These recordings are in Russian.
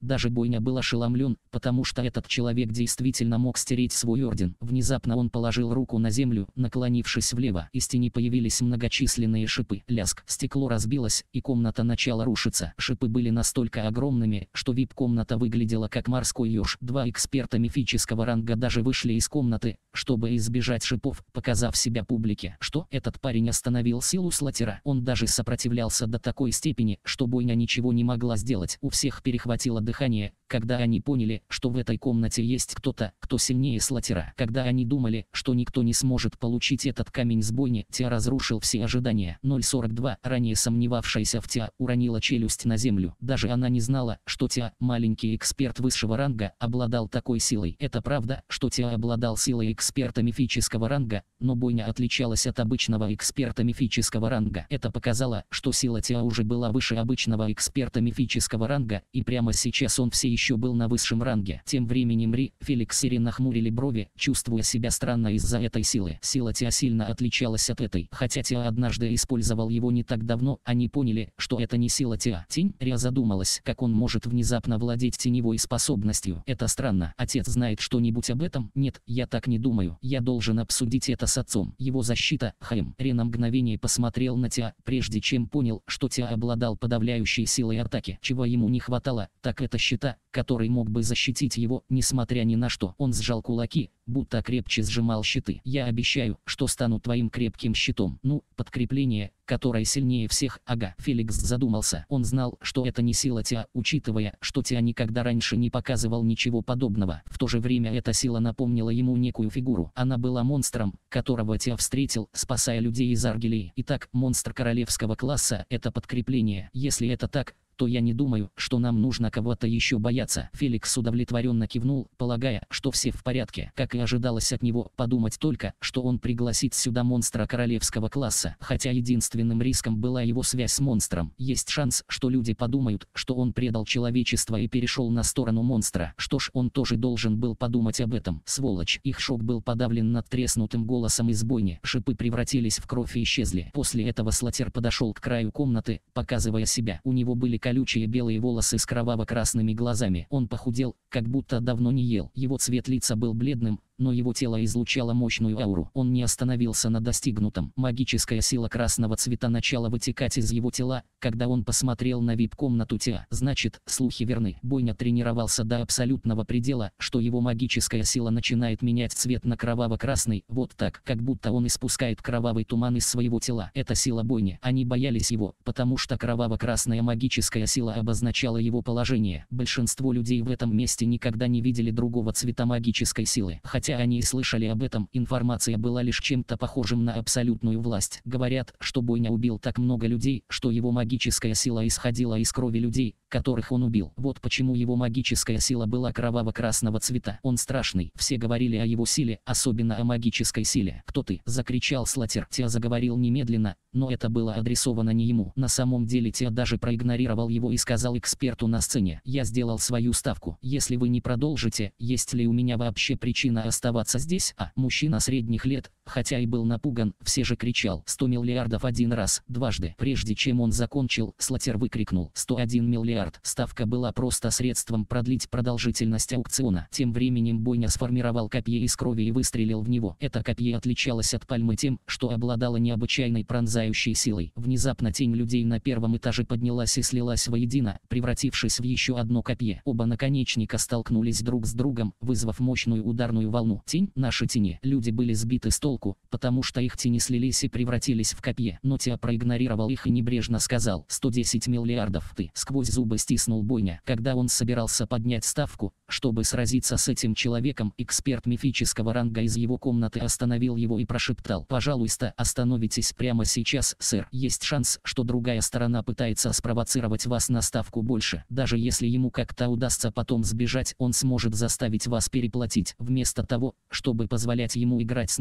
Даже Бойня был ошеломлен, потому что этот человек действительно мог стереть свой орден. Внезапно он положил руку на землю, наклонившись влево. Из тени появились многочисленные шипы. Лязг. Стекло разбилось, и комната начала рушиться. Шипы были настолько огромными, что вип-комната выглядела как морской еж. Два эксперта мифического ранга даже вышли из комнаты, чтобы избежать шипов, показав себя публике. Что? Этот парень остановил силу Слатера. Он даже сопротивлялся до такой степени, что Бойня ничего не могла сделать. У всех перехватило дыхание, когда они поняли, что в этой комнате есть кто-то, кто сильнее Слатера. Когда они думали, что никто не сможет получить этот камень с Бойни, Тиа разрушил все ожидания. 042, ранее сомневавшаяся в Тиа, уронила челюсть на землю. Даже она не знала, что Тиа, маленький эксперт высшего ранга, обладал такой силой. Это правда, что Тиа обладал силой эксперта мифического ранга, но Бойня отличалась от обычного эксперта мифического ранга. Это показало, что сила Тиа уже была выше обычного эксперта мифического ранга, и прямо сейчас он все еще был на высшем ранге. Тем временем Ри, Феликс и Ри нахмурили брови, чувствуя себя странно из-за этой силы. Сила Тиа сильно отличалась от этой. Хотя Тиа однажды использовал его не так давно, они поняли, что это не сила Тиа. Тень? Ри задумалась, как он может внезапно владеть теневой способностью. Это странно. Отец знает что-нибудь об этом? Нет, я так не думаю. Я должен обсудить это с отцом. Его защита. Ри на мгновение посмотрел на Тиа, прежде чем понял, что Тиа обладал подавляющей силой атаки. Чего ему не хватало, так это щита, который мог бы защитить его, несмотря ни на что. Он сжал кулаки, будто крепче сжимал щиты. Я обещаю, что стану твоим крепким щитом. Ну, подкрепление, которое сильнее всех. Ага. Феликс задумался. Он знал, что это не сила Тиа, учитывая, что Тиа никогда раньше не показывал ничего подобного. В то же время эта сила напомнила ему некую фигуру. Она была монстром, которого Тиа встретил, спасая людей из Аргелии. Итак, монстр королевского класса – это подкрепление. Если это так, то я не думаю, что нам нужно кого-то еще бояться. Феликс удовлетворенно кивнул, полагая, что все в порядке. Как и ожидалось от него, подумать только, что он пригласит сюда монстра королевского класса. Хотя единственным риском была его связь с монстром. Есть шанс, что люди подумают, что он предал человечество и перешел на сторону монстра. Что ж, он тоже должен был подумать об этом. Сволочь. Их шок был подавлен надтреснутым голосом из Бойни. Шипы превратились в кровь и исчезли. После этого Слатер подошел к краю комнаты, показывая себя. У него были колючие белые волосы с кроваво-красными глазами. Он похудел, как будто давно не ел. Его цвет лица был бледным, но его тело излучало мощную ауру. Он не остановился на достигнутом. Магическая сила красного цвета начала вытекать из его тела, когда он посмотрел на вип-комнату Тиа. Значит, слухи верны. Бойня тренировался до абсолютного предела, что его магическая сила начинает менять цвет на кроваво-красный, вот так, как будто он испускает кровавый туман из своего тела. Это сила Бойни. Они боялись его, потому что кроваво-красная магическая сила обозначала его положение. Большинство людей в этом месте никогда не видели другого цвета магической силы. Хотя они и слышали об этом, информация была лишь чем-то похожим на абсолютную власть. Говорят, что Бойня убил так много людей, что его магическая сила исходила из крови людей, которых он убил. Вот почему его магическая сила была кроваво-красного цвета. Он страшный. Все говорили о его силе, особенно о магической силе. «Кто ты?» – закричал Слатер. Тиа заговорил немедленно, но это было адресовано не ему. На самом деле Тиа даже проигнорировал его и сказал эксперту на сцене: «Я сделал свою ставку. Если вы не продолжите, есть ли у меня вообще причина оставаться здесь?» Мужчина средних лет, хотя и был напуган, все же кричал: «100 миллиардов один раз, дважды». Прежде чем он закончил, Слатер выкрикнул: «101 миллиард». Ставка была просто средством продлить продолжительность аукциона. Тем временем Бойня сформировал копье из крови и выстрелил в него. Это копье отличалось от пальмы тем, что обладало необычайной пронзающей силой. Внезапно тень людей на первом этаже поднялась и слилась воедино, превратившись в еще одно копье. Оба наконечника столкнулись друг с другом, вызвав мощную ударную волну. Тень, наши тени. Люди были сбиты с толку, потому что их тени слились и превратились в копье. Но Тиа проигнорировал их и небрежно сказал: «110 миллиардов». «Ты!» — сквозь зубы стиснул Бойня. Когда он собирался поднять ставку, чтобы сразиться с этим человеком, эксперт мифического ранга из его комнаты остановил его и прошептал: «Пожалуйста, остановитесь прямо сейчас, сэр. Есть шанс, что другая сторона пытается спровоцировать вас на ставку больше. Даже если ему как-то удастся потом сбежать, он сможет заставить вас переплатить. Вместо того, чтобы позволять ему играть с нами так,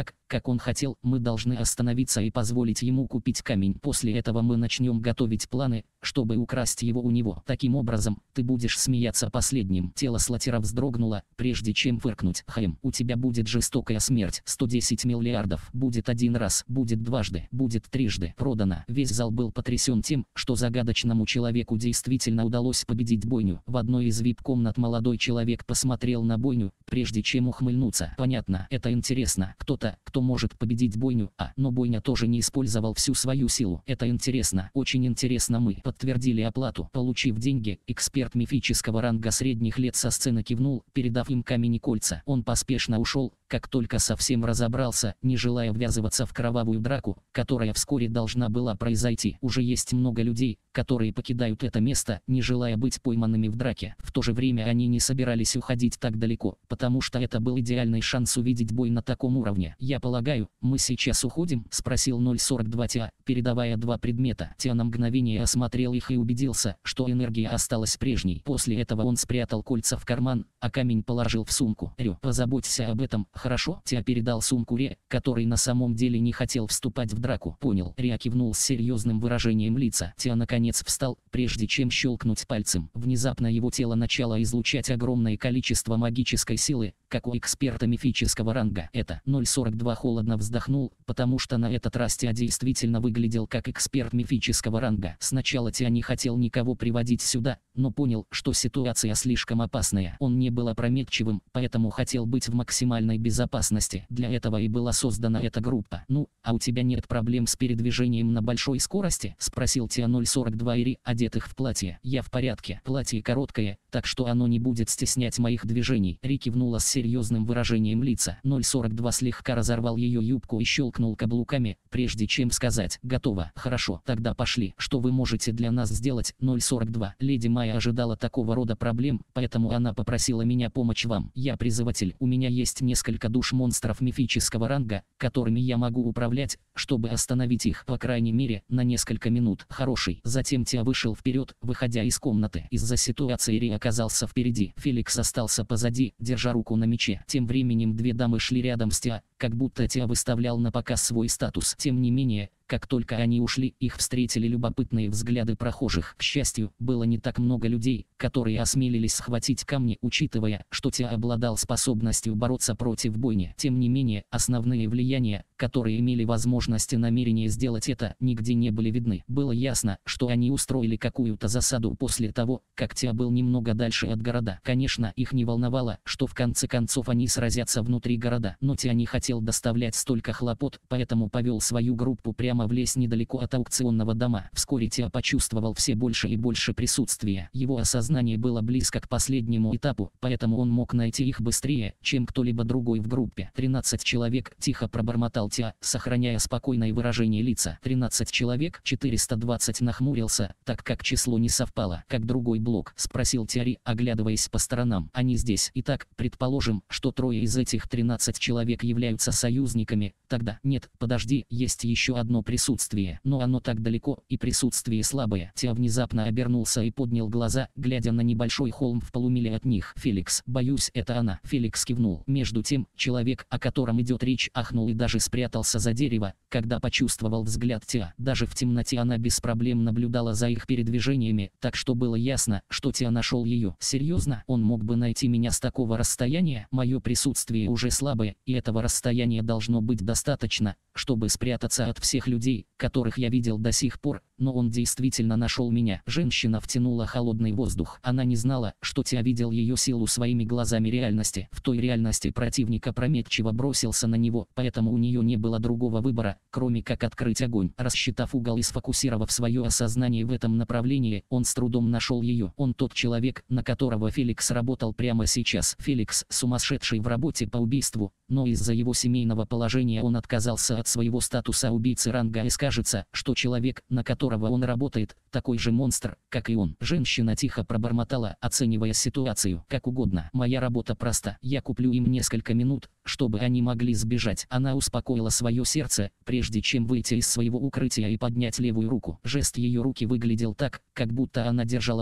так, как он хотел, мы должны остановиться и позволить ему купить камень. После этого мы начнем готовить планы, чтобы украсть его у него. Таким образом, ты будешь смеяться последним. Тело Слатера вздрогнуло, прежде чем фыркнуть. У тебя будет жестокая смерть. 110 миллиардов. Будет один раз, будет дважды, будет трижды. Продано. Весь зал был потрясен тем, что загадочному человеку действительно удалось победить бойню. В одной из вип-комнат молодой человек посмотрел на бойню, прежде чем ухмыльнуться. Понятно, это интересно. Кто-то, кто может победить бойню, но бойня тоже не использовал всю свою силу. Это интересно, очень интересно. Мы подтвердили оплату. Получив деньги, эксперт мифического ранга средних лет со сцены кивнул, передав им камень и кольца. Он поспешно ушел, как только совсем разобрался, не желая ввязываться в кровавую драку, которая вскоре должна была произойти. Уже есть много людей, которые покидают это место, не желая быть пойманными в драке. В то же время они не собирались уходить так далеко, потому что это был идеальный шанс увидеть бой на таком уровне. «Я полагаю, мы сейчас уходим?» – спросил 042 Тиа, передавая два предмета. Тиа на мгновение осмотрел их и убедился, что энергия осталась прежней. После этого он спрятал кольца в карман, а камень положил в сумку. «Позаботься об этом, хорошо?» Тиа передал сумку Ре, который на самом деле не хотел вступать в драку. «Понял». Ре кивнул с серьезным выражением лица. Тиа наконец встал, прежде чем щелкнуть пальцем. Внезапно его тело начало излучать огромное количество магической силы, как у эксперта мифического ранга. Это 042 холодно вздохнул, потому что на этот раз Тиа действительно выглядел как эксперт мифического ранга. Сначала Тиа не хотел никого приводить сюда, но понял, что ситуация слишком опасная. Он не был опрометчивым, поэтому хотел быть в максимальной безопасности. Для этого и была создана эта группа. «Ну, а у тебя нет проблем с передвижением на большой скорости?» – спросил Тиа 042 Ири, одетых в платье. «Я в порядке. Платье короткое, так что оно не будет стеснять моих движений». Ри кивнула с серьезным выражением лица. 042 слегка разорвал ее юбку и щелкнул каблуками, прежде чем сказать: «Готово». «Хорошо, тогда пошли. Что вы можете для нас сделать?» 042. Леди Майя ожидала такого рода проблем, поэтому она попросила меня помочь вам. Я призыватель. У меня есть несколько душ монстров мифического ранга, которыми я могу управлять, чтобы остановить их, по крайней мере, на несколько минут. Хороший. Затем Тиа вышел вперед, выходя из комнаты. Из-за ситуации Ри оказался впереди. Феликс остался позади, держа руку на мече. Тем временем две дамы шли рядом с Тиа, как будто Тиа выставлял на показ свой статус. Тем не менее, как только они ушли, их встретили любопытные взгляды прохожих. К счастью, было не так много людей, которые осмелились схватить камни, учитывая, что Тиа обладал способностью бороться против бойни. Тем не менее, основные влияния, которые имели возможность и намерение сделать это, нигде не были видны. Было ясно, что они устроили какую-то засаду после того, как Тиа был немного дальше от города. Конечно, их не волновало, что в конце концов они сразятся внутри города, но Тиа не хотел доставлять столько хлопот, поэтому повел свою группу прямо в лес недалеко от аукционного дома. Вскоре Тиа почувствовал все больше и больше присутствия. Его осознание было близко к последнему этапу, поэтому он мог найти их быстрее, чем кто-либо другой в группе. 13 человек, тихо пробормотал Тиа, сохраняя спокойное выражение лица. 13 человек, 420 нахмурился, так как число не совпало. «Как другой блок?» – спросил Тиари, оглядываясь по сторонам. «Они здесь. Итак, предположим, что трое из этих 13 человек являются союзниками. Тогда нет, подожди, есть еще одно присутствие, но оно так далеко, и присутствие слабое». Тиа внезапно обернулся и поднял глаза, глядя на небольшой холм в полумиле от них. «Феликс, боюсь, это она». Феликс кивнул. Между тем, человек, о котором идет речь, ахнул и даже спрятался за дерево, когда почувствовал взгляд Тиа. Даже в темноте она без проблем наблюдала за их передвижениями, так что было ясно, что Тиа нашел ее. «Серьезно? Он мог бы найти меня с такого расстояния? Мое присутствие уже слабое, и этого расстояния должно быть достаточно, чтобы спрятаться от всех людей, которых я видел до сих пор, но он действительно нашел меня». Женщина втянула холодный воздух. Она не знала, что Тиа видел ее силу своими глазами реальности. В той реальности противник опрометчиво бросился на него, поэтому у нее не было другого выбора, кроме как открыть огонь. Рассчитав угол и сфокусировав свое осознание в этом направлении, он с трудом нашел ее. Он тот человек, на которого Феликс работал прямо сейчас. Феликс, сумасшедший в работе по убийству, но из-за его семейного положения он отказался от своего статуса убийцы ранга, и скажется, что человек, на которого он работает, такой же монстр, как и он. Женщина тихо пробормотала, оценивая ситуацию. «Как угодно. Моя работа проста. Я куплю им несколько минут, чтобы они могли сбежать». Она успокоила свое сердце, прежде чем выйти из своего укрытия и поднять левую руку. Жест ее руки выглядел так, как будто она держала лук,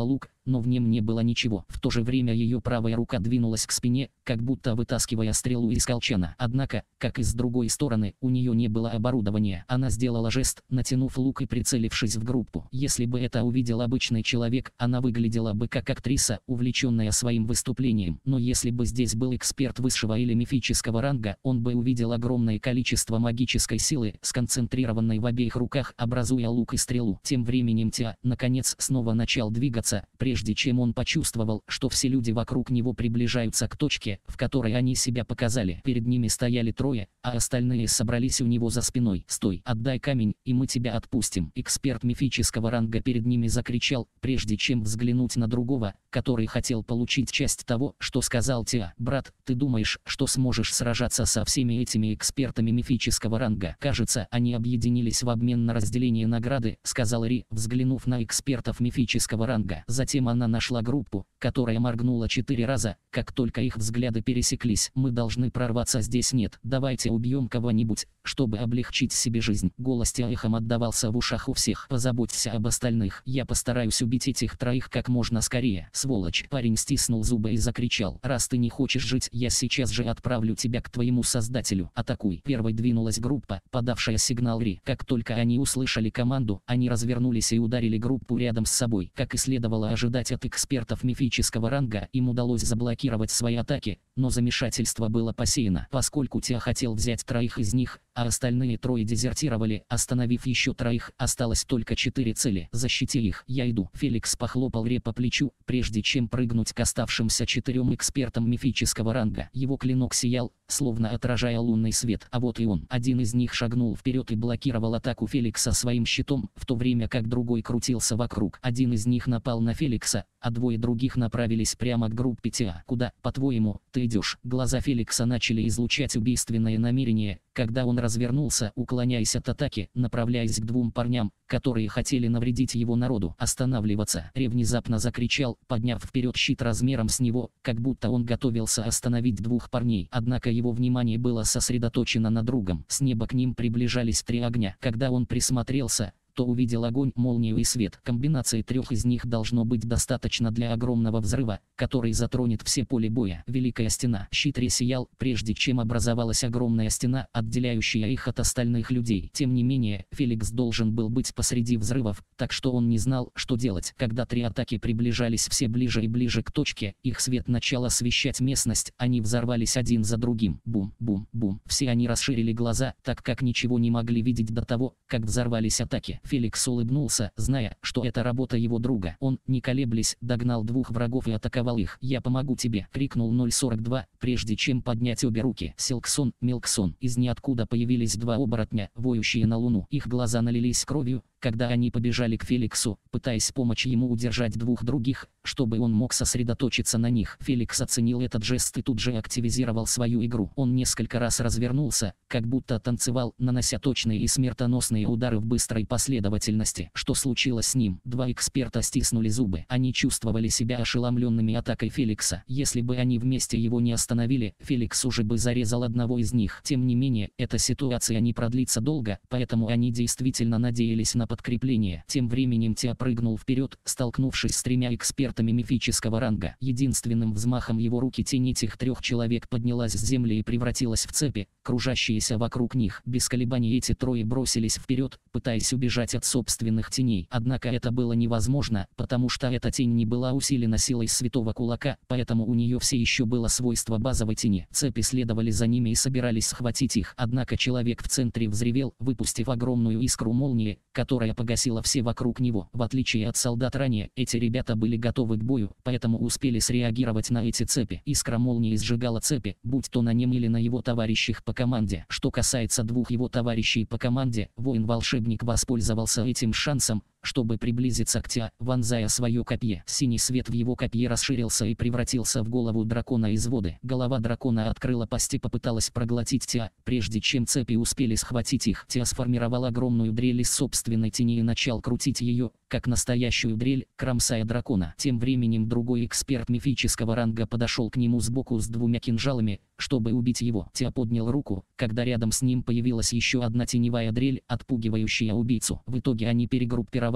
но в нем не было ничего. В то же время ее правая рука двинулась к спине, как будто вытаскивая стрелу из колчана. Однако, как и с другой стороны, у нее не было оборудования. Она сделала жест, натянув лук и прицелившись в группу. Если бы это увидел обычный человек, она выглядела бы как актриса, увлеченная своим выступлением. Но если бы здесь был эксперт высшего или мифического ранга, он бы увидел огромное количество магической силы, сконцентрированной в обеих руках, образуя лук и стрелу. Тем временем Тиа, наконец, снова начал двигаться, прежде чем он почувствовал, что все люди вокруг него приближаются к точке, в которой они себя показали. Перед ними стояли трое, а остальные собрались у него за спиной. «Стой, отдай камень, и мы тебя отпустим!» Эксперт мифического ранга перед ними закричал, прежде чем взглянуть на другого, который хотел получить часть того, что сказал Тиа. «Брат, ты думаешь, что сможешь сражаться со всеми этими экспертами мифического ранга?» «Кажется, они объединились в обмен на разделение награды», — сказал Ри, взглянув на экспертов мифического ранга. Затем она нашла группу, которая моргнула 4 раза, как только их взгляды пересеклись. «Мы должны прорваться здесь. Нет, давайте убьем кого-нибудь, чтобы облегчить себе жизнь». Голос Тиа эхом отдавался в ушах у всех. «Позаботься об остальных. Я постараюсь убить этих троих как можно скорее». «Сволочь!» Парень стиснул зубы и закричал. «Раз ты не хочешь жить, я сейчас же отправлю тебя к твоему создателю. Атакуй!» Первой двинулась группа, подавшая сигнал Ри. Как только они услышали команду, они развернулись и ударили группу рядом с собой. Как и следовало ожидать от экспертов мифического ранга, им удалось заблокировать свои атаки, но замешательство было посеяно. Поскольку Тиа хотел взять троих из них, а остальные трое дезертировали, остановив еще троих, осталось только 4 цели. «Защити их, я иду». Феликс похлопал Ре по плечу, прежде чем прыгнуть к оставшимся 4 экспертам мифического ранга. Его клинок сиял, словно отражая лунный свет. А вот и он. Один из них шагнул вперед и блокировал атаку Феликса своим щитом, в то время как другой крутился вокруг. Один из них напал на Феликса, а двое других направились прямо к группе Тиа. «Куда, по-твоему, ты идешь?» Глаза Феликса начали излучать убийственное намерение, когда он развернулся, уклоняясь от атаки, направляясь к 2 парням, которые хотели навредить его народу. «Останавливаться!» Ре внезапно закричал, подняв вперед щит размером с него, как будто он готовился остановить 2 парней. Однако его внимание было сосредоточено на другом. С неба к ним приближались 3 огня. Когда он присмотрелся, то увидел огонь, молнию и свет. Комбинации 3 из них должно быть достаточно для огромного взрыва, который затронет все поле боя. Великая стена. Щит Ре сиял, прежде чем образовалась огромная стена, отделяющая их от остальных людей. Тем не менее, Феликс должен был быть посреди взрывов, так что он не знал, что делать. Когда 3 атаки приближались все ближе и ближе к точке, их свет начал освещать местность, они взорвались один за другим. Бум, бум, бум. Все они расширили глаза, так как ничего не могли видеть до того, как взорвались атаки. Феликс улыбнулся, зная, что это работа его друга. Он, не колеблясь, догнал 2 врагов и атаковал их. «Я помогу тебе!» — крикнул 042, прежде чем поднять обе руки. Силксон, Мелксон. Из ниоткуда появились 2 оборотня, воющие на луну. Их глаза налились кровью, когда они побежали к Феликсу, пытаясь помочь ему удержать 2 других, чтобы он мог сосредоточиться на них. Феликс оценил этот жест и тут же активизировал свою игру. Он несколько раз развернулся, как будто танцевал, нанося точные и смертоносные удары в быстрой последовательности. Что случилось с ним? 2 эксперта стиснули зубы. Они чувствовали себя ошеломленными атакой Феликса. Если бы они вместе его не остановили, Феликс уже бы зарезал одного из них. Тем не менее, эта ситуация не продлится долго, поэтому они действительно надеялись на подкрепление. Тем временем Тиа прыгнул вперед, столкнувшись с 3 экспертами мифического ранга. Единственным взмахом его руки тень этих 3 человек поднялась с земли и превратилась в цепи, кружащиеся вокруг них. Без колебаний эти 3 бросились вперед, пытаясь убежать от собственных теней. Однако это было невозможно, потому что эта тень не была усилена силой святого кулака, поэтому у нее все еще было свойство базовой тени. Цепи следовали за ними и собирались схватить их. Однако человек в центре взревел, выпустив огромную искру молнии, которая погасила все вокруг него. В отличие от солдат ранее, эти ребята были готовы к бою, поэтому успели среагировать на эти цепи. Искра молнии сжигала цепи, будь то на нем или на его товарищах по команде. Что касается 2 его товарищей по команде, воин-волшебник воспользовался этим шансом, чтобы приблизиться к Тиа, вонзая свое копье. Синий свет в его копье расширился и превратился в голову дракона из воды. Голова дракона открыла пасть и попыталась проглотить Тиа, прежде чем цепи успели схватить их. Тиа сформировал огромную дрель из собственной тени и начал крутить ее, как настоящую дрель, кромсая дракона. Тем временем другой эксперт мифического ранга подошел к нему сбоку с 2 кинжалами, чтобы убить его. Тиа поднял руку, когда рядом с ним появилась еще одна теневая дрель, отпугивающая убийцу. В итоге они перегруппировались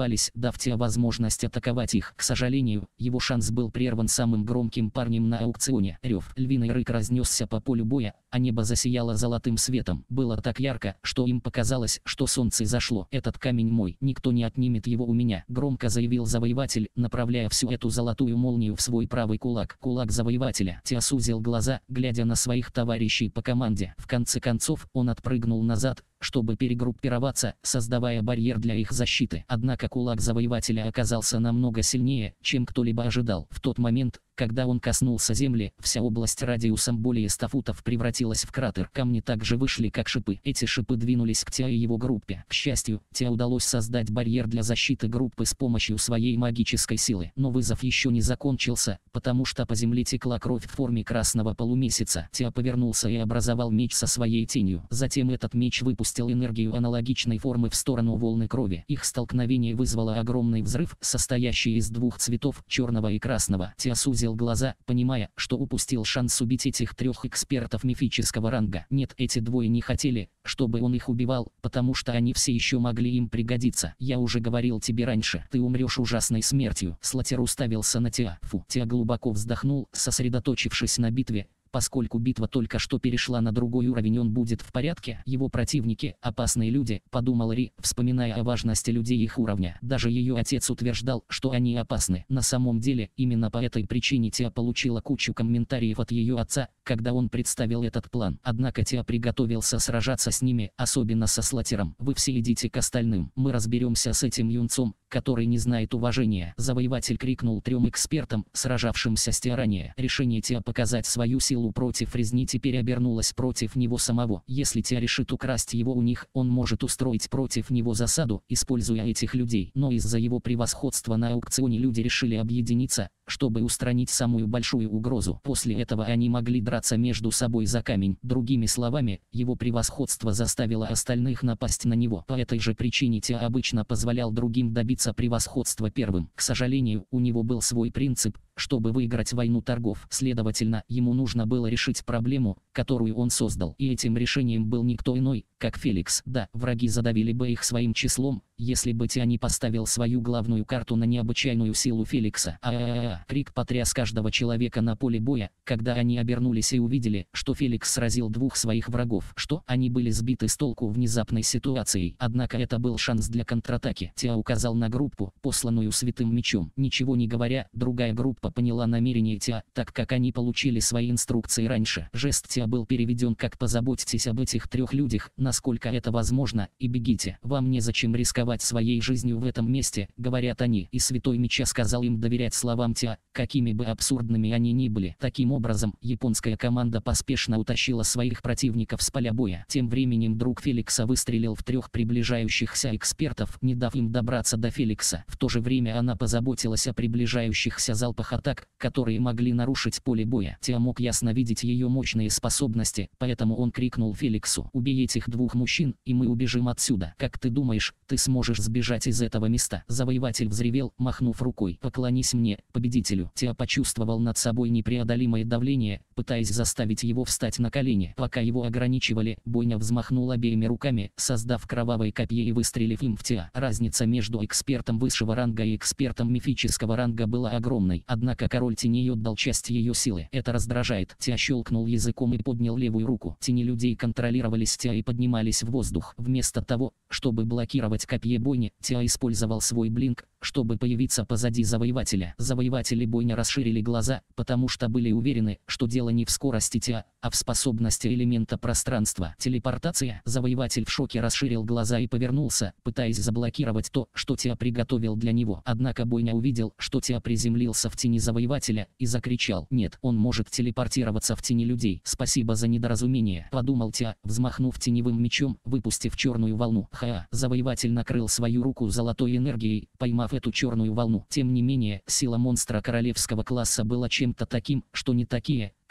ретировались, дав Тиа возможность атаковать их. К сожалению, его шанс был прерван самым громким парнем на аукционе. Рев, львиный рык разнесся по полю боя, а небо засияло золотым светом. Было так ярко, что им показалось, что солнце зашло. «Этот камень мой, никто не отнимет его у меня», — громко заявил завоеватель, направляя всю эту золотую молнию в свой правый кулак. Кулак завоевателя. Тиа сузил глаза, глядя на своих товарищей по команде. В конце концов, он отпрыгнул назад, чтобы перегруппироваться, создавая барьер для их защиты. Однако кулак завоевателя оказался намного сильнее, чем кто-либо ожидал. В тот момент, когда он коснулся земли, вся область радиусом более 100 футов превратилась в кратер. Камни также вышли как шипы. Эти шипы двинулись к Тиа и его группе. К счастью, Тиа удалось создать барьер для защиты группы с помощью своей магической силы. Но вызов еще не закончился, потому что по земле текла кровь в форме красного полумесяца. Тиа повернулся и образовал меч со своей тенью. Затем этот меч выпустил энергию аналогичной формы в сторону волны крови. Их столкновение вызвало огромный взрыв, состоящий из двух цветов, черного и красного. Тиа сузил глаза, понимая, что упустил шанс убить этих трех экспертов мифического ранга. Нет, эти двое не хотели, чтобы он их убивал, потому что они все еще могли им пригодиться. «Я уже говорил тебе раньше, ты умрешь ужасной смертью». Слотер уставился на Тиа. Фу. Тиа глубоко вздохнул, сосредоточившись на битве. Поскольку битва только что перешла на другой уровень, он будет в порядке. Его противники – опасные люди, подумал Ри, вспоминая о важности людей их уровня. Даже ее отец утверждал, что они опасны. На самом деле, именно по этой причине Тиа получила кучу комментариев от ее отца, когда он представил этот план. Однако Тиа приготовился сражаться с ними, особенно со Слотером. «Вы все идите к остальным. Мы разберемся с этим юнцом, который не знает уважения». Завоеватель крикнул трем экспертам, сражавшимся с Тиа ранее. Решение Тиа показать свою силу против резни теперь обернулось против него самого. Если Тиа решит украсть его у них, он может устроить против него засаду, используя этих людей. Но из-за его превосходства на аукционе люди решили объединиться, чтобы устранить самую большую угрозу. После этого они могли драться между собой за камень. Другими словами, его превосходство заставило остальных напасть на него. По этой же причине Тиа обычно позволял другим добиться превосходства первым. К сожалению, у него был свой принцип, чтобы выиграть войну торгов. Следовательно, ему нужно было решить проблему, которую он создал. И этим решением был никто иной, как Феликс. Да, враги задавили бы их своим числом, если бы Тиа не поставил свою главную карту на необычайную силу Феликса. Крик потряс каждого человека на поле боя, когда они обернулись и увидели, что Феликс сразил двух своих врагов. Что? Они были сбиты с толку внезапной ситуацией. Однако это был шанс для контратаки. Тиа указал на группу, посланную Святым Мечом. Ничего не говоря, другая группа поняла намерение Тиа, так как они получили свои инструкции раньше. Жест Тиа был переведен как «позаботьтесь об этих трех людях, насколько это возможно, и бегите. Вам незачем рисковать своей жизнью в этом месте», — говорят они. И Святой Меча сказал им доверять словам Тиа, какими бы абсурдными они ни были. Таким образом, японская команда поспешно утащила своих противников с поля боя. Тем временем друг Феликса выстрелил в трех приближающихся экспертов, не дав им добраться до Феликса. В то же время она позаботилась о приближающихся залпах атак, которые могли нарушить поле боя. Тиа мог ясно видеть ее мощные способности, поэтому он крикнул Феликсу: «Убей этих двух мужчин, и мы убежим отсюда. Как ты думаешь, ты сможешь сбежать из этого места?» Завоеватель взревел, махнув рукой: «Поклонись мне, победителю». Тиа почувствовал над собой непреодолимое давление, пытаясь заставить его встать на колени. Пока его ограничивали, бойня взмахнул обеими руками, создав кровавое копье и выстрелив им в Тиа. Разница между экспертом высшего ранга и экспертом мифического ранга была огромной, однако король теней отдал часть ее силы. Это раздражает. Тиа щелкнул языком и поднял левую руку. Тени людей контролировались Тиа и поднимались в воздух. Вместо того, чтобы блокировать копье бойни, Тиа использовал свой блинк, чтобы появиться позади завоевателя. Завоеватели бойня расширили глаза, потому что были уверены, что дело не в скорости Тиа, а в способности элемента пространства. Телепортация. Завоеватель в шоке расширил глаза и повернулся, пытаясь заблокировать то, что Тиа приготовил для него. Однако бойня увидел, что Тиа приземлился в тени завоевателя, и закричал: «Нет, он может телепортироваться в тени людей». «Спасибо за недоразумение», — подумал Тиа, взмахнув теневым мечом, выпустив черную волну. Завоеватель накрыл свою руку золотой энергией, поймав эту черную волну. Тем не менее, сила монстра королевского класса была чем-то таким, что не такие,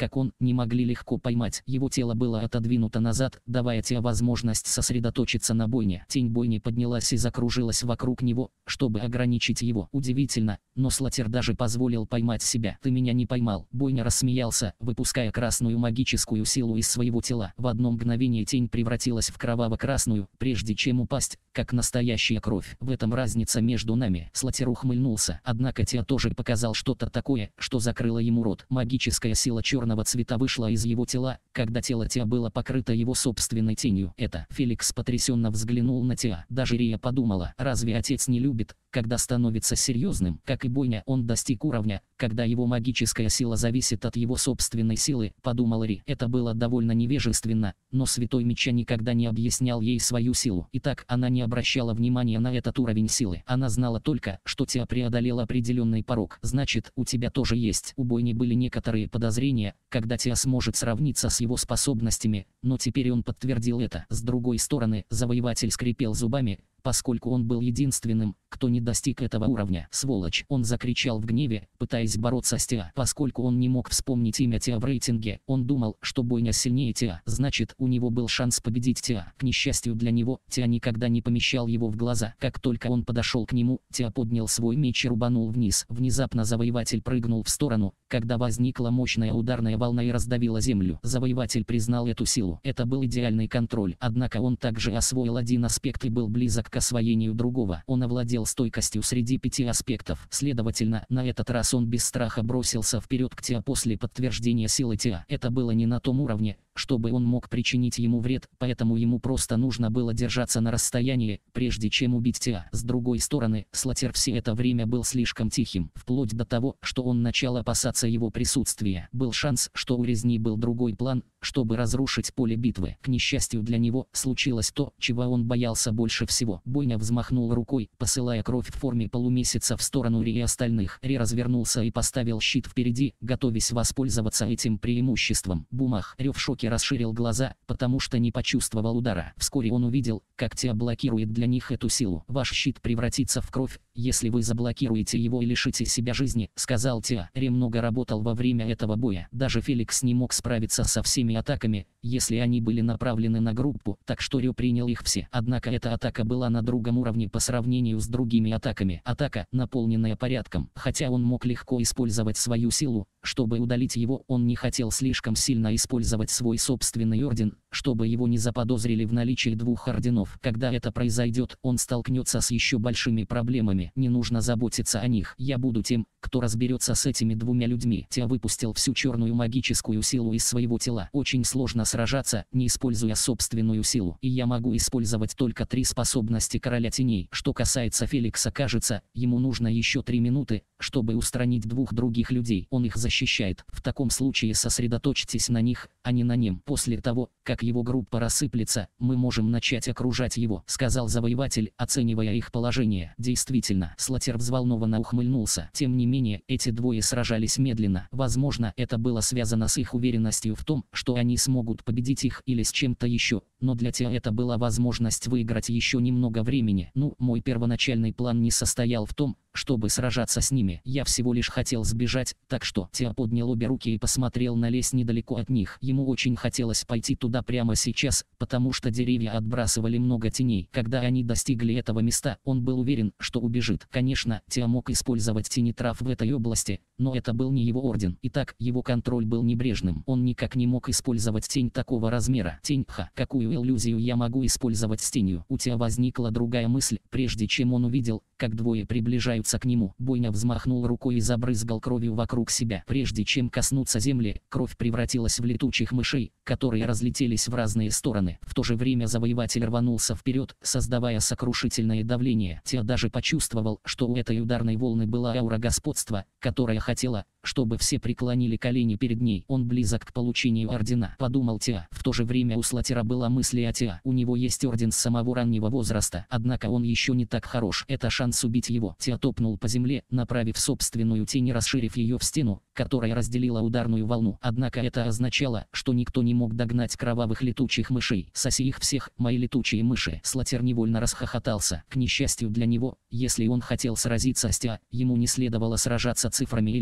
как он, не могли легко поймать. Его тело было отодвинуто назад, давая Тео возможность сосредоточиться на бойне. Тень бойни поднялась и закружилась вокруг него, чтобы ограничить его. Удивительно, но Слатер даже позволил поймать себя. «Ты меня не поймал». Бойня рассмеялся, выпуская красную магическую силу из своего тела. В одно мгновение тень превратилась в кроваво-красную, прежде чем упасть, как настоящая кровь. В этом разница между нами. Слатер ухмыльнулся, однако Тео тоже показал что-то такое, что закрыло ему рот. Магическая сила черного цвета вышла из его тела, когда тело Тео было покрыто его собственной тенью. Это Феликс потрясенно взглянул на Тео. Даже Рия подумала, разве отец не любит, когда становится серьезным? Как и Бойня, он достиг уровня, когда его магическая сила зависит от его собственной силы, подумала Ри. Это было довольно невежественно, но Святой Меча никогда не объяснял ей свою силу. Итак, она не обращала внимания на этот уровень силы. Она знала только, что Тео преодолел определенный порог. Значит, у тебя тоже есть. У Бойни были некоторые подозрения, когда Тео сможет сравниться с его способностями, но теперь он подтвердил это. С другой стороны, завоеватель скрипел зубами, поскольку он был единственным, кто не достиг этого уровня. «Сволочь!» Он закричал в гневе, пытаясь бороться с Тео. Поскольку он не мог вспомнить имя Тео в рейтинге, он думал, что Бойня сильнее Тео, значит, у него был шанс победить Тео. К несчастью для него, Тео никогда не помещал его в глаза. Как только он подошел к нему, Тео поднял свой меч и рубанул вниз. Внезапно завоеватель прыгнул в сторону, когда возникла мощная ударная волна и раздавила землю. Завоеватель признал эту силу. Это был идеальный контроль, однако он также освоил один аспект и был близок к освоению другого. Он овладел стойкостью среди 5 аспектов. Следовательно, на этот раз он без страха бросился вперед к Тео после подтверждения силы Тео. Это было не на том уровне, чтобы он мог причинить ему вред, поэтому ему просто нужно было держаться на расстоянии, прежде чем убить Тео. С другой стороны, Слатер все это время был слишком тихим, вплоть до того, что он начал опасаться его присутствия. Был шанс, что у резни был другой план, чтобы разрушить поле битвы. К несчастью для него, случилось то, чего он боялся больше всего. Бойня взмахнул рукой, посылая кровь в форме полумесяца в сторону Ри и остальных. Ри развернулся и поставил щит впереди, готовясь воспользоваться этим преимуществом. Бумах. Рё в шоке расширил глаза, потому что не почувствовал удара. Вскоре он увидел, как Тео блокирует для них эту силу. «Ваш щит превратится в кровь, если вы заблокируете его и лишите себя жизни», — сказал Тео. Ри много работал во время этого боя. Даже Феликс не мог справиться со всеми атаками, если они были направлены на группу, так что Рё принял их все. Однако эта атака была на другом уровне по сравнению с другими атаками. Атака, наполненная порядком. Хотя он мог легко использовать свою силу, чтобы удалить его, он не хотел слишком сильно использовать свой собственный орден, чтобы его не заподозрили в наличии двух орденов. Когда это произойдет, он столкнется с еще большими проблемами. Не нужно заботиться о них. Я буду тем, кто разберется с этими двумя людьми. Тео выпустил всю черную магическую силу из своего тела. Очень сложно сражаться, не используя собственную силу. И я могу использовать только 3 способности Короля Теней. Что касается Феликса, кажется, ему нужно еще 3 минуты, чтобы устранить 2 других людей. Он их защищает. В таком случае сосредоточьтесь на них, а не на нем. После того, как его группа рассыплется, мы можем начать окружать его, сказал завоеватель, оценивая их положение. Действительно, Слатер взволнованно ухмыльнулся. Тем не менее, эти двое сражались медленно. Возможно, это было связано с их уверенностью в том, что они смогут победить их или с чем-то еще, но для Тео это была возможность выиграть еще немного времени. Мой первоначальный план не состоял в том, чтобы сражаться с ними. Я всего лишь хотел сбежать, так что Тео поднял обе руки и посмотрел на лес недалеко от них. Ему очень хотелось пойти туда прямо сейчас, потому что деревья отбрасывали много теней. Когда они достигли этого места, он был уверен, что убежит. Конечно, Тео мог использовать тенетрав в этой области, но это был не его орден. Итак, его контроль был небрежным. Он никак не мог использовать тень такого размера. Тень, какую иллюзию я могу использовать с тенью? У Тео возникла другая мысль, прежде чем он увидел, как двое приближаются к нему. Бойня взмахнул рукой и забрызгал кровью вокруг себя. Прежде чем коснуться земли, кровь превратилась в летучих мышей, которые разлетелись в разные стороны. В то же время завоеватель рванулся вперед, создавая сокрушительное давление. Тео даже почувствовал, что у этой ударной волны была аура господства, которая хотела, чтобы все преклонили колени перед ней. Он близок к получению ордена, подумал Тео. В то же время у Слатера была мысль о Тео. У него есть орден с самого раннего возраста, однако он еще не так хорош. Это шанс убить его. Тео топнул по земле, направив собственную тень и расширив ее в стену, которая разделила ударную волну. Однако это означало, что никто не мог догнать кровавых летучих мышей. «Соси их всех, мои летучие мыши!» Слатер невольно расхохотался. К несчастью для него, если он хотел сразиться с Тео, ему не следовало сражаться цифрами или чем-то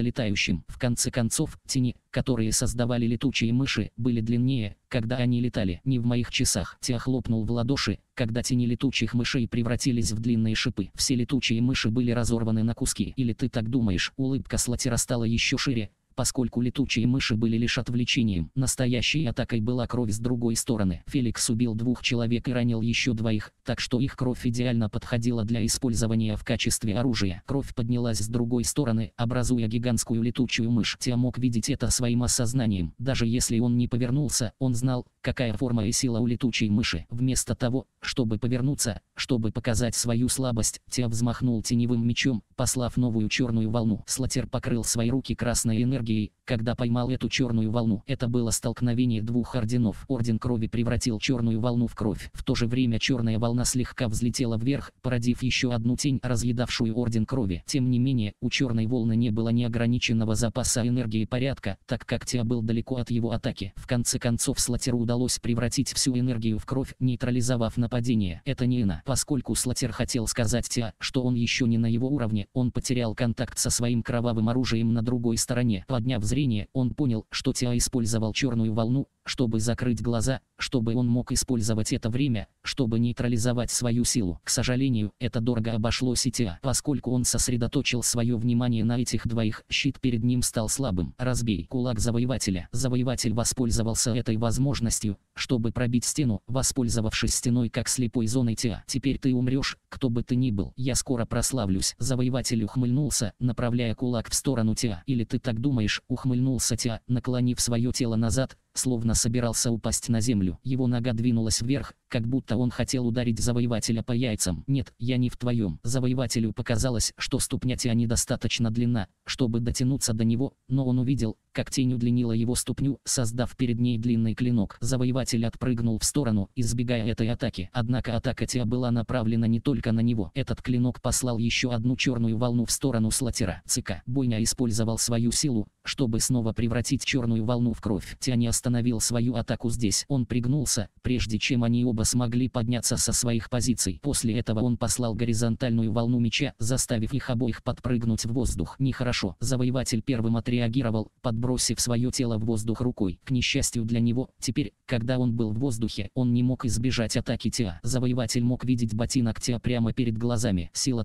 летающим. В конце концов, тени, которые создавали летучие мыши, были длиннее, когда они летали. Не в моих часах. Тиа хлопнул в ладоши, когда тени летучих мышей превратились в длинные шипы. Все летучие мыши были разорваны на куски. Или ты так думаешь? Улыбка Слатера стала еще шире, поскольку летучие мыши были лишь отвлечением. Настоящей атакой была кровь с другой стороны. Феликс убил 2 человек и ранил еще 2, так что их кровь идеально подходила для использования в качестве оружия. Кровь поднялась с другой стороны, образуя гигантскую летучую мышь. Тиа мог видеть это своим осознанием. Даже если он не повернулся, он знал, какая форма и сила у летучей мыши. Вместо того, чтобы повернуться, чтобы показать свою слабость, Тиа взмахнул теневым мечом, послав новую черную волну. Слатер покрыл свои руки красной энергией, когда поймал эту черную волну. Это было столкновение 2 орденов. Орден крови превратил черную волну в кровь. В то же время черная волна слегка взлетела вверх, породив еще одну тень, разъедавшую орден крови. Тем не менее, у черной волны не было неограниченного запаса энергии порядка, так как Тиа был далеко от его атаки. В конце концов Слатеру удалось превратить всю энергию в кровь, нейтрализовав нападение. Это не ино. Поскольку Слатер хотел сказать Тиа, что он еще не на его уровне, он потерял контакт со своим кровавым оружием на другой стороне. Подняв зрение, он понял, что Тиа использовал черную волну, чтобы закрыть глаза, чтобы он мог использовать это время, чтобы нейтрализовать свою силу. К сожалению, это дорого обошлось и Тиа, поскольку он сосредоточил свое внимание на этих 2, щит перед ним стал слабым. Разбей кулак завоевателя. Завоеватель воспользовался этой возможностью, чтобы пробить стену, воспользовавшись стеной как слепой зоной Тиа. Теперь ты умрешь, кто бы ты ни был. Я скоро прославлюсь. Завоеватель ухмыльнулся, направляя кулак в сторону Тиа. Или ты так думаешь? Ухмыльнулся Тиа, наклонив свое тело назад, словно собирался упасть на землю. Его нога двинулась вверх, как будто он хотел ударить завоевателя по яйцам. Нет, я не в твоем. Завоевателю показалось, что ступня Тиа недостаточно длинна, чтобы дотянуться до него, но он увидел, как тень удлинила его ступню, создав перед ней длинный клинок. Завоеватель отпрыгнул в сторону, избегая этой атаки. Однако атака Тиа была направлена не только на него. Этот клинок послал еще одну черную волну в сторону Слатера. ЦК. Бойня использовал свою силу, чтобы снова превратить черную волну в кровь. Тиа не остановил свою атаку здесь. Он пригнулся, прежде чем они оба смогли подняться со своих позиций. После этого он послал горизонтальную волну меча, заставив их обоих подпрыгнуть в воздух. Нехорошо. Завоеватель первым отреагировал, подбросив свое тело в воздух рукой. К несчастью для него, теперь, когда он был в воздухе, он не мог избежать атаки Тиа. Завоеватель мог видеть ботинок Тиа прямо перед глазами. Сила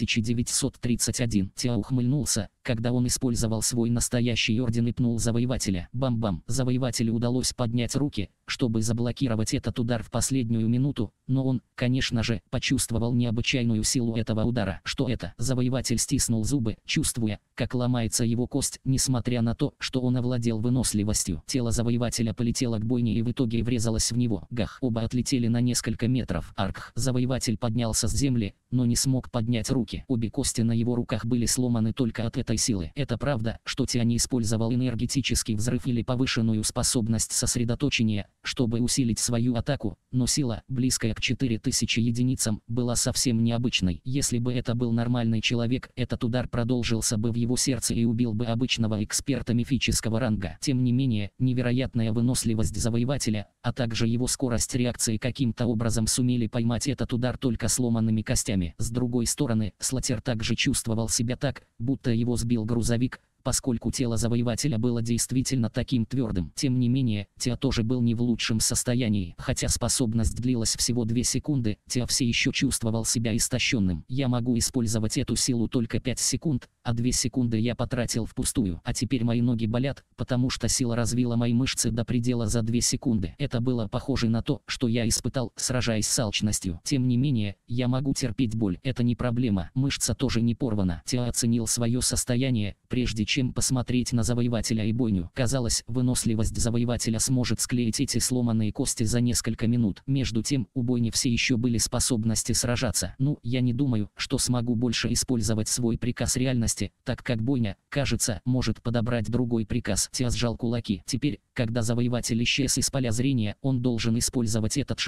3931. Тиа ухмыльнулся, когда он использовал свой настоящий орден и пнул завоевателя. Бам-бам. Завоевателю удалось поднять руки, чтобы заблокировать этот удар в последнюю минуту, но он, конечно же, почувствовал необычайную силу этого удара. Что это? Завоеватель стиснул зубы, чувствуя, как ломается его кость, несмотря на то, что он овладел выносливостью. Тело завоевателя полетело к бойне и в итоге врезалось в него. Гах. Оба отлетели на несколько метров. Арх. Завоеватель поднялся с земли, но не смог поднять руки. Обе кости на его руках были сломаны только от этой силы. Это правда, что Тиа не использовал энергетический взрыв или повышенную способность сосредоточения, чтобы усилить свою атаку, но сила, близкая к 4000 единицам, была совсем необычной. Если бы это был нормальный человек, этот удар продолжился бы в его сердце и убил бы обычного эксперта мифического ранга. Тем не менее, невероятная выносливость завоевателя, а также его скорость реакции каким-то образом сумели поймать этот удар только сломанными костями. С другой стороны, Слатер также чувствовал себя так, будто его сбил грузовик, поскольку тело завоевателя было действительно таким твердым. Тем не менее, Тиа тоже был не в лучшем состоянии. Хотя способность длилась всего 2 секунды, Тиа все еще чувствовал себя истощенным. Я могу использовать эту силу только 5 секунд, а 2 секунды я потратил впустую. А теперь мои ноги болят, потому что сила развила мои мышцы до предела за 2 секунды. Это было похоже на то, что я испытал, сражаясь с алчностью. Тем не менее, я могу терпеть боль. Это не проблема. Мышца тоже не порвана. Тиа оценил свое состояние, прежде чем посмотреть на завоевателя и бойню. Казалось, выносливость завоевателя сможет склеить эти сломанные кости за несколько минут. Между тем, у бойни все еще были способности сражаться. Ну, я не думаю, что смогу больше использовать свой приказ реальности, так как бойня, кажется, может подобрать другой приказ. Тиа сжал кулаки. Теперь, когда завоеватель исчез из поля зрения, он должен использовать этот шанс,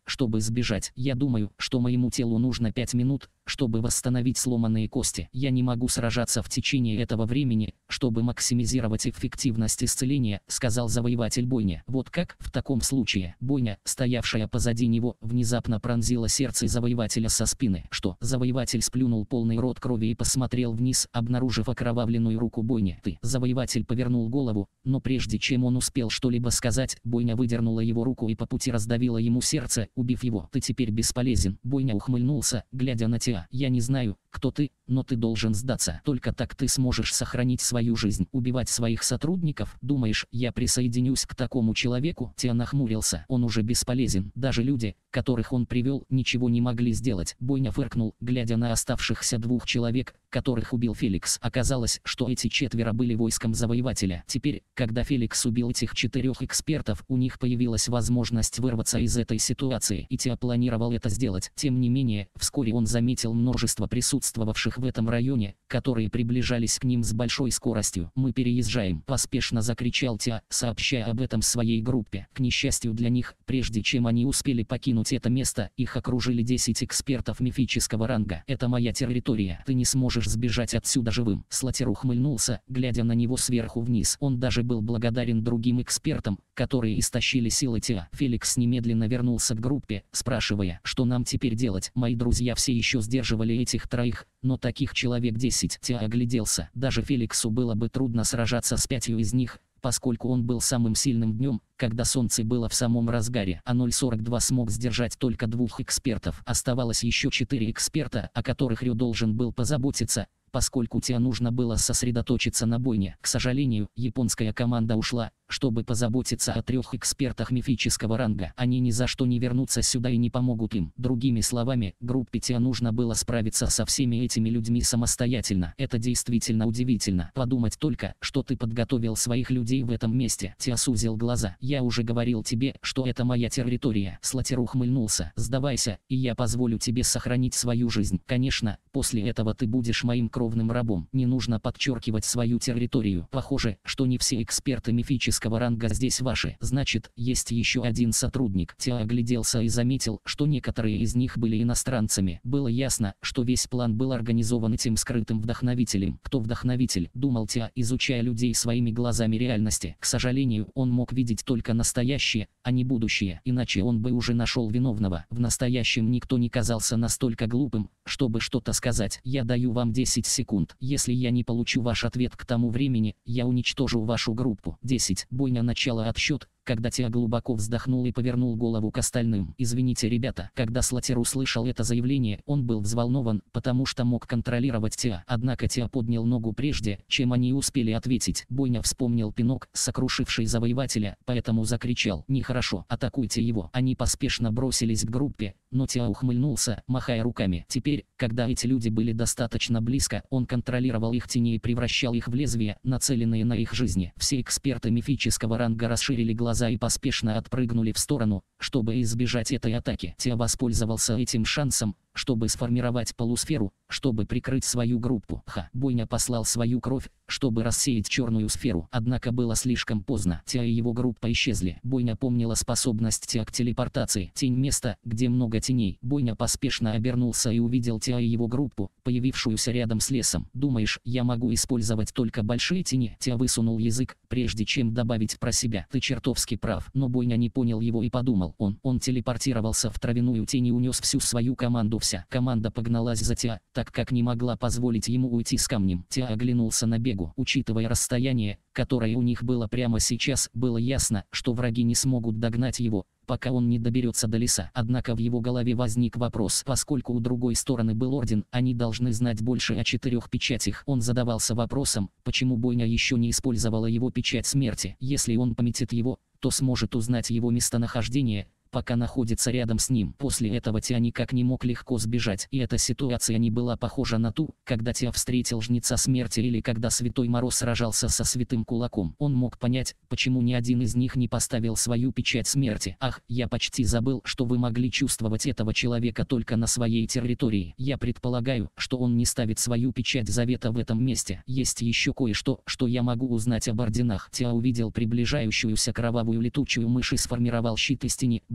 чтобы сбежать. Я думаю, что моему телу нужно 5 минут, чтобы восстановить сломанные кости. Я не могу сражаться в течение этого времени, чтобы максимизировать эффективность исцеления, сказал завоеватель бойни. Вот как? В таком случае, бойня, стоявшая позади него, внезапно пронзила сердце завоевателя со спины. Что? Завоеватель сплюнул полный рот крови и посмотрел вниз, обнаружив окровавленную руку бойни. Ты. Завоеватель повернул голову, но прежде чем он успел что-либо сказать, бойня выдернула его руку и по пути раздавила ему сердце, убив его. Ты теперь бесполезен. Бойня ухмыльнулся, глядя на Теа. Я не знаю, кто ты, но ты должен сдаться. Только так ты сможешь сохранить свою жизнь. Убивать своих сотрудников? Думаешь, я присоединюсь к такому человеку? Теа нахмурился. Он уже бесполезен. Даже люди, которых он привел, ничего не могли сделать. Бойня фыркнул, глядя на оставшихся 2 человек, которых убил Феликс. Оказалось, что эти 4 были войском завоевателя. Теперь, когда Феликс убил этих 4 экспертов, у них появилась возможность вырваться из этой ситуации, и Теа планировал это сделать. Тем не менее, вскоре он заметил множество присутствовавших в этом районе, которые приближались к ним с большой скоростью. «Мы переезжаем!» – поспешно закричал Теа, сообщая об этом своей группе. К несчастью для них, прежде чем они успели покинуть это место, их окружили 10 экспертов мифического ранга. «Это моя территория. Ты не сможешь сбежать отсюда живым». Слатер ухмыльнулся, глядя на него сверху вниз. Он даже был благодарен другим экспертам, которые истощили силы Теа. Феликс немедленно вернулся к группе, спрашивая, что нам теперь делать. Мои друзья все еще сдерживали этих 3, но таких человек 10. Теа огляделся. Даже Феликсу было бы трудно сражаться с 5 из них, поскольку он был самым сильным днем, когда солнце было в самом разгаре, а 042 смог сдержать только 2 экспертов. Оставалось еще 4 эксперта, о которых Рю должен был позаботиться, поскольку Теа нужно было сосредоточиться на бойне. К сожалению, японская команда ушла, чтобы позаботиться о 3 экспертах мифического ранга. Они ни за что не вернутся сюда и не помогут им. Другими словами, группе Теа нужно было справиться со всеми этими людьми самостоятельно. Это действительно удивительно. Подумать только, что ты подготовил своих людей в этом месте. Теа сузил глаза. Я уже говорил тебе, что это моя территория. Слатер ухмыльнулся. Сдавайся, и я позволю тебе сохранить свою жизнь. Конечно, после этого ты будешь моим кровным рабом. Не нужно подчеркивать свою территорию. Похоже, что не все эксперты мифического ранга здесь ваши. Значит, есть еще один сотрудник. Теа огляделся и заметил, что некоторые из них были иностранцами. Было ясно, что весь план был организован этим скрытым вдохновителем. Кто вдохновитель? Думал Теа, изучая людей своими глазами реальности. К сожалению, он мог видеть только настоящее, а не будущее. Иначе он бы уже нашел виновного. В настоящем никто не казался настолько глупым, чтобы что-то сказать. Я даю вам 10 секунд. Если я не получу ваш ответ к тому времени, я уничтожу вашу группу. 10. Бойня начала отсчет, когда Теа глубоко вздохнул и повернул голову к остальным. «Извините, ребята». Когда Слатер услышал это заявление, он был взволнован, потому что мог контролировать Теа. Однако Теа поднял ногу прежде, чем они успели ответить. Бойня вспомнил пинок, сокрушивший завоевателя, поэтому закричал: «Нехорошо, атакуйте его». Они поспешно бросились к группе, но Теа ухмыльнулся, махая руками. Теперь, когда эти люди были достаточно близко, он контролировал их тени и превращал их в лезвия, нацеленные на их жизни. Все эксперты мифического ранга расширили глаза и поспешно отпрыгнули в сторону, чтобы избежать этой атаки. Теа воспользовался этим шансом, чтобы сформировать полусферу, чтобы прикрыть свою группу. Бойня послал свою кровь, чтобы рассеять черную сферу. Однако было слишком поздно. Теа и его группа исчезли. Бойня помнила способность Теа к телепортации. Тень — место, где много теней. Бойня поспешно обернулся и увидел Теа и его группу, появившуюся рядом с лесом. «Думаешь, я могу использовать только большие тени?» Теа высунул язык, прежде чем добавить про себя: «Ты чертовски прав». Но Бойня не понял его и подумал: он телепортировался в травяную тень и унес всю свою команду. Вся команда погналась за Теа, так как не могла позволить ему уйти с камнем. Теа оглянулся на бегу. Учитывая расстояние, которое у них было прямо сейчас, было ясно, что враги не смогут догнать его, пока он не доберется до леса. Однако в его голове возник вопрос: поскольку у другой стороны был Орден, они должны знать больше о 4 печатях. Он задавался вопросом, почему Бойня еще не использовала его печать смерти. Если он пометит его, то сможет узнать его местонахождение, пока находится рядом с ним. После этого Теа никак не мог легко сбежать, и эта ситуация не была похожа на ту, когда Теа встретил Жнеца Смерти или когда Святой Мороз сражался со Святым Кулаком. Он мог понять, почему ни один из них не поставил свою печать смерти. «Ах, я почти забыл, что вы могли чувствовать этого человека только на своей территории. Я предполагаю, что он не ставит свою печать завета в этом месте. Есть еще кое-что, что я могу узнать об орденах». Теа увидел приближающуюся кровавую летучую мышь и сформировал щит из тени,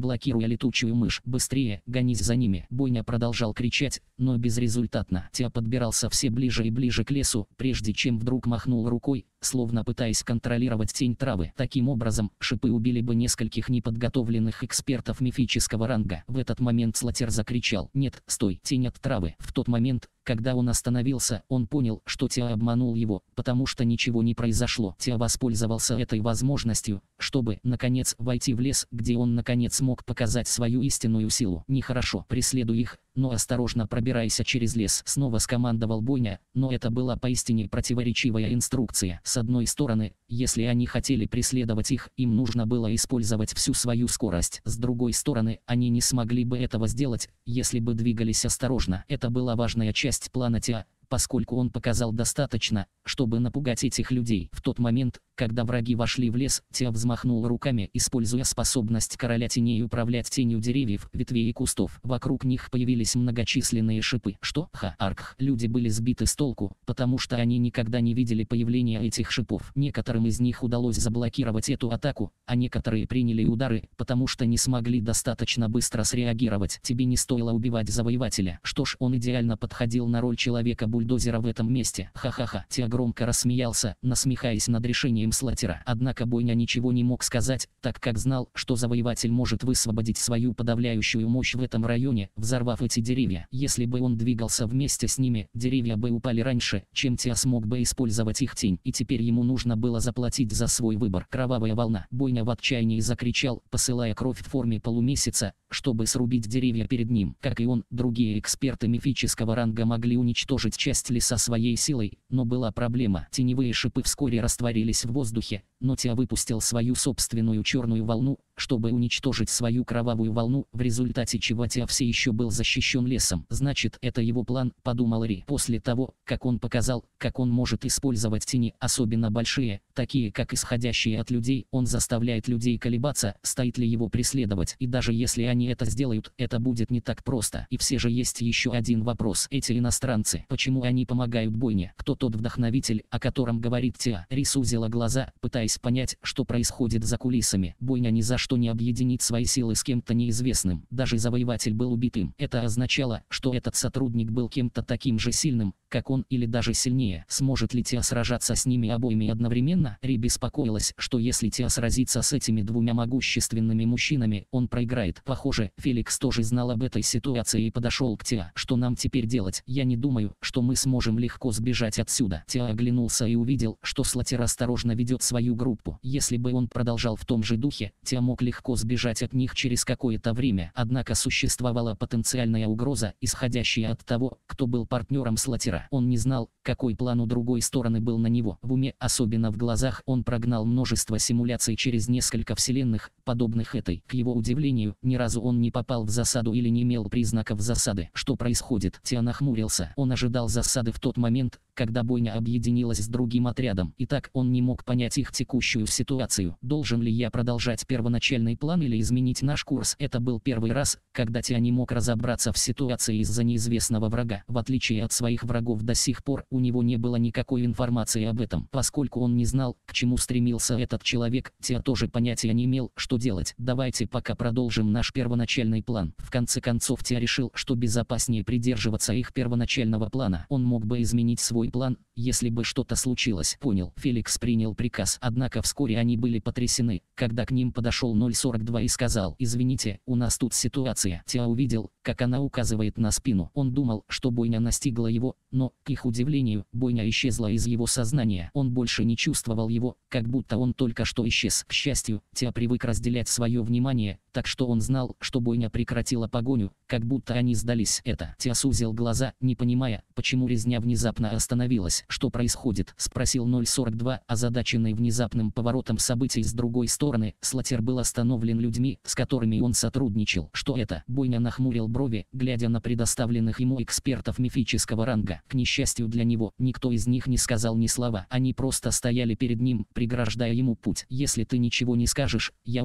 блокируя летучую мышь. «Быстрее, гонись за ними!» Бойня продолжал кричать, но безрезультатно. Тя подбирался все ближе и ближе к лесу, прежде чем вдруг махнул рукой, словно пытаясь контролировать тень травы. Таким образом, шипы убили бы нескольких неподготовленных экспертов мифического ранга. В этот момент Слатер закричал: «Нет, стой, тень от травы!» В тот момент, когда он остановился, он понял, что Тя обманул его, потому что ничего не произошло. Тя воспользовался этой возможностью, чтобы, наконец, войти в лес, где он, наконец, мог показать свою истинную силу. «Нехорошо, преследуй их, но осторожно пробирайся через лес», — снова скомандовал Бойня, но это была поистине противоречивая инструкция. С одной стороны, если они хотели преследовать их, им нужно было использовать всю свою скорость. С другой стороны, они не смогли бы этого сделать, если бы двигались осторожно. Это была важная часть плана Тя, поскольку он показал достаточно, чтобы напугать этих людей. В тот момент, когда враги вошли в лес, Тя взмахнул руками, используя способность короля теней управлять тенью деревьев, ветвей и кустов. Вокруг них появились многочисленные шипы. Что? Арх. Люди были сбиты с толку, потому что они никогда не видели появления этих шипов. Некоторым из них удалось заблокировать эту атаку, а некоторые приняли удары, потому что не смогли достаточно быстро среагировать. Тебе не стоило убивать завоевателя. Что ж, он идеально подходил на роль человека-бульдозера в этом месте. Ха-ха-ха. Тя громко рассмеялся, насмехаясь над решением Слатера. Однако Бойня ничего не мог сказать, так как знал, что завоеватель может высвободить свою подавляющую мощь в этом районе, взорвав эти деревья. Если бы он двигался вместе с ними, деревья бы упали раньше, чем Тя смог бы использовать их тень, и теперь ему нужно было заплатить за свой выбор. Кровавая волна. Бойня в отчаянии закричал, посылая кровь в форме полумесяца, чтобы срубить деревья перед ним. Как и он, другие эксперты мифического ранга могли уничтожить часть леса своей силой, но была проблема. Теневые шипы вскоре растворились в воздухе, но Тя выпустил свою собственную черную волну, чтобы уничтожить свою кровавую волну, в результате чего Тя все еще был защищен лесом. «Значит, это его план», — подумал Ри. После того, как он показал, как он может использовать тени, особенно большие, такие как исходящие от людей, он заставляет людей колебаться, стоит ли его преследовать. И даже если они это сделают, это будет не так просто. И все же есть еще один вопрос. Эти иностранцы, почему они помогают Бойне? Кто тот вдохновитель, о котором говорит Тя? Ри сузила глаза, пытаясь понять, что происходит за кулисами. Бойня ни за что не объединит свои силы с кем-то неизвестным. Даже завоеватель был убитым. Это означало, что этот сотрудник был кем-то таким же сильным, как он, или даже сильнее. Сможет ли Тя сражаться с ними обоими одновременно? Ри беспокоилась, что если Тя сразится с этими двумя могущественными мужчинами, он проиграет. Похоже, Феликс тоже знал об этой ситуации и подошел к Тя. «Что нам теперь делать? Я не думаю, что мы сможем легко сбежать отсюда». Тя оглянулся и увидел, что Слатер осторожно ведет свою группу. Если бы он продолжал в том же духе, Тя мог легко сбежать от них через какое-то время. Однако существовала потенциальная угроза, исходящая от того, кто был партнером Слатера. Он не знал, какой план у другой стороны был на него. В уме, особенно в глазах, он прогнал множество симуляций через несколько вселенных, подобных этой. К его удивлению, ни разу он не попал в засаду или не имел признаков засады. Что происходит? Тя нахмурился. Он ожидал засады в тот момент, когда Бойня объединилась с другим отрядом. Итак, он не мог понять их текущую ситуацию. Должен ли я продолжать первоначальный план или изменить наш курс? Это был первый раз, когда Тя не мог разобраться в ситуации из-за неизвестного врага. В отличие от своих врагов до сих пор, у него не было никакой информации об этом. Поскольку он не знал, к чему стремился этот человек, Тя тоже понятия не имел, что делать. «Давайте пока продолжим наш первоначальный план». В конце концов Тя решил, что безопаснее придерживаться их первоначального плана. Он мог бы изменить свой план, если бы что-то случилось. Понял. Феликс принял приказ. Однако вскоре они были потрясены, когда к ним подошел 042 и сказал: «Извините, у нас тут ситуация». Тя увидел, как она указывает на спину. Он думал, что Бойня настигла его, но, к их удивлению, Бойня исчезла из его сознания. Он больше не чувствовал его, как будто он только что исчез. К счастью, Тя привык разделять свое внимание, так что он знал, что Бойня прекратила погоню, как будто они сдались. Тя сузил глаза, не понимая, почему резня внезапно остановилась. «Что происходит?» — спросил 042, озадаченный внезапным поворотом событий с другой стороны. Слатер был остановлен людьми, с которыми он сотрудничал. «Что это?» — Бойня нахмурил брови, глядя на предоставленных ему экспертов мифического ранга. К несчастью для него, никто из них не сказал ни слова. Они просто стояли перед ним, преграждая ему путь. «Если ты ничего не скажешь, я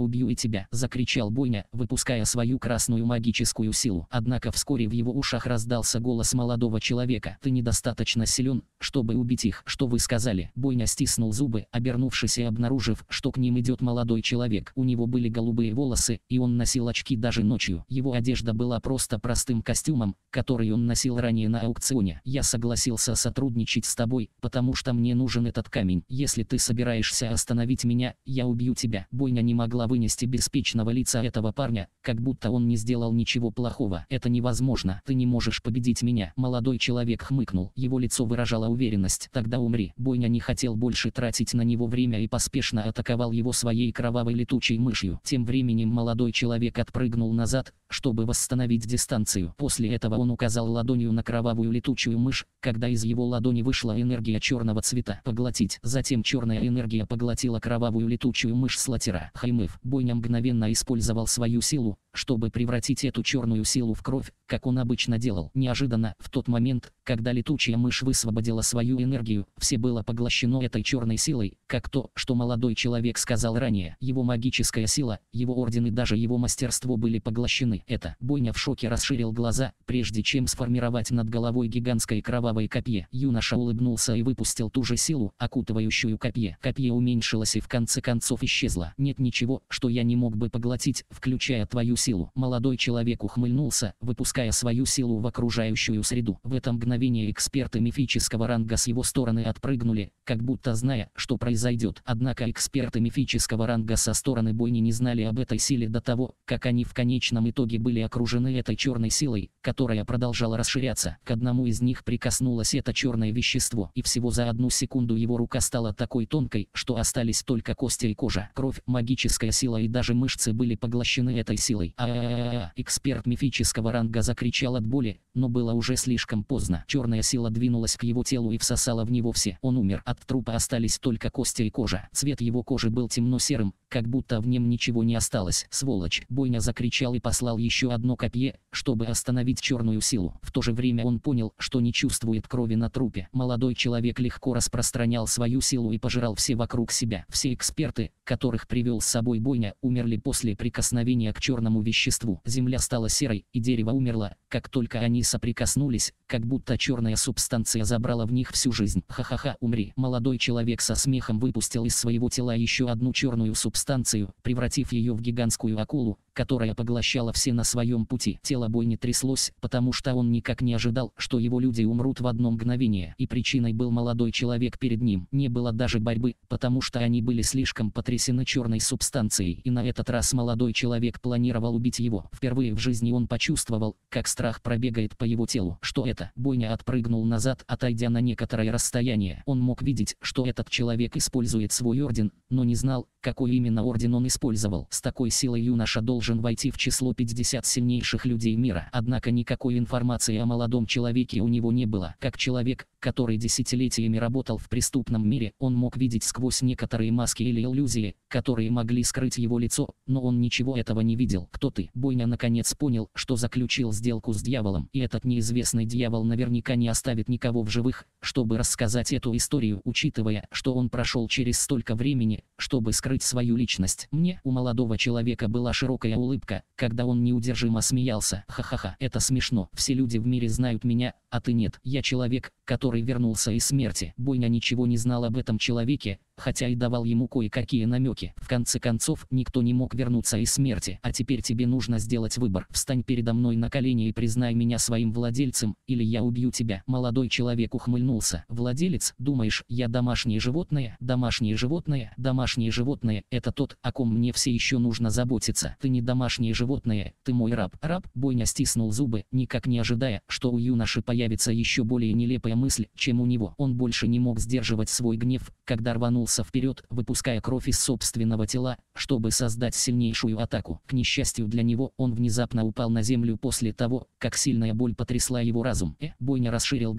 убью и тебя!» — закричал Бойня, выпуская свою красную магическую силу. Однако вскоре в его ушах раздался голос молодого человека: «Ты недостаточно силен, чтобы убить их». «Что вы сказали?» Бойня стиснул зубы, обернувшись и обнаружив, что к ним идет молодой человек. У него были голубые волосы, и он носил очки даже ночью. Его одежда была просто простым костюмом, который он носил ранее на аукционе. «Я согласился сотрудничать с тобой, потому что мне нужен этот камень. Если ты собираешься остановить меня, я убью тебя». Бойня не могла вынести беспечного лица этого парня, как будто он не сделал ничего плохого. «Это невозможно. Ты не можешь победить меня». Молодой человек хмыкнул. Его лицо выражало уверенность. «Тогда умри». Бойня не хотел больше тратить на него время и поспешно атаковал его своей кровавой летучей мышью. Тем временем молодой человек отпрыгнул назад, чтобы восстановить дистанцию. После этого он указал ладонью на кровавую летучую мышь, когда из его ладони вышла энергия черного цвета. «Поглотить». Затем черная энергия поглотила кровавую летучую мышь Слатера. Хаймыв. Бойня мгновенно использовал свою силу, чтобы превратить эту черную силу в кровь, как он обычно делал. Неожиданно, в тот момент, когда летучая мышь высвободила свою энергию, все было поглощено этой черной силой, как то, что молодой человек сказал ранее. Его магическая сила, его орден и даже его мастерство были поглощены. Бойня в шоке расширил глаза, прежде чем сформировать над головой гигантское кровавое копье. Юноша улыбнулся и выпустил ту же силу, окутывающую копье. Копье уменьшилось и в конце концов исчезло. «Нет ничего, что я не мог бы поглотить, включая твою силу». Молодой человек ухмыльнулся, выпуская свою силу в окружающую среду. В это мгновение эксперты мифического ранга с его стороны отпрыгнули, как будто зная, что произойдет. Однако эксперты мифического ранга со стороны Бойни не знали об этой силе до того, как они в конечном итоге были окружены этой черной силой, которая продолжала расширяться. К одному из них прикоснулось это черное вещество, и всего за одну секунду его рука стала такой тонкой, что остались только кости и кожа. Кровь, магическая сила и даже мышцы были поглощены этой силой. Эксперт мифического ранга закричал от боли, но было уже слишком поздно. Черная сила двинулась к его телу и всосала в него все. Он умер. От трупа остались только кости и кожа. Цвет его кожи был темно-серым, как будто в нем ничего не осталось. «Сволочь!» Бойня закричал и послал еще одно копье, чтобы остановить черную силу. В то же время он понял, что не чувствует крови на трупе. Молодой человек легко распространял свою силу и пожирал все вокруг себя. Все эксперты, которых привел с собой Бойня, умерли после прикосновения к черному веществу. Земля стала серой, и дерево умерло, как только они соприкоснулись, как будто черная субстанция забрала в них всю жизнь. «Ха-ха-ха, умри!» Молодой человек со смехом выпустил из своего тела еще одну черную субстанцию, превратив ее в гигантскую акулу, которая поглощала все на своем пути. Тело Бойни тряслось, потому что он никак не ожидал, что его люди умрут в одно мгновение. И причиной был молодой человек перед ним. Не было даже борьбы, потому что они были слишком потрясены черной субстанцией. И на этот раз молодой человек планировал убить его. Впервые в жизни он почувствовал, как страх пробегает по его телу. Что это? Бойня отпрыгнул назад, отойдя на некоторое расстояние. Он мог видеть, что этот человек использует свой орден, но не знал, какой именно орден он использовал. С такой силой юноша должен войти в число 50 сильнейших людей мира. Однако никакой информации о молодом человеке у него не было. Как человек, который десятилетиями работал в преступном мире, он мог видеть сквозь некоторые маски или иллюзии, которые могли скрыть его лицо, но он ничего этого не видел. «Кто ты?» Бойня наконец понял, что заключил сделку с дьяволом, и этот неизвестный дьявол наверняка не оставит никого в живых, чтобы рассказать эту историю, учитывая, что он прошел через столько времени, чтобы скрыть свою личность. У молодого человека была широкая улыбка, когда он неудержимо смеялся. «Ха-ха-ха, это смешно. Все люди в мире знают меня, а ты нет. Я человек, который вернулся из смерти». Бойня ничего не знал об этом человеке, хотя и давал ему кое-какие намеки. В конце концов, никто не мог вернуться из смерти. «А теперь тебе нужно сделать выбор. Встань передо мной на колени и признай меня своим владельцем, или я убью тебя». Молодой человек ухмыльнулся. «Владелец? Думаешь, я домашнее животное? Домашнее животное? Домашнее животное — это тот, о ком мне все еще нужно заботиться. Ты не домашнее животное, ты мой раб». «Раб?» Бойня стиснул зубы, никак не ожидая, что у юноши появится еще более нелепая мысль, чем у него. Он больше не мог сдерживать свой гнев, когда рванулся вперед, выпуская кровь из собственного тела, чтобы создать сильнейшую атаку. К несчастью для него, он внезапно упал на землю после того, как сильная боль потрясла его разум. Бойня расширил глаза,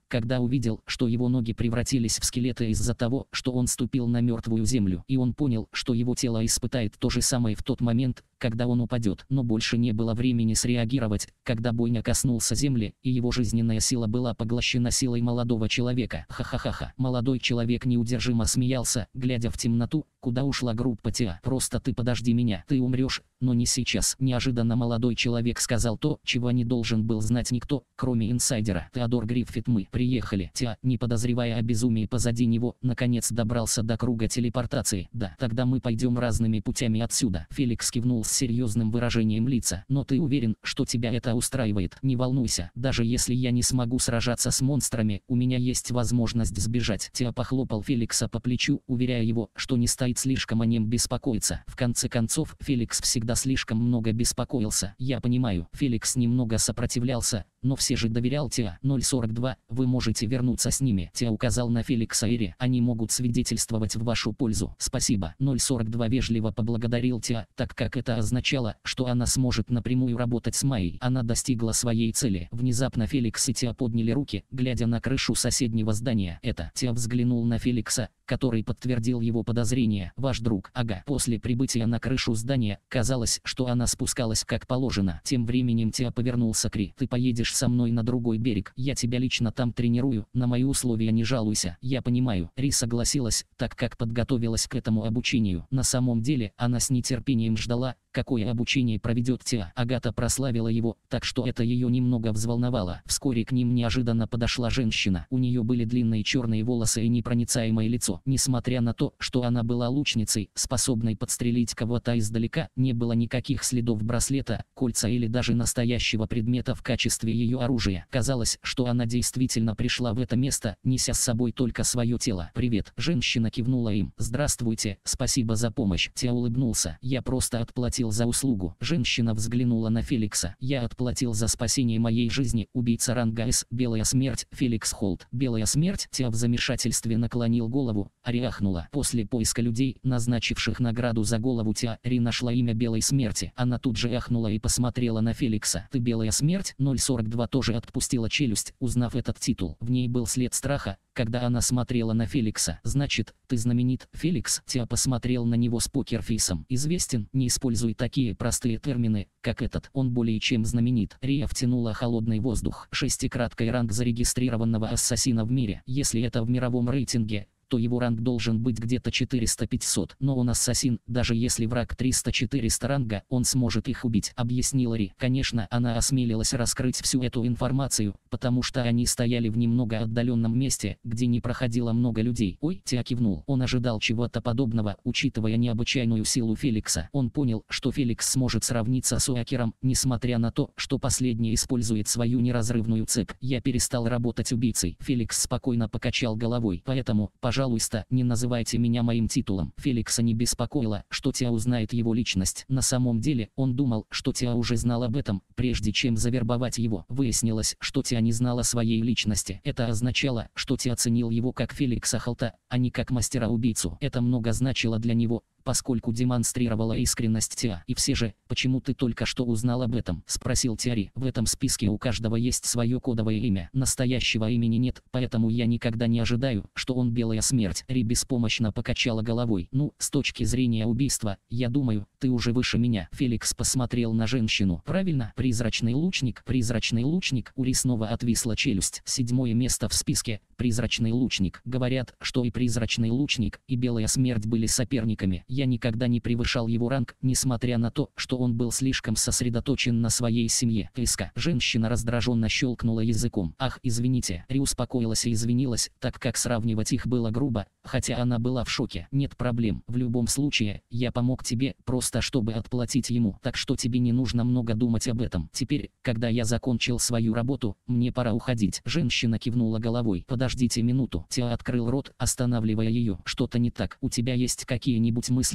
когда увидел, что его ноги превратились в скелеты из-за того, что он ступил на мертвую землю, и он понял, что его тело испытает то же самое в тот момент, когда он упадет. Но больше не было времени среагировать, когда бойня коснулся земли, и его жизненная сила была поглощена силой молодого человека. Ха-ха-ха-ха. Молодой человек неудержимо смеялся, глядя в темноту, куда ушла группа Тиа. «Просто ты подожди меня, ты умрешь, но не сейчас». Неожиданно молодой человек сказал то, чего не должен был знать никто, кроме инсайдера. Теодор Гриффит. Мы приехали. Тиа, не подозревая о безумии позади него, наконец добрался до круга телепортации. Да, тогда мы пойдем разными путями отсюда. Феликс кивнул с серьезным выражением лица. Но ты уверен, что тебя это устраивает? Не волнуйся, даже если я не смогу сражаться с монстрами, у меня есть возможность сбежать. Тиа похлопал Феликса по плечу, уверяя его, что не стоит слишком о нем беспокоиться. В конце концов, Феликс всегда слишком много беспокоился. Я понимаю, Феликс немного сопротивлялся, но все же доверял Тиа. 042, вы можете вернуться с ними. Тиа указал на Феликса и Ри. Они могут свидетельствовать в вашу пользу. Спасибо. 042 вежливо поблагодарил Тиа, так как это означало, что она сможет напрямую работать с Майей. Она достигла своей цели. Внезапно Феликс и Тиа подняли руки, глядя на крышу соседнего здания. Это Тиа взглянул на Феликса, который подтвердил его подозрения. Ваш друг. Ага. После прибытия на крышу здания, казалось, что она спускалась как положено. Тем временем Тиа повернулся к Ри. Ты поедешь со мной на другой берег. Я тебя лично там тренирую. На мои условия не жалуйся. Я понимаю. Ри согласилась, так как подготовилась к этому обучению. На самом деле, она с нетерпением ждала, какое обучение проведет Тиа. Агата прославила его, так что это ее немного взволновало. Вскоре к ним неожиданно подошла женщина. У нее были длинные черные волосы и непроницаемое лицо. Несмотря на то, что она была лучницей, способной подстрелить кого-то издалека, не было никаких следов браслета, кольца или даже настоящего предмета в качестве ее оружия. Казалось, что она действительно пришла в это место, неся с собой только свое тело. «Привет», женщина кивнула им. «Здравствуйте, спасибо за помощь». Тиа улыбнулся. «Я просто отплатил за услугу». Женщина взглянула на Феликса. «Я отплатил за спасение моей жизни». Убийца ранга С. Белая смерть. Феликс Холт. Белая смерть. Тиа в замешательстве наклонил голову. Ари ахнула. После поиска людей, назначивших награду за голову Тиа, Ри нашла имя Белой смерти. Она тут же ахнула и посмотрела на Феликса. «Ты Белая смерть?» 042 тоже отпустила челюсть, узнав этот титул. В ней был след страха, когда она смотрела на Феликса. «Значит, ты знаменит, Феликс?» Тиа посмотрел на него с покерфейсом. «Известен, не используй такие простые термины, как этот. Он более чем знаменит». Рия втянула холодный воздух. 6-краткий ранг зарегистрированного ассасина в мире. Если это в мировом рейтинге, то его ранг должен быть где-то 400-500. Но он ассасин, даже если враг 300-400 ранга, он сможет их убить, объяснила Ри. Конечно, она осмелилась раскрыть всю эту информацию, потому что они стояли в немного отдаленном месте, где не проходило много людей. «Ой», Тиа кивнул. Он ожидал чего-то подобного, учитывая необычайную силу Феликса. Он понял, что Феликс сможет сравниться с Уакером, несмотря на то, что последний использует свою неразрывную цепь. «Я перестал работать убийцей». Феликс спокойно покачал головой. «Поэтому, пожалуйста, не называйте меня моим титулом». Феликса не беспокоило, что Тиа узнает его личность. На самом деле, он думал, что Тиа уже знал об этом, прежде чем завербовать его. Выяснилось, что Тиа не знала своей личности. Это означало, что Тиа ценил его как Феликса Холта, а не как мастера-убийцу. Это много значило для него, поскольку демонстрировала искренность Тиа. «И все же, почему ты только что узнал об этом?» — спросил Тиари. «В этом списке у каждого есть свое кодовое имя. Настоящего имени нет, поэтому я никогда не ожидаю, что он Белая смерть». Ри беспомощно покачала головой. «Ну, с точки зрения убийства, я думаю, ты уже выше меня». Феликс посмотрел на женщину. «Правильно, призрачный лучник». «Призрачный лучник». У Ри снова отвисла челюсть. 7-е место в списке. Призрачный лучник. Говорят, что и призрачный лучник, и Белая смерть были соперниками. Я никогда не превышал его ранг, несмотря на то, что он был слишком сосредоточен на своей семье. Иска. Женщина раздраженно щелкнула языком. «Ах, извините». Ри успокоилась и извинилась, так как сравнивать их было грубо, хотя она была в шоке. «Нет проблем. В любом случае, я помог тебе, просто чтобы отплатить ему. Так что тебе не нужно много думать об этом. Теперь, когда я закончил свою работу, мне пора уходить». Женщина кивнула головой. «Подождите минуту». Тиа открыл рот, останавливая ее. «Что-то не так. У тебя есть какие-нибудь мысли о том,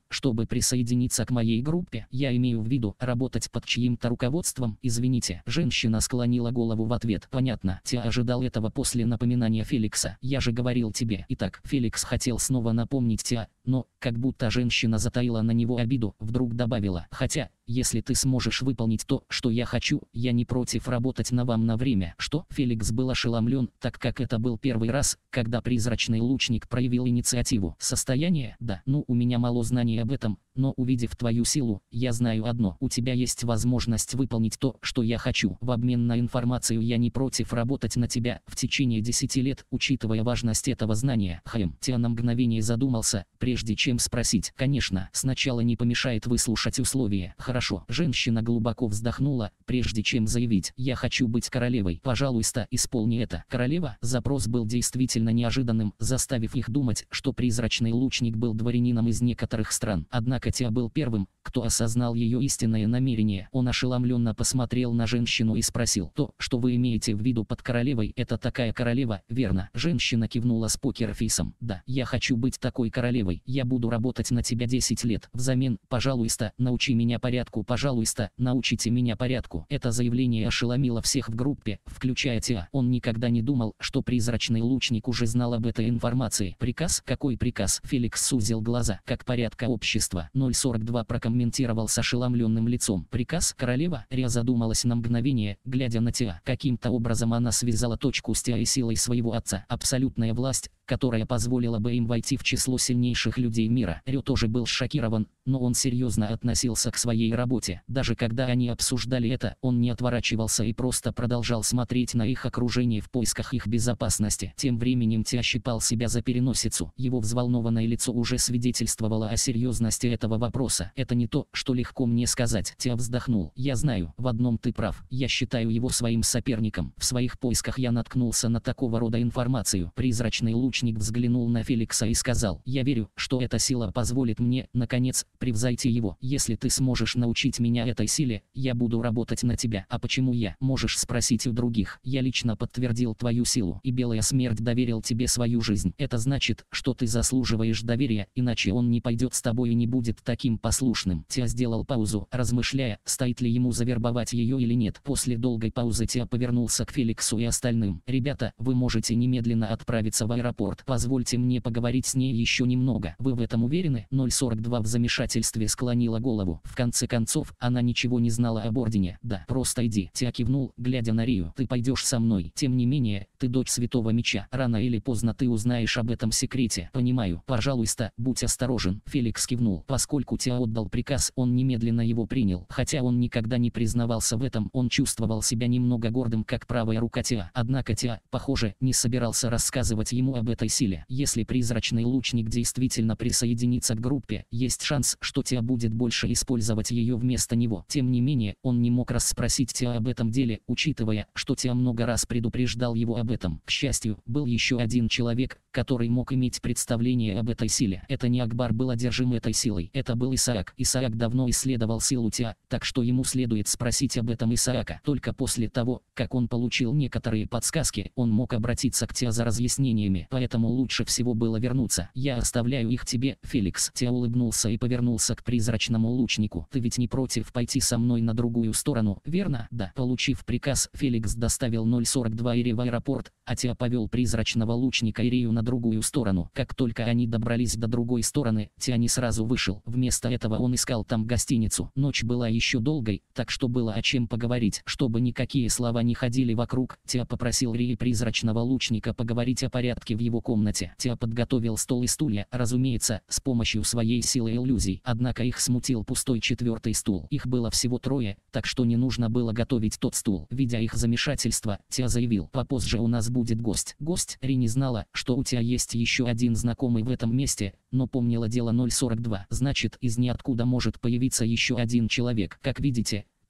чтобы присоединиться к моей группе? Я имею в виду, работать под чьим-то руководством, извините. Женщина склонила голову в ответ. Понятно, Тиа ожидал этого после напоминания Феликса. Я же говорил тебе. Итак, Феликс хотел снова напомнить Тиа, но, как будто женщина затаила на него обиду, вдруг добавила: хотя, если ты сможешь выполнить то, что я хочу, я не против работать на вам на время. Что? Феликс был ошеломлен, так как это был первый раз, когда призрачный лучник проявил инициативу. Состояние? Да. Ну, у меня мало знаний об этом, но увидев твою силу, я знаю одно: у тебя есть возможность выполнить то, что я хочу. В обмен на информацию я не против работать на тебя в течение 10 лет, учитывая важность этого знания. Тиа на мгновение задумался, прежде чем спросить. Конечно, сначала не помешает выслушать условия. Хорошо. Женщина глубоко вздохнула, прежде чем заявить: я хочу быть королевой. Пожалуйста, исполни это. Королева? Запрос был действительно неожиданным, заставив их думать, что призрачный лучник был дворянином из некоторых стран. Однако Тиа был первым, кто осознал ее истинное намерение. Он ошеломленно посмотрел на женщину и спросил: то, что вы имеете в виду под королевой, это такая королева, верно? Женщина кивнула с покерфейсом. Да, я хочу быть такой королевой. Я буду работать на тебя 10 лет. Взамен, пожалуйста, научи меня порядку. Пожалуйста, научите меня порядку. Это заявление ошеломило всех в группе, включая Тиа. Он никогда не думал, что призрачный лучник уже знал об этой информации. Приказ? Какой приказ? Феликс сузил глаза. Как порядка общества. 042 прокомментировал с ошеломленным лицом. Приказ? Королева? Риа задумалась на мгновение, глядя на Тиа. Каким-то образом она связала точку с Тиа и силой своего отца. Абсолютная власть, которая позволила бы им войти в число сильнейших людей мира. Рё тоже был шокирован, но он серьезно относился к своей работе. Даже когда они обсуждали это, он не отворачивался и просто продолжал смотреть на их окружение в поисках их безопасности. Тем временем Тиа щипал себя за переносицу. Его взволнованное лицо уже свидетельствовало о серьезности этого вопроса. Это не то, что легко мне сказать. Тиа вздохнул. Я знаю, в одном ты прав. Я считаю его своим соперником. В своих поисках я наткнулся на такого рода информацию. Призрачный лучник взглянул на Феликса и сказал: я верю, что эта сила позволит мне, наконец, превзойти его. Если ты сможешь научить меня этой силе, я буду работать на тебя. А почему я? Можешь спросить у других. Я лично подтвердил твою силу, и Белая Смерть доверил тебе свою жизнь. Это значит, что ты заслуживаешь доверия, иначе он не пойдет с тобой и не будет таким послушным. Тиа сделал паузу, размышляя, стоит ли ему завербовать ее или нет. После долгой паузы Тиа повернулся к Феликсу и остальным. Ребята, вы можете немедленно отправиться в аэропорт. Позвольте мне поговорить с ней еще немного. Вы в этом уверены? 042 в замешательстве склонила голову. В конце концов, она ничего не знала об ордене. Да, просто иди. Тиа кивнул, глядя на Рию. Ты пойдешь со мной. Тем не менее, ты дочь Святого Меча. Рано или поздно ты узнаешь об этом секрете. Понимаю. Пожалуйста, будь осторожен. Феликс кивнул. Поскольку Тиа отдал приказ, он немедленно его принял. Хотя он никогда не признавался в этом, он чувствовал себя немного гордым, как правая рука Тиа. Однако Тиа, похоже, не собирался рассказывать ему об этой силе. Если призрачный лучник действительно присоединится к группе, есть шанс, что Тиа будет больше использовать ее вместо него. Тем не менее, он не мог расспросить Тиа об этом деле, учитывая, что Тиа много раз предупреждал его об этом. К счастью, был еще один человек, который мог иметь представление об этой силе. Это не Акбар был одержим этой силой. Это был Исаак. Исаак давно исследовал силу Тиа, так что ему следует спросить об этом Исаака. Только после того, как он получил некоторые подсказки, он мог обратиться к Тиа за разъяснениями. Поэтому лучше всего было вернуться. Я оставляю их тебе, Феликс. Тиа улыбнулся и повернулся к призрачному лучнику. Ты ведь не против пойти со мной на другую сторону, верно? Да. Получив приказ, Феликс доставил 042 Ири в аэропорт, а Тиа повел призрачного лучника Ирию на другую сторону. Как только они добрались до другой стороны, Тиа не сразу вышел. Вместо этого он искал там гостиницу. Ночь была еще долгой, так что было о чем поговорить. Чтобы никакие слова не ходили вокруг, Тиа попросил Рии призрачного лучника поговорить о порядке в его комнате. Тиа подготовил стол и стулья, разумеется, с помощью своей силы иллюзий. Однако их смутил пустой 4-й стул. Их было всего 3, так что не нужно было готовить тот стул. Видя их замешательство, Тиа заявил: попозже у нас будет гость. Гость? Ри не знала, что у Тиа есть еще один знакомый в этом месте, но помнила дело 042. Значит, из ниоткуда может появиться еще один человек. Как видите,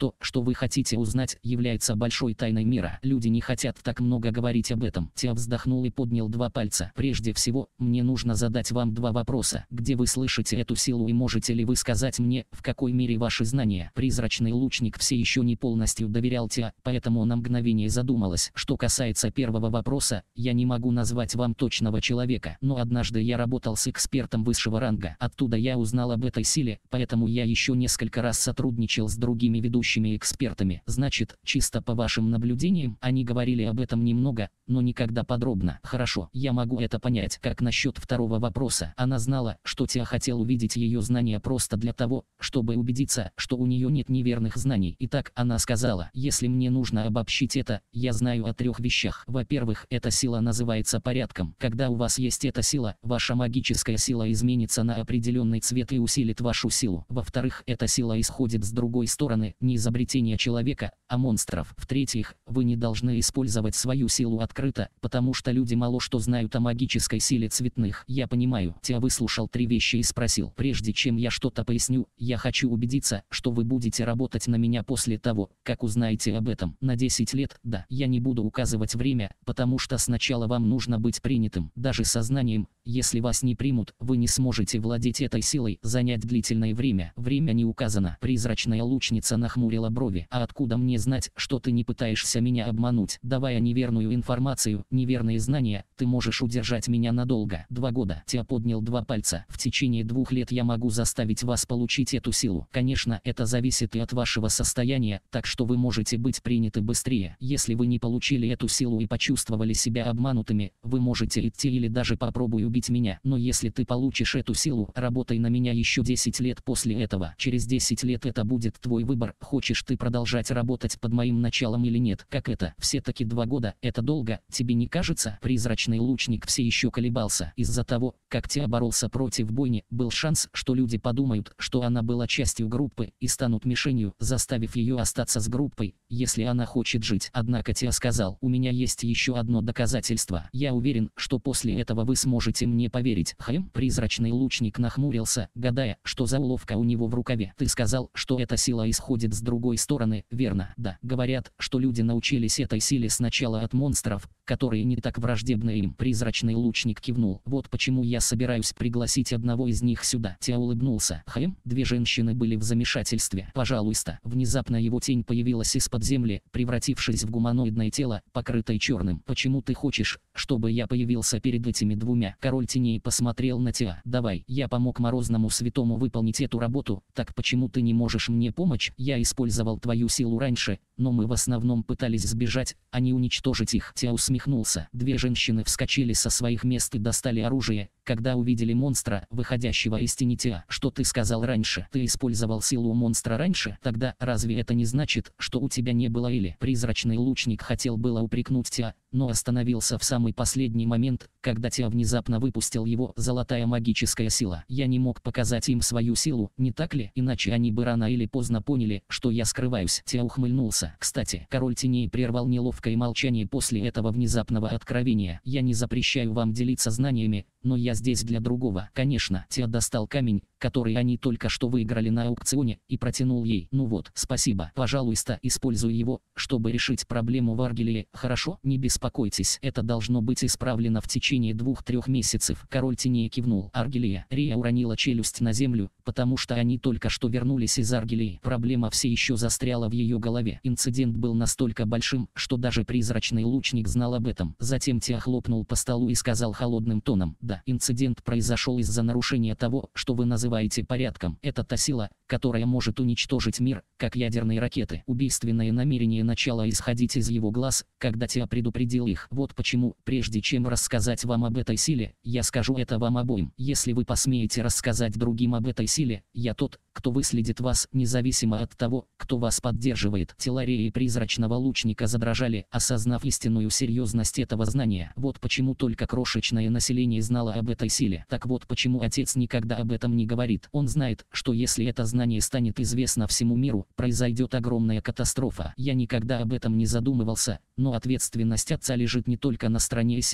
то, что вы хотите узнать, является большой тайной мира. Люди не хотят так много говорить об этом. Теа вздохнул и поднял два пальца. Прежде всего, мне нужно задать вам два вопроса. Где вы слышите эту силу и можете ли вы сказать мне, в какой мере ваши знания? Призрачный лучник все еще не полностью доверял Теа, поэтому он на мгновение задумалась. Что касается первого вопроса, я не могу назвать вам точного человека, но однажды я работал с экспертом высшего ранга. Оттуда я узнал об этой силе, поэтому я еще несколько раз сотрудничал с другими ведущими экспертами. Значит, чисто по вашим наблюдениям, они говорили об этом немного, но никогда подробно. Хорошо, я могу это понять. Как насчет второго вопроса? Она знала, что Теа хотел увидеть ее знания просто для того, чтобы убедиться, что у нее нет неверных знаний. Итак, она сказала, если мне нужно обобщить это, я знаю о трех вещах. Во-первых, эта сила называется порядком. Когда у вас есть эта сила, ваша магическая сила изменится на определенный цвет и усилит вашу силу. Во-вторых, эта сила исходит с другой стороны, не изобретения человека, а монстров. В-третьих, вы не должны использовать свою силу открыто, потому что люди мало что знают о магической силе цветных. Я понимаю. Теа выслушал три вещи и спросил, прежде чем я что-то поясню, я хочу убедиться, что вы будете работать на меня после того, как узнаете об этом. На 10 лет, да. Я не буду указывать время, потому что сначала вам нужно быть принятым, даже сознанием. Если вас не примут, вы не сможете владеть этой силой, занять длительное время. Время не указано. Призрачная лучница нахмурила брови. А откуда мне знать, что ты не пытаешься меня обмануть? Давая неверную информацию, неверные знания, ты можешь удержать меня надолго. 2 года. Теа поднял два пальца. В течение 2 лет я могу заставить вас получить эту силу. Конечно, это зависит и от вашего состояния, так что вы можете быть приняты быстрее. Если вы не получили эту силу и почувствовали себя обманутыми, вы можете идти или даже попробуй убить меня. Но если ты получишь эту силу, работай на меня еще 10 лет после этого. Через 10 лет это будет твой выбор, хочешь ты продолжать работать под моим началом или нет. Как это? Все-таки 2 года, это долго, тебе не кажется? Призрачный лучник все еще колебался. Из-за того, как Теа боролся против бойни, был шанс, что люди подумают, что она была частью группы и станут мишенью, заставив ее остаться с группой, если она хочет жить. Однако Теа сказал, у меня есть еще одно доказательство. Я уверен, что после этого вы сможете мне поверить. Призрачный лучник нахмурился, гадая, что за уловка у него в рукаве. Ты сказал, что эта сила исходит с другой стороны, верно? Да. Говорят, что люди научились этой силе сначала от монстров, которые не так враждебны им. Призрачный лучник кивнул. Вот почему я собираюсь пригласить одного из них сюда. Теа улыбнулся. Две женщины были в замешательстве. Пожалуйста. Внезапно его тень появилась из-под земли, превратившись в гуманоидное тело, покрытое черным. Почему ты хочешь, чтобы я появился перед этими двумя? Король теней посмотрел на Теа. Давай, я помог Морозному Святому выполнить эту работу, так почему ты не можешь мне помочь? Я использовал твою силу раньше, но мы в основном пытались сбежать, а не уничтожить их. Теа усмехнулся. Две женщины вскочили со своих мест и достали оружие, когда увидели монстра, выходящего из тени. Теа, что ты сказал раньше? Ты использовал силу монстра раньше? Тогда разве это не значит, что у тебя не было или? Призрачный лучник хотел было упрекнуть Теа, но остановился в самый последний момент, когда Теа внезапно выпустил его золотая магическая сила. Я не мог показать им свою силу, не так ли? Иначе они бы рано или поздно поняли, что я скрываюсь. Теа ухмыльнулся. Кстати, король теней прервал неловкое молчание после этого внезапного откровения. Я не запрещаю вам делиться знаниями, но я здесь для другого. Конечно. Теа достал камень, который они только что выиграли на аукционе, и протянул ей. Ну вот, спасибо. Пожалуйста, используй его, чтобы решить проблему в Аргилии. Хорошо? Не беспокойтесь. Это должно быть исправлено в течение 2-3 месяцев. Король теней кивнул. Аргилия. Рия уронила челюсть на землю, потому что они только что вернулись из Аргилии. Проблема все еще застряла в ее голове. Инцидент был настолько большим, что даже призрачный лучник знал об этом. Затем Теа хлопнул по столу и сказал холодным тоном. Да, инцидент произошел из-за нарушения того, что вы называете порядком. Это та сила, которая может уничтожить мир, как ядерные ракеты. Убийственное намерение начало исходить из его глаз, когда Теа предупредил их. Вот почему, прежде чем рассказать вам об этой силе, я скажу это вам обоим. Если вы посмеете рассказать другим об этой силе, я тот, кто выследит вас, независимо от того, кто вас поддерживает. Тела Рии и призрачного лучника задрожали, осознав истинную серьезность этого знания. Вот почему только крошечное население знало об этой силе. Так вот почему отец никогда об этом не говорит. Он знает, что если это знание станет известно всему миру, произойдет огромная катастрофа. Я никогда об этом не задумывался, но ответственность отца лежит не только на стороне семьи,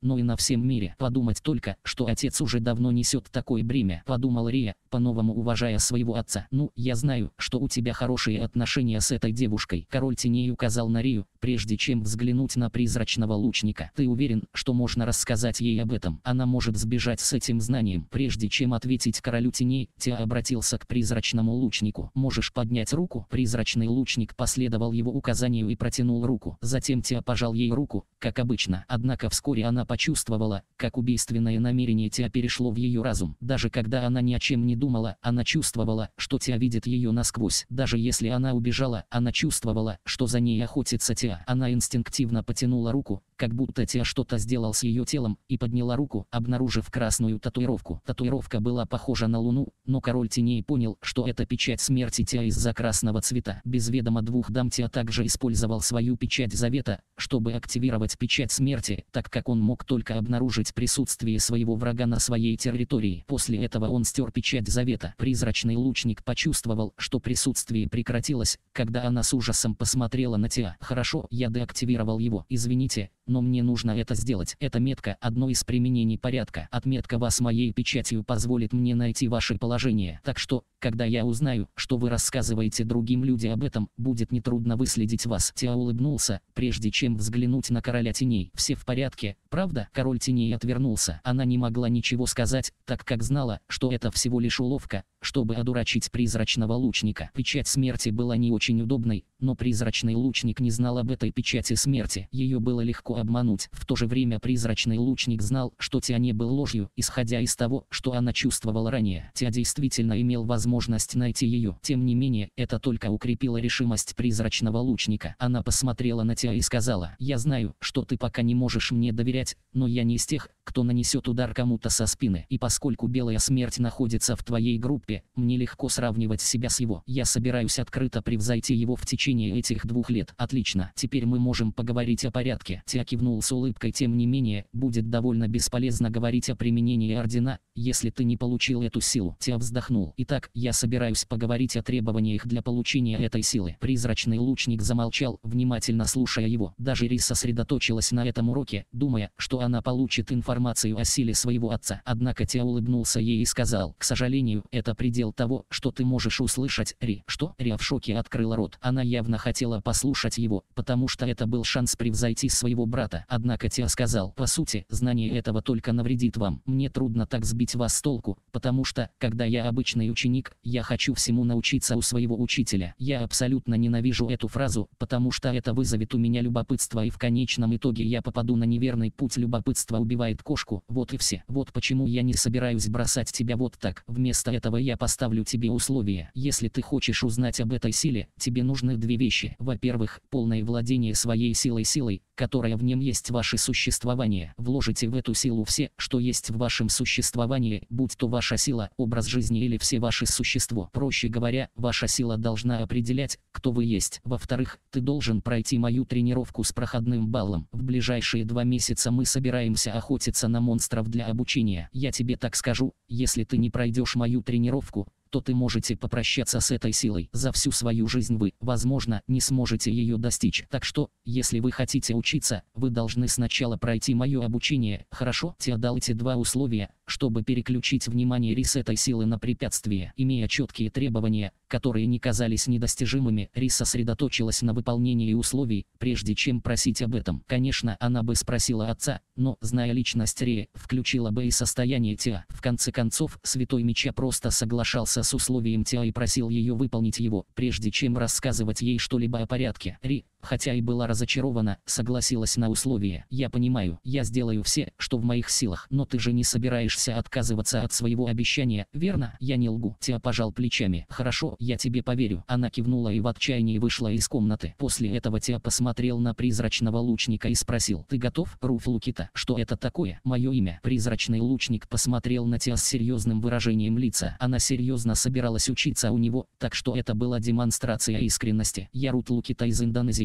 но и на всем мире. Подумать только, что отец уже давно несет такое бремя, подумал Рия, по-новому уважая своего отца. Ну, я знаю, что у тебя хорошие отношения с этой девушкой. Король теней указал на Рию, прежде чем взглянуть на призрачного лучника. Ты уверен, что можно рассказать ей об этом? Она может сбежать с этим знанием. Прежде чем ответить королю теней, Теа обратился к призрачному лучнику. Можешь поднять руку? Призрачный лучник последовал его указанию и протянул руку. Затем Теа пожал ей руку, как обычно. Однако вскоре она почувствовала, как убийственное намерение Теа перешло в ее разум. Даже когда она ни о чем не думала, она чувствовала, что Теа видит ее насквозь. Даже если она убежала, она чувствовала, что за ней охотится Теа. Она инстинктивно потянула руку, как будто Теа что-то сделал с ее телом, и подняла руку, обнаружив красную татуировку. Татуировка была похожа на луну, но король теней понял, что это печать смерти Теа из-за красного цвета. Без ведома двух дам Теа также использовал свою печать завета, чтобы активировать печать смерти, так как он мог только обнаружить присутствие своего врага на своей территории. После этого он стер печать завета. Призрачный лучник почувствовал, что присутствие прекратилось, когда она с ужасом посмотрела на Теа. Хорошо, я деактивировал его. Извините, но мне нужно это сделать. Эта метка – одно из применений порядка. Отметка вас моей печатью позволит мне найти ваше положение. Так что, когда я узнаю, что вы рассказываете другим людям об этом, будет нетрудно выследить вас. Теа улыбнулся, прежде чем взглянуть на короля теней. Все в порядке, правда? Король теней отвернулся. Она не могла ничего сказать, так как знала, что это всего лишь уловка, чтобы одурачить призрачного лучника. Печать смерти была не очень удобной, но призрачный лучник не знал об этой печати смерти. Ее было легко обмануть. В то же время призрачный лучник знал, что Теа не был ложью, исходя из того, что она чувствовала ранее. Теа действительно имел возможность найти ее. Тем не менее, это только укрепило решимость призрачного лучника. Она посмотрела на Теа и сказала: «Я знаю, что ты пока не можешь мне доверять, но я не из тех, кто нанесет удар кому-то со спины. И поскольку Белая Смерть находится в твоей группе, мне легко сравнивать себя с его. Я собираюсь открыто превзойти его в течение этих 2 лет. Отлично, теперь мы можем поговорить о порядке». Теа кивнул с улыбкой. Тем не менее, будет довольно бесполезно говорить о применении ордена, если ты не получил эту силу. Теа вздохнул. Итак, я собираюсь поговорить о требованиях для получения этой силы. Призрачный лучник замолчал, внимательно слушая его. Даже Рис сосредоточилась на этом уроке, думая, что она получит информацию о силе своего отца. Однако Теа улыбнулся ей и сказал: «К сожалению, это предел того, что ты можешь услышать, Ри». «Что?» Ри в шоке открыла рот. Она явно хотела послушать его, потому что это был шанс превзойти своего брата. Однако Теа сказал: «По сути, знание этого только навредит вам. Мне трудно так сбить вас с толку, потому что, когда я обычный ученик, я хочу всему научиться у своего учителя». Я абсолютно ненавижу эту фразу, потому что это вызовет у меня любопытство, и в конечном итоге я попаду на неверный путь. Любопытство убивает кошку, вот и все. Вот почему я не собираюсь бросать тебя вот так. Вместо этого я поставлю тебе условия. Если ты хочешь узнать об этой силе, тебе нужны 2 вещи. Во-первых, полное владение своей силой, которая в нем есть ваше существование. Вложите в эту силу все, что есть в вашем существовании, будь то ваша сила, образ жизни или все ваше существо. Проще говоря, ваша сила должна определять, кто вы есть. Во-вторых, ты должен пройти мою тренировку с проходным баллом. В ближайшие 2 месяца мы собираемся охотиться на монстров для обучения. Я тебе так скажу, если ты не пройдешь мою тренировку, то ты можете попрощаться с этой силой. За всю свою жизнь вы, возможно, не сможете ее достичь. Так что, если вы хотите учиться, вы должны сначала пройти мое обучение. Хорошо? Теа дал эти 2 условия, чтобы переключить внимание Рис этой силы на препятствие. Имея четкие требования, которые не казались недостижимыми, Рис сосредоточилась на выполнении условий, прежде чем просить об этом. Конечно, она бы спросила отца, но, зная личность Рии, включила бы и состояние Теа. В конце концов, Святой Меча просто соглашался с условием Теа и просил ее выполнить его, прежде чем рассказывать ей что-либо о порядке. Ри, хотя и была разочарована, согласилась на условия. «Я понимаю, я сделаю все, что в моих силах, но ты же не собираешься отказываться от своего обещания, верно? Я не лгу». Теа пожал плечами. «Хорошо, я тебе поверю». Она кивнула и в отчаянии вышла из комнаты. После этого Теа посмотрел на призрачного лучника и спросил: «Ты готов, Руф Лукита?» «Что это такое?» «Мое имя». Призрачный лучник посмотрел на Теа с серьезным выражением лица. Она серьезно собиралась учиться у него, так что это была демонстрация искренности. «Я Рут Лукита из Индонезии.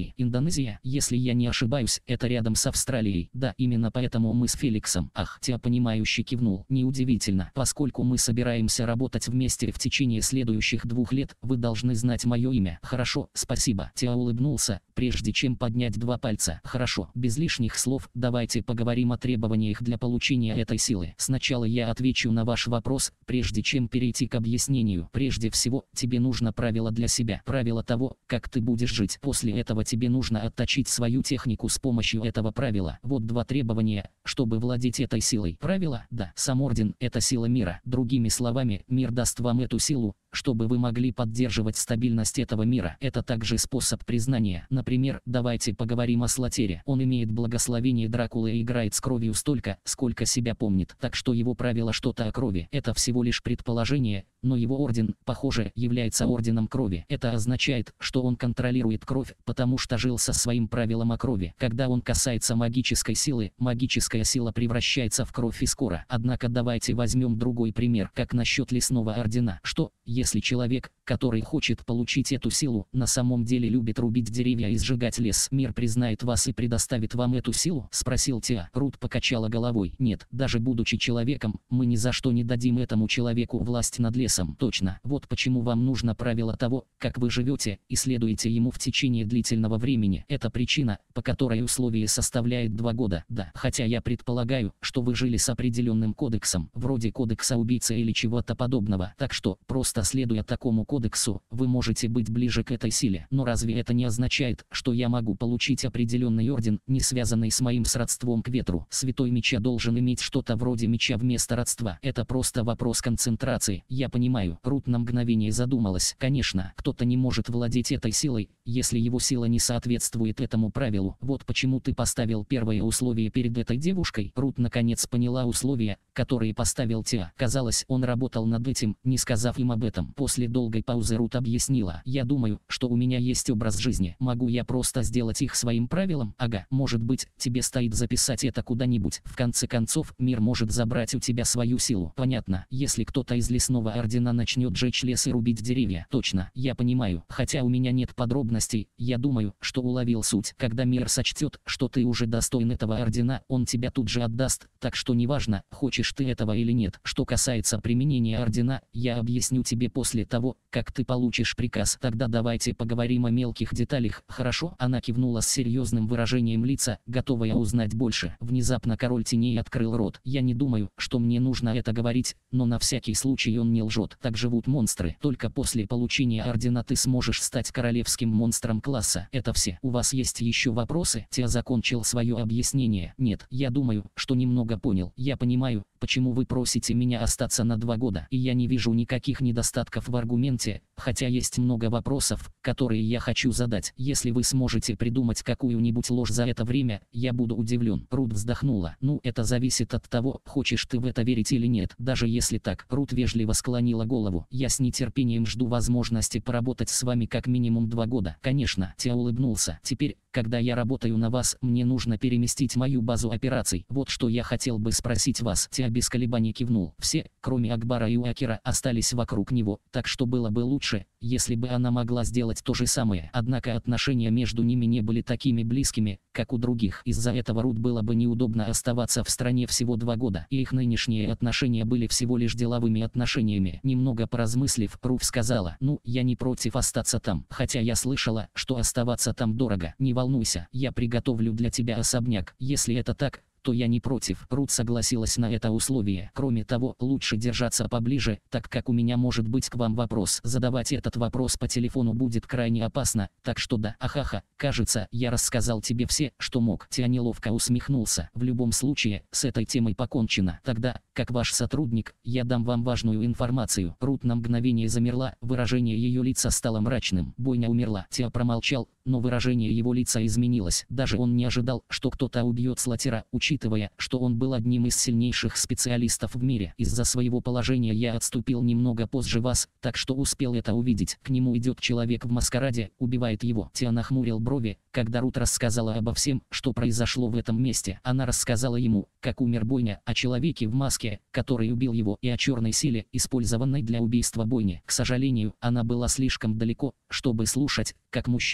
Индонезия, если я не ошибаюсь, это рядом с Австралией. Да, именно поэтому мы с Феликсом. Ах, Тиа понимающе кивнул. Неудивительно, поскольку мы собираемся работать вместе в течение следующих 2 лет, вы должны знать мое имя. Хорошо, спасибо. Тиа улыбнулся, прежде чем поднять 2 пальца. Хорошо, без лишних слов, давайте поговорим о требованиях для получения этой силы. Сначала я отвечу на ваш вопрос, прежде чем перейти к объяснению. Прежде всего, тебе нужно правило для себя. Правило того, как ты будешь жить. После этого тебе нужно отточить свою технику с помощью этого правила. Вот 2 требования, чтобы владеть этой силой. Правило? Да. Сам орден – это сила мира. Другими словами, мир даст вам эту силу, чтобы вы могли поддерживать стабильность этого мира. Это также способ признания. Например, давайте поговорим о Слатере. Он имеет благословение Дракулы и играет с кровью столько, сколько себя помнит. Так что его правило что-то о крови. Это всего лишь предположение, но его орден, похоже, является орденом крови. Это означает, что он контролирует кровь, потому что жил со своим правилом о крови. Когда он касается магической силы, магическая сила превращается в кровь и скоро. Однако давайте возьмем другой пример. Как насчет лесного ордена? Что, если человек, который хочет получить эту силу, на самом деле любит рубить деревья и сжигать лес? Мир признает вас и предоставит вам эту силу? Спросил Тиа. Рут покачала головой. Нет, даже будучи человеком, мы ни за что не дадим этому человеку власть над лесом. Точно. Вот почему вам нужно правило того, как вы живете, и следуете ему в течение длительного времени. Это причина, по которой условие составляет 2 года. Да, хотя я предполагаю, что вы жили с определенным кодексом, вроде кодекса убийцы или чего-то подобного. Так что, просто следуя такому кодексу, вы можете быть ближе к этой силе. Но разве это не означает, что я могу получить определенный орден, не связанный с моим сродством к ветру? Святой меча должен иметь что-то вроде меча вместо родства. Это просто вопрос концентрации. Я понимаю. Рут на мгновение задумалась. Конечно, кто-то не может владеть этой силой, если его сила не соответствует этому правилу. Вот почему ты поставил первое условие перед этой девушкой. Рут наконец поняла условия, которые поставил Тиа. Казалось, он работал над этим, не сказав им об этом. После долгой паузы Рут объяснила. Я думаю, что у меня есть образ жизни. Могу я просто сделать их своим правилом? Ага, может быть, тебе стоит записать это куда-нибудь. В конце концов, мир может забрать у тебя свою силу. Понятно, если кто-то из лесного ордена начнет жечь лес и рубить деревья. Точно, я понимаю. Хотя у меня нет подробностей, я думаю, что уловил суть. Когда мир сочтет, что ты уже достоин этого ордена, он тебя тут же отдаст. Так что неважно, хочешь ты этого или нет. Что касается применения ордена, я объясню тебе после того, как ты получишь приказ. Тогда давайте поговорим о мелких деталях. Хорошо? Она кивнула с серьезным выражением лица, готовая узнать больше. Внезапно король теней открыл рот. Я не думаю, что мне нужно это говорить, но на всякий случай он не лжет. Так живут монстры. Только после получения ордена ты сможешь стать королевским монстром класса. Это все. У вас есть еще вопросы? Тиа закончил свое объяснение. Нет, я думаю, что немного понял. Я понимаю, почему вы просите меня остаться на 2 года. И я не вижу никаких недостатков в аргументе, хотя есть много вопросов, которые я хочу задать. Если вы сможете придумать какую-нибудь ложь за это время, я буду удивлен. Рут вздохнула. Ну, это зависит от того, хочешь ты в это верить или нет. Даже если так. Рут вежливо склонила голову. Я с нетерпением жду возможности поработать с вами как минимум 2 года. Конечно, Тиа улыбнулся. Теперь, когда я работаю на вас, мне нужно переместить мою базу операций. Вот что я хотел бы спросить вас. Тиа без колебаний кивнул. Все, кроме Акбара и Уакера, остались вокруг него, так что было бы лучше, если бы она могла сделать то же самое. Однако отношения между ними не были такими близкими, как у других. Из-за этого Рут было бы неудобно оставаться в стране всего 2 года, и их нынешние отношения были всего лишь деловыми отношениями. Немного поразмыслив, Рут сказала: ну, я не против остаться там, хотя я слышала, что оставаться там дорого. Не волнуйся, я приготовлю для тебя особняк. Если это так, то я не против. Рут согласилась на это условие. Кроме того, лучше держаться поближе, так как у меня может быть к вам вопрос. Задавать этот вопрос по телефону будет крайне опасно, так что да. Ахаха, кажется, я рассказал тебе все, что мог. Тиа неловко усмехнулся. В любом случае, с этой темой покончено. Тогда, как ваш сотрудник, я дам вам важную информацию. Рут на мгновение замерла, выражение ее лица стало мрачным. Бойня умерла. Тиа промолчал, но выражение его лица изменилось. Даже он не ожидал, что кто-то убьет Слатера, учитывая, что он был одним из сильнейших специалистов в мире. Из-за своего положения я отступил немного позже вас, так что успел это увидеть. К нему идет человек в маскараде, убивает его. Тиа нахмурил брови, когда Рут рассказала обо всем, что произошло в этом месте. Она рассказала ему, как умер Бойня, о человеке в маске, который убил его, и о черной силе, использованной для убийства Бойни. К сожалению, она была слишком далеко, чтобы слушать, как мужчина зовет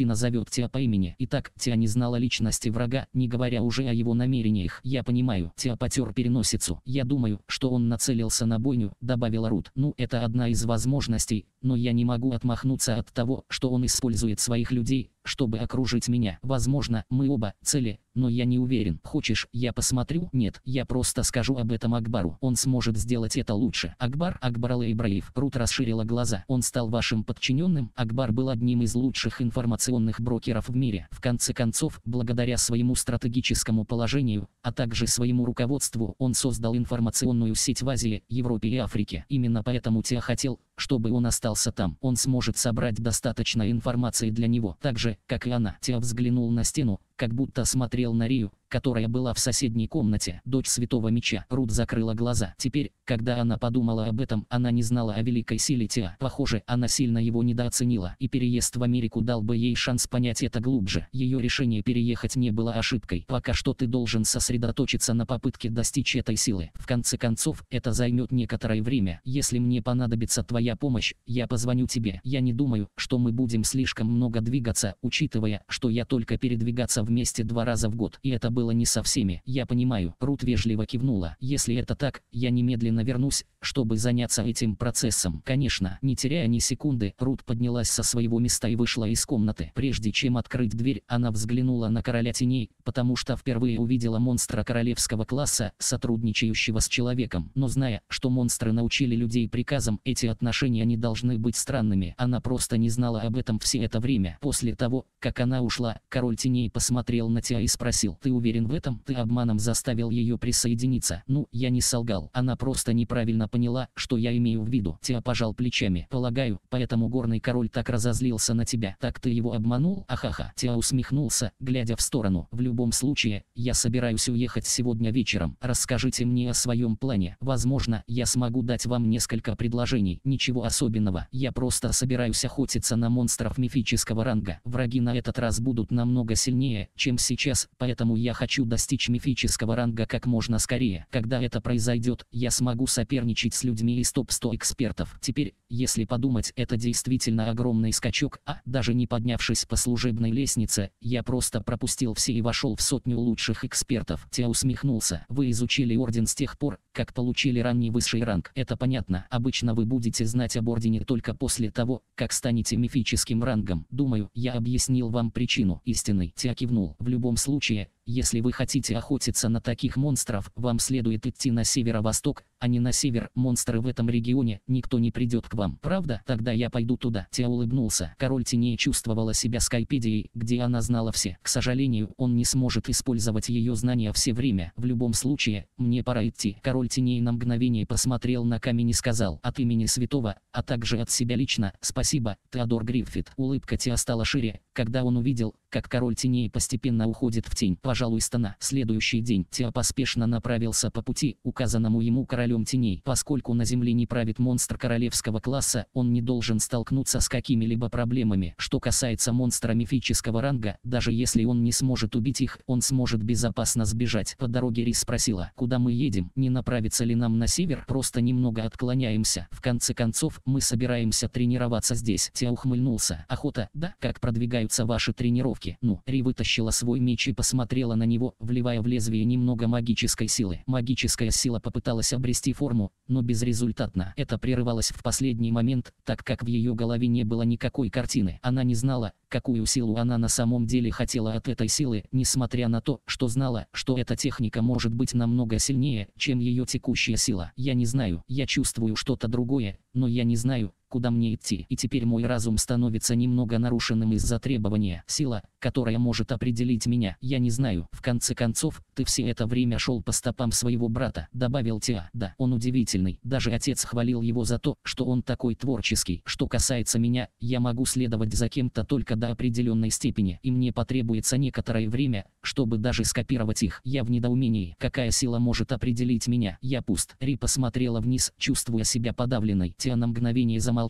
зовет Тиа по имени. Итак, Тиа не знала личности врага, не говоря уже о его намерениях. Я понимаю. Тиа потер переносицу. Я думаю, что он нацелился на бойню, добавила Рут. Ну, это одна из возможностей, но я не могу отмахнуться от того, что он использует своих людей, чтобы окружить меня. Возможно, мы оба цели, но я не уверен. Хочешь, я посмотрю? Нет, я просто скажу об этом Акбару. Он сможет сделать это лучше. Акбар Аль-Ибраев. Рут расширила глаза. Он стал вашим подчиненным? Акбар был одним из лучших информационных брокеров в мире. В конце концов, благодаря своему стратегическому положению, а также своему руководству, он создал информационную сеть в Азии, Европе и Африке. Именно поэтому Тиа хотел, чтобы он остался там. Он сможет собрать достаточно информации для него, так же, как и она. Тиа взглянул на стену, как будто смотрел на Рию, которая была в соседней комнате, дочь Святого Меча. Рут закрыла глаза. Теперь, когда она подумала об этом, она не знала о великой силе Тиа. Похоже, она сильно его недооценила, и переезд в Америку дал бы ей шанс понять это глубже. Ее решение переехать не было ошибкой. Пока что ты должен сосредоточиться на попытке достичь этой силы. В конце концов, это займет некоторое время. Если мне понадобится твоя помощь, я позвоню тебе. Я не думаю, что мы будем слишком много двигаться, учитывая, что я только передвигаться вместе 2 раза в год. И это было не со всеми. Я понимаю. Рут вежливо кивнула. Если это так, я немедленно вернусь, чтобы заняться этим процессом. Конечно, не теряя ни секунды, Рут поднялась со своего места и вышла из комнаты. Прежде чем открыть дверь, она взглянула на Короля Теней, потому что впервые увидела монстра королевского класса, сотрудничающего с человеком. Но зная, что монстры научили людей приказам, эти отношения не должны быть странными. Она просто не знала об этом все это время. После того, как она ушла, Король Теней посмотрел на Тиа и спросил: «Ты уверен в этом? Ты обманом заставил ее присоединиться?» «Ну, я не солгал. Она просто неправильно поняла, что я имею в виду». Тиа пожал плечами. «Полагаю, поэтому горный король так разозлился на тебя. Так ты его обманул?» «Ахаха». Тиа усмехнулся, глядя в сторону. «В любом случае, я собираюсь уехать сегодня вечером. Расскажите мне о своем плане. Возможно, я смогу дать вам несколько предложений. Ничего особенного. Я просто собираюсь охотиться на монстров мифического ранга. Враги на этот раз будут намного сильнее, чем сейчас, поэтому я хочу достичь мифического ранга как можно скорее. Когда это произойдет, я смогу соперничать с людьми из топ-100 экспертов. Теперь, если подумать, это действительно огромный скачок, даже не поднявшись по служебной лестнице, я просто пропустил все и вошел в 100 лучших экспертов». Тиа усмехнулся. «Вы изучили орден с тех пор, как получили ранний высший ранг. Это понятно. Обычно вы будете знать об ордене только после того, как станете мифическим рангом. Думаю, я объяснил вам причину истины». Тиа кивнул. «В любом случае, если вы хотите охотиться на таких монстров, вам следует идти на северо-восток, а не на север. Монстры в этом регионе, никто не придет к вам. Правда? Тогда я пойду туда». Тиа улыбнулся. Король Теней чувствовала себя Скайпедией, где она знала все. К сожалению, он не сможет использовать ее знания все время. В любом случае, мне пора идти. Король Теней на мгновение посмотрел на камень и сказал: «От имени святого, а также от себя лично, спасибо, Теодор Гриффит». Улыбка Тиа стала шире, когда он увидел, как Король Теней постепенно уходит в тень. Пожалуй, на следующий день Тиа поспешно направился по пути, указанному ему Королем Теней. Поскольку на Земле не правит монстр королевского класса, он не должен столкнуться с какими-либо проблемами. Что касается монстра мифического ранга, даже если он не сможет убить их, он сможет безопасно сбежать. По дороге Рис спросила: «Куда мы едем? Не направиться ли нам на север? Просто немного отклоняемся. В конце концов, мы собираемся тренироваться здесь». Тиа ухмыльнулся. «Охота, да? Как продвигаются ваши тренировки?» «Ну». Ри вытащила свой меч и посмотрела на него, вливая в лезвие немного магической силы. Магическая сила попыталась обрести форму, но безрезультатно. Это прерывалось в последний момент, так как в ее голове не было никакой картины. Она не знала, какую силу она на самом деле хотела от этой силы, несмотря на то, что знала, что эта техника может быть намного сильнее, чем ее текущая сила. «Я не знаю, я чувствую что-то другое, но я не знаю, куда мне идти. И теперь мой разум становится немного нарушенным из-за требования. Сила, которая может определить меня, я не знаю. В конце концов, ты все это время шел по стопам своего брата», — добавил Тиа. «Да, он удивительный. Даже отец хвалил его за то, что он такой творческий. Что касается меня, я могу следовать за кем-то только до определенной степени, и мне потребуется некоторое время, чтобы даже скопировать их. Я в недоумении. Какая сила может определить меня? Я пуст». Ри посмотрела вниз, чувствуя себя подавленной. Тиа на мгновение замолчал,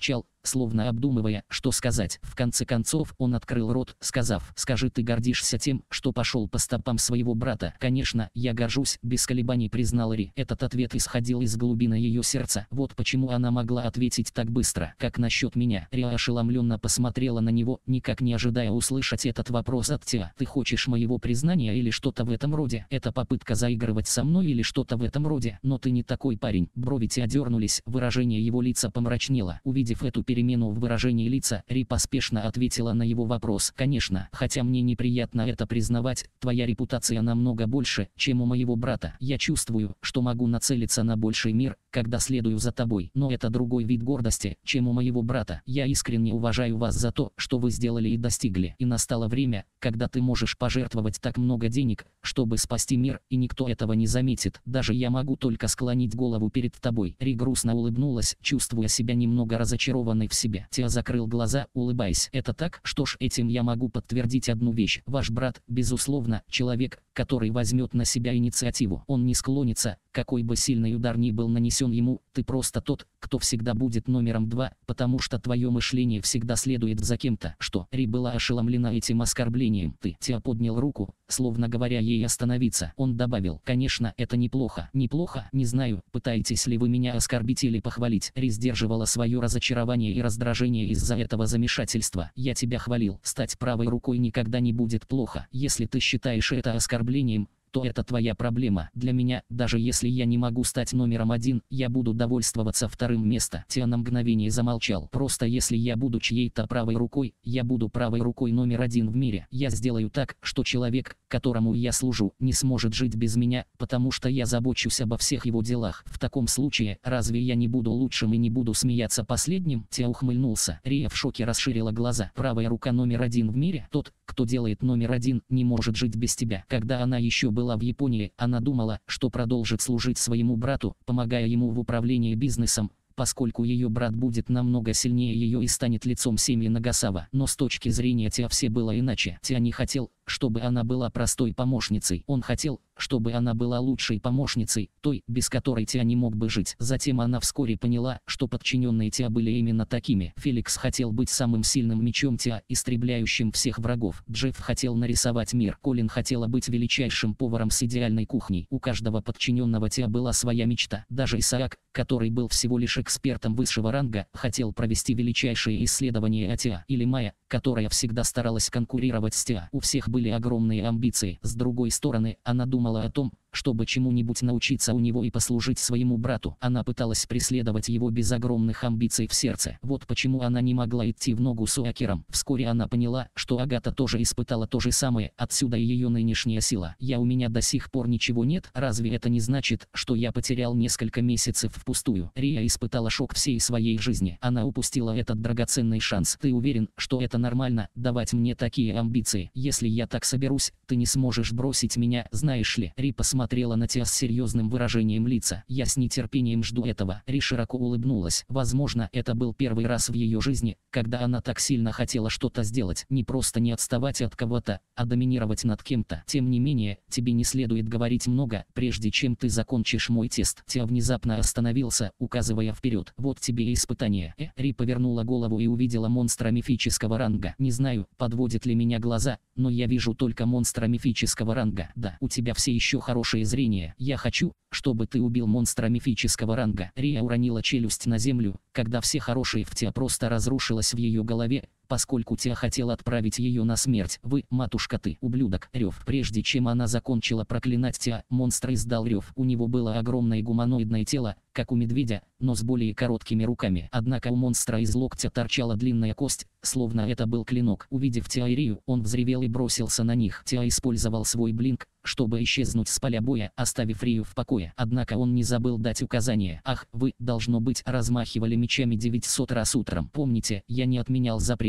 словно обдумывая, что сказать. В конце концов, он открыл рот, сказав: «Скажи, ты гордишься тем, что пошел по стопам своего брата?» «Конечно, я горжусь», — без колебаний признал Ри. Этот ответ исходил из глубины ее сердца. Вот почему она могла ответить так быстро. «Как насчет меня?» Ри ошеломленно посмотрела на него, никак не ожидая услышать этот вопрос от Теа. «Ты хочешь моего признания или что-то в этом роде? Это попытка заигрывать со мной или что-то в этом роде? Но ты не такой парень». Брови Теа дернулись, выражение его лица помрачнело. Увидев эту перемену в выражении лица, Ри поспешно ответила на его вопрос: «Конечно, хотя мне неприятно это признавать, твоя репутация намного больше, чем у моего брата. Я чувствую, что могу нацелиться на больший мир, когда следую за тобой. Но это другой вид гордости, чем у моего брата. Я искренне уважаю вас за то, что вы сделали и достигли. И настало время, когда ты можешь пожертвовать так много денег, чтобы спасти мир, и никто этого не заметит. Даже я могу только склонить голову перед тобой». Ри грустно улыбнулась, чувствуя себя немного разочарованной в себе. Теа закрыл глаза, улыбаясь. «Это так? Что ж, этим я могу подтвердить одну вещь. Ваш брат, безусловно, человек, который возьмет на себя инициативу. Он не склонится, какой бы сильный удар ни был нанесен ему. Ты просто тот, кто всегда будет номером 2, потому что твое мышление всегда следует за кем-то». «Что?» Ри была ошеломлена этим оскорблением. «Ты». Теа поднял руку, словно говоря ей остановиться. Он добавил: «Конечно, это неплохо». «Неплохо? Не знаю, пытаетесь ли вы меня оскорбить или похвалить». Ри сдерживала свое разочарование и раздражение из-за этого замешательства. «Я тебя хвалил. Стать правой рукой никогда не будет плохо. Если ты считаешь это оскорблением, то это твоя проблема. Для меня, даже если я не могу стать номером 1, я буду довольствоваться вторым местом». Теа на мгновение замолчал. «Просто если я буду чьей-то правой рукой, я буду правой рукой номер 1 в мире. Я сделаю так, что человек, которому я служу, не сможет жить без меня, потому что я забочусь обо всех его делах. В таком случае, разве я не буду лучшим и не буду смеяться последним?» Теа ухмыльнулся. Рия в шоке расширила глаза. «Правая рука номер 1 в мире? Тот, кто делает номер 1, не может жить без тебя». Когда она еще была в Японии, она думала, что продолжит служить своему брату, помогая ему в управлении бизнесом, поскольку ее брат будет намного сильнее ее и станет лицом семьи Нагасава. Но с точки зрения Теа все было иначе. Теа не хотел, чтобы она была простой помощницей. Он хотел, чтобы она была лучшей помощницей, той, без которой Теа не мог бы жить. Затем она вскоре поняла, что подчиненные Теа были именно такими. Феликс хотел быть самым сильным мечом Теа, истребляющим всех врагов. Джефф хотел нарисовать мир. Колин хотела быть величайшим поваром с идеальной кухней. У каждого подчиненного Теа была своя мечта. Даже Исаак, который был всего лишь экспертом высшего ранга, хотел провести величайшие исследования о Теа. Или Майя, которая всегда старалась конкурировать с Теа. У всех были огромные амбиции. С другой стороны, она думала о том, чтобы чему-нибудь научиться у него и послужить своему брату. Она пыталась преследовать его без огромных амбиций в сердце. Вот почему она не могла идти в ногу с Уакером. Вскоре она поняла, что Агата тоже испытала то же самое, отсюда и ее нынешняя сила. «У меня до сих пор ничего нет, разве это не значит, что я потерял несколько месяцев впустую?» Рия испытала шок всей своей жизни. Она упустила этот драгоценный шанс. «Ты уверен, что это нормально, давать мне такие амбиции? Если я так соберусь, ты не сможешь бросить меня, знаешь ли?» Ри посмотрела на Теа с серьезным выражением лица. «Я с нетерпением жду этого». Ри широко улыбнулась. Возможно, это был первый раз в ее жизни, когда она так сильно хотела что-то сделать. Не просто не отставать от кого-то, а доминировать над кем-то. «Тем не менее, тебе не следует говорить много, прежде чем ты закончишь мой тест». Теа внезапно остановился, указывая вперед. «Вот тебе и испытание». Ри повернула голову и увидела монстра мифического ранга. «Не знаю, подводят ли меня глаза, но я вижу только монстра мифического ранга». «Да, у тебя все еще хорошее зрение. Я хочу, чтобы ты убил монстра мифического ранга». Рия уронила челюсть на землю, когда все хорошие в Теа просто разрушилось в ее голове, поскольку Теа хотел отправить ее на смерть. «Вы, матушка, ты, ублюдок!» Рев. Прежде чем она закончила проклинать Теа, монстр издал рев. У него было огромное гуманоидное тело, как у медведя, но с более короткими руками. Однако у монстра из локтя торчала длинная кость, словно это был клинок. Увидев Теа и Рию, он взревел и бросился на них. Теа использовал свой блинк, чтобы исчезнуть с поля боя, оставив Рию в покое. Однако он не забыл дать указание. «Ах, вы, должно быть, размахивали мечами 900 раз утром. Помните, я не отменял запрет.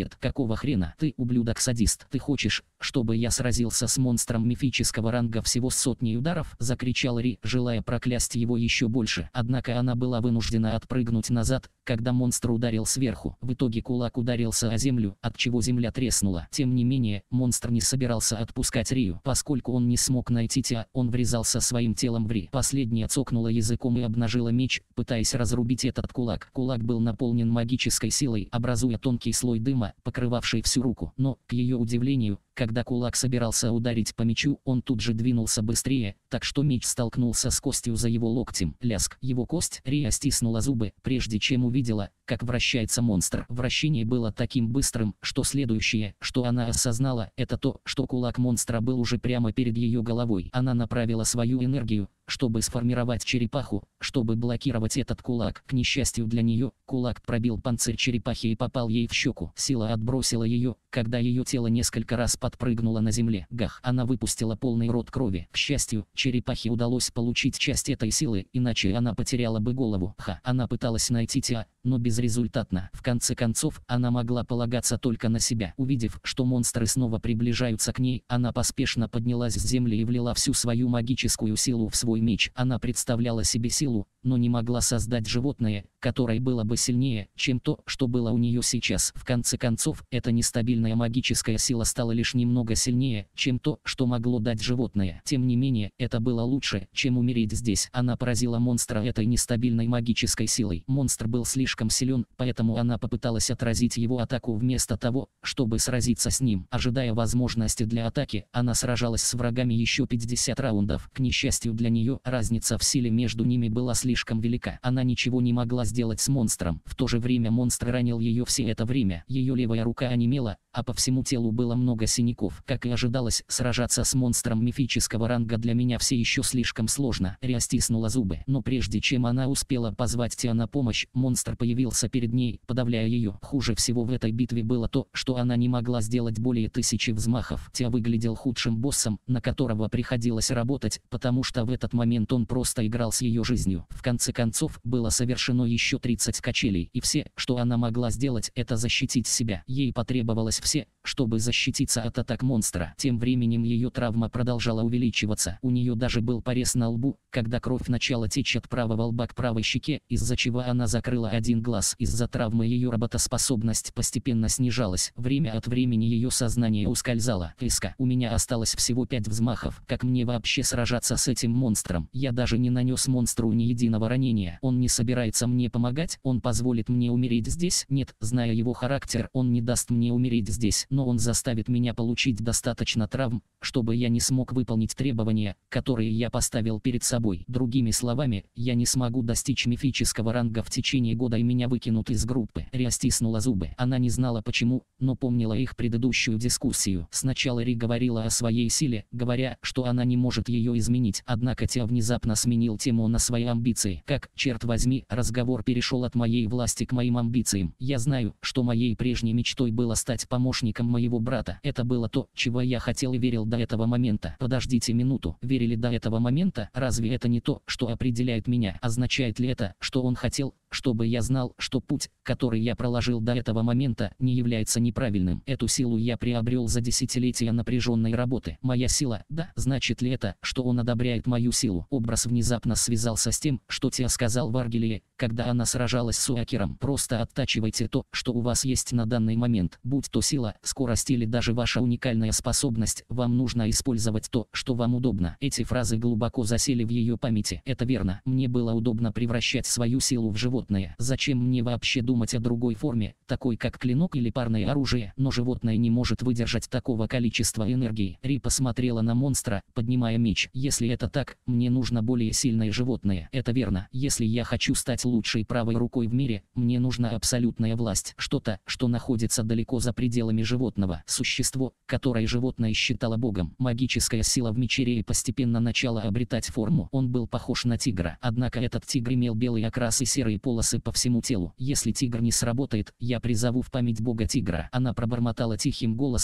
ответ. Какого хрена? Ты ублюдок-садист. Ты хочешь, чтобы я сразился с монстром мифического ранга всего с сотней ударов? Закричал Ри, желая проклясть его еще больше. Однако она была вынуждена отпрыгнуть назад, когда монстр ударил сверху. В итоге кулак ударился о землю, отчего земля треснула. Тем не менее, монстр не собирался отпускать Рию. Поскольку он не смог найти Тиа, он врезался своим телом в Ри. Последняя цокнула языком и обнажила меч, пытаясь разрубить этот кулак. Кулак был наполнен магической силой, образуя тонкий слой дыма, покрывавший всю руку. Но, к ее удивлению, когда кулак собирался ударить по мечу, он тут же двинулся быстрее, так что меч столкнулся с костью за его локтем. Ляск. Его кость. Рия стиснула зубы, прежде чем увидела, как вращается монстр. Вращение было таким быстрым, что следующее, что она осознала, это то, что кулак монстра был уже прямо перед ее головой. Она направила свою энергию, чтобы сформировать черепаху, чтобы блокировать этот кулак. К несчастью для нее, кулак пробил панцирь черепахи и попал ей в щеку. Сила отбросила ее, когда ее тело несколько раз подпрыгнуло на земле. Гах! Она выпустила полный рот крови. К счастью, черепахе удалось получить часть этой силы, иначе она потеряла бы голову. Она пыталась найти Тиа, но безрезультатно. В конце концов, она могла полагаться только на себя. Увидев, что монстры снова приближаются к ней, она поспешно поднялась с земли и влила всю свою магическую силу в свой меч. Она представляла себе силу, но не могла создать животное, которое было бы сильнее, чем то, что было у нее сейчас. В конце концов, эта нестабильная магическая сила стала лишь немного сильнее, чем то, что могло дать животное. Тем не менее, это было лучше, чем умереть здесь. Она поразила монстра этой нестабильной магической силой. Монстр был слишком силен, поэтому она попыталась отразить его атаку вместо того, чтобы сразиться с ним. Ожидая возможности для атаки, она сражалась с врагами еще 50 раундов. К несчастью для нее, разница в силе между ними была слишком велика. Она ничего не могла сделать с монстром. В то же время монстр ранил ее все это время. Ее левая рука онемела, а по всему телу было много синяков. Как и ожидалось, сражаться с монстром мифического ранга для меня все еще слишком сложно. Рия стиснула зубы. Но прежде чем она успела позвать Тиа на помощь, монстр появился перед ней, подавляя ее. Хуже всего в этой битве было то, что она не могла сделать более 1000 взмахов. Тиа выглядел худшим боссом, на которого приходилось работать, потому что в этот момент он просто играл с ее жизнью. В конце концов, было совершено еще 30 качелей, и все, что она могла сделать, это защитить себя. Ей потребовалось все, чтобы защититься от атак монстра. Тем временем ее травма продолжала увеличиваться. У нее даже был порез на лбу, когда кровь начала течь от правого лба к правой щеке, из-за чего она закрыла один глаз. Из-за травмы ее работоспособность постепенно снижалась. Время от времени ее сознание ускользало. Иска. У меня осталось всего 5 взмахов. Как мне вообще сражаться с этим монстром? Я даже не нанес монстру ни единого ранения. Он не собирается мне помогать? Он позволит мне умереть здесь? Нет, зная его характер, он не даст мне умереть здесь. Но он заставит меня получить достаточно травм, чтобы я не смог выполнить требования, которые я поставил перед собой. Другими словами, я не смогу достичь мифического ранга в течение года и меня выкинут из группы. Рия стиснула зубы. Она не знала почему, но помнила их предыдущую дискуссию. Сначала Ри говорила о своей силе, говоря, что она не может ее изменить. Однако Тиа внезапно сменил тему на свои амбиции. Как, черт возьми, разговор перешел от моей власти к моим амбициям. Я знаю, что моей прежней мечтой было стать помощником моего брата. Это было то, чего я хотел и верил до этого момента. Подождите минуту. Верили до этого момента? Разве это не то, что определяет меня? Означает ли это, что он хотел, чтобы я знал, что путь, который я проложил до этого момента, не является неправильным? Эту силу я приобрел за десятилетия напряженной работы. Моя сила, да? Значит ли это, что он одобряет мою силу? Образ внезапно связался с тем, что Тиа сказал Варгелии, когда она сражалась с Уакером. Просто оттачивайте то, что у вас есть на данный момент. Будь то сила, скорость или даже ваша уникальная способность, вам нужно использовать то, что вам удобно. Эти фразы глубоко засели в ее памяти. Это верно. Мне было удобно превращать свою силу в животное. Зачем мне вообще думать о другой форме, такой как клинок или парное оружие? Но животное не может выдержать такого количества энергии. Ри посмотрела на монстра, поднимая меч. Если это так, мне нужно более сильное животное. Это верно. Если я хочу стать лучшей правой рукой в мире, мне нужна абсолютная власть. Что-то, что находится далеко за пределами животного. Существо, которое животное считало богом. Магическая сила в мече Рии постепенно начала обретать форму. Он был похож на тигра. Однако этот тигр имел белый окрас и серые полосы по всему телу. Если тигр не сработает, я призову в память бога тигра. Она пробормотала тихим голосом,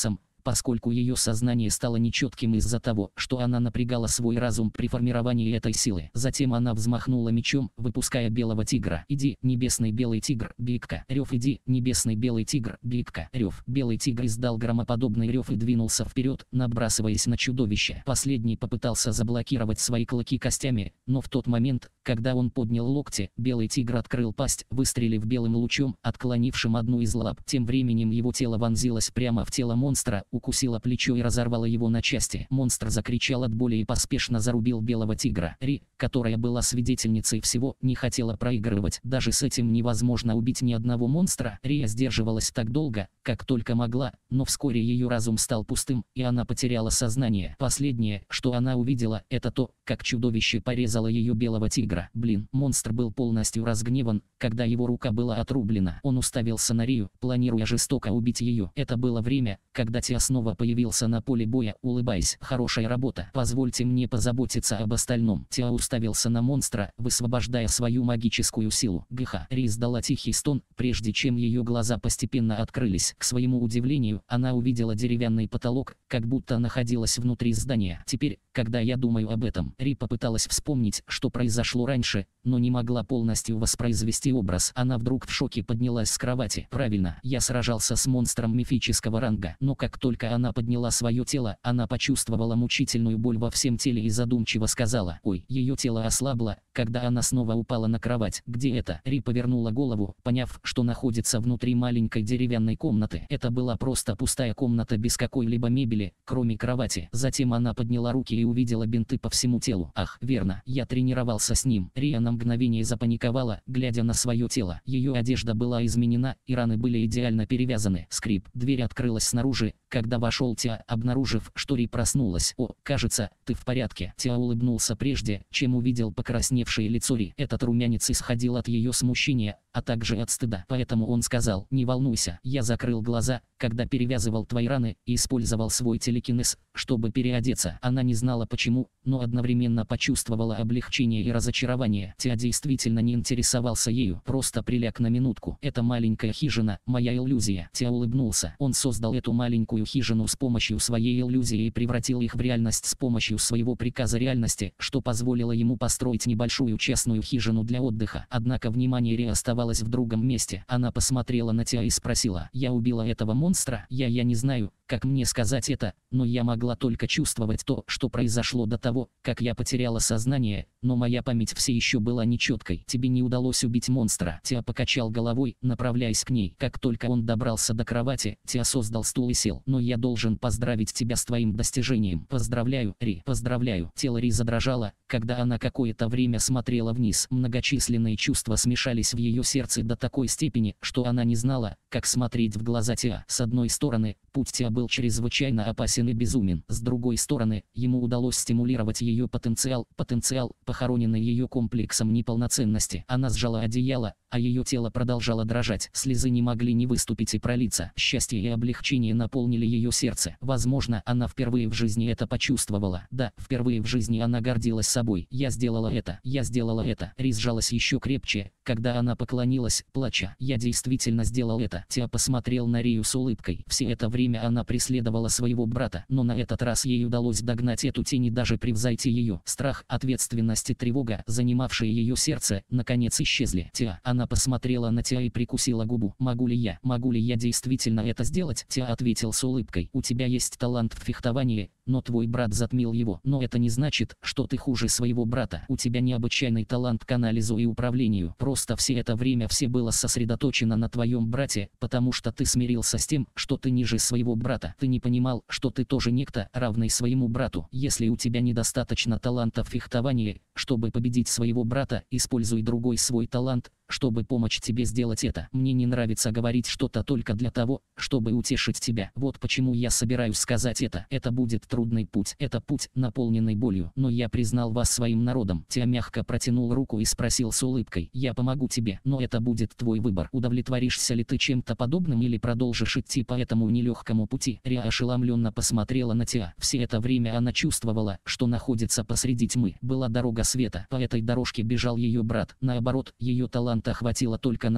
поскольку ее сознание стало нечетким из-за того, что она напрягала свой разум при формировании этой силы. Затем она взмахнула мечом, выпуская белого тигра. «Иди, небесный белый тигр, бигка, рев, иди, небесный белый тигр, бигка, рев». Белый тигр издал громоподобный рев и двинулся вперед, набрасываясь на чудовище. Последний попытался заблокировать свои клыки костями, но в тот момент, когда он поднял локти, белый тигр открыл пасть, выстрелив белым лучом, отклонившим одну из лап. Тем временем его тело вонзилось прямо в тело монстра, укусило плечо и разорвало его на части. Монстр закричал от боли и поспешно зарубил белого тигра. Ри, которая была свидетельницей всего, не хотела проигрывать. Даже с этим невозможно убить ни одного монстра. Рия сдерживалась так долго, как только могла, но вскоре ее разум стал пустым, и она потеряла сознание. Последнее, что она увидела, это то, как чудовище порезало ее белого тигра. Блин, монстр был полностью разгневан, когда его рука была отрублена. Он уставился на Рию, планируя жестоко убить ее. Это было время, когда Тиа снова появился на поле боя, улыбаясь. «Хорошая работа. Позвольте мне позаботиться об остальном». Тиа уставился на монстра, высвобождая свою магическую силу. Гха. Ри издала тихий стон, прежде чем ее глаза постепенно открылись. К своему удивлению, она увидела деревянный потолок, как будто находилась внутри здания. Теперь, когда я думаю об этом, Ри попыталась вспомнить, что произошло раньше, но не могла полностью воспроизвести образ. Она вдруг в шоке поднялась с кровати. Правильно, я сражался с монстром мифического ранга. Но как только она подняла свое тело, она почувствовала мучительную боль во всем теле и задумчиво сказала: «Ой». Ее тело ослабло, когда она снова упала на кровать. «Где это?» Ри повернула голову, поняв, что находится внутри маленькой деревянной комнаты. Это была просто пустая комната без какой-либо мебели, кроме кровати. Затем она подняла руки и увидела бинты по всему телу. «Ах, верно, я тренировался с ним». Рия на мгновение запаниковала, глядя на свое тело. Ее одежда была изменена, и раны были идеально перевязаны. Скрип. Дверь открылась снаружи, когда вошел Тиа, обнаружив, что Ри проснулась. «О, кажется, ты в порядке». Тиа улыбнулся прежде, чем увидел покрасневшее лицо Ри. Этот румянец исходил от ее смущения, а также от стыда. Поэтому он сказал: «Не волнуйся, я закрыл глаза, когда перевязывал твои раны, и использовал свой телекинез, чтобы переодеться». Она не знала почему, но одновременно почувствовала облегчение и разочарование. Тиа действительно не интересовался ею, просто приляг на минутку. «Это маленькая хижина, моя иллюзия». Тиа улыбнулся. Он создал эту маленькую хижину с помощью своей иллюзии и превратил их в реальность с помощью своего приказа реальности, что позволило ему построить небольшую частную хижину для отдыха. Однако внимание Ри оставалось в другом месте. Она посмотрела на Тиа и спросила: «Я убила этого монстра?» Я не знаю, как мне сказать это, но я могла только чувствовать то, что произошло до того, как я потеряла сознание, но моя память все еще была нечеткой. «Тебе не удалось убить монстра». Тиа покачал головой, направляясь к ней. Как только он добрался до кровати, Тиа создал стул и сел. «Но я должен поздравить тебя с твоим достижением». «Поздравляю, Ри». «Поздравляю». Тело Ри задрожало, когда она какое-то время смотрела вниз. Многочисленные чувства смешались в ее сердце до такой степени, что она не знала, как смотреть в глаза Тиа. С одной стороны, путь Тиа был чрезвычайно опасен и безумен. С другой стороны, ему удалось стимулировать ее потенциал, похороненный ее комплексом неполноценности. Она сжала одеяло, а ее тело продолжало дрожать. Слезы не могли не выступить и пролиться. Счастье и облегчение наполнили ее сердце. Возможно, она впервые в жизни это почувствовала. Да, впервые в жизни она гордилась собой. «Я сделала это. Я сделала это». Ри сжалась еще крепче, когда она поклонилась, плача. «Я действительно сделал это». Тиа посмотрел на Рию с улыбкой. Все это время она преследовала своего брата, но на этот раз ей удалось догнать эту тень и даже превзойти ее. Страх, ответственность и тревога, занимавшие ее сердце, наконец исчезли. «Тиа». Она посмотрела на Тиа и прикусила губу. Могу ли я действительно это сделать?» Тиа ответил с улыбкой: «У тебя есть талант в фехтовании, но твой брат затмил его. Но это не значит, что ты хуже своего брата. У тебя необычайный талант к анализу и управлению. Просто все это время все было сосредоточено на твоем брате, потому что ты смирился с тем, что ты ниже своего брата. Ты не понимал, что ты тоже некто, равный своему брату. Если у тебя недостаточно таланта в фехтовании, чтобы победить своего брата, используй другой свой талант, чтобы помочь тебе сделать это. Мне не нравится говорить что-то только для того, чтобы утешить тебя. Вот почему я собираюсь сказать это. Это будет трудный путь. Это путь, наполненный болью. Но я признал вас своим народом». Тиа мягко протянул руку и спросил с улыбкой: «Я помогу тебе, но это будет твой выбор. Удовлетворишься ли ты чем-то подобным или продолжишь идти по этому нелегкому пути?» Ри ошеломленно посмотрела на Тиа. Все это время она чувствовала, что находится посреди тьмы. Была дорога света. По этой дорожке бежал ее брат. Наоборот, ее таланта хватило только на то,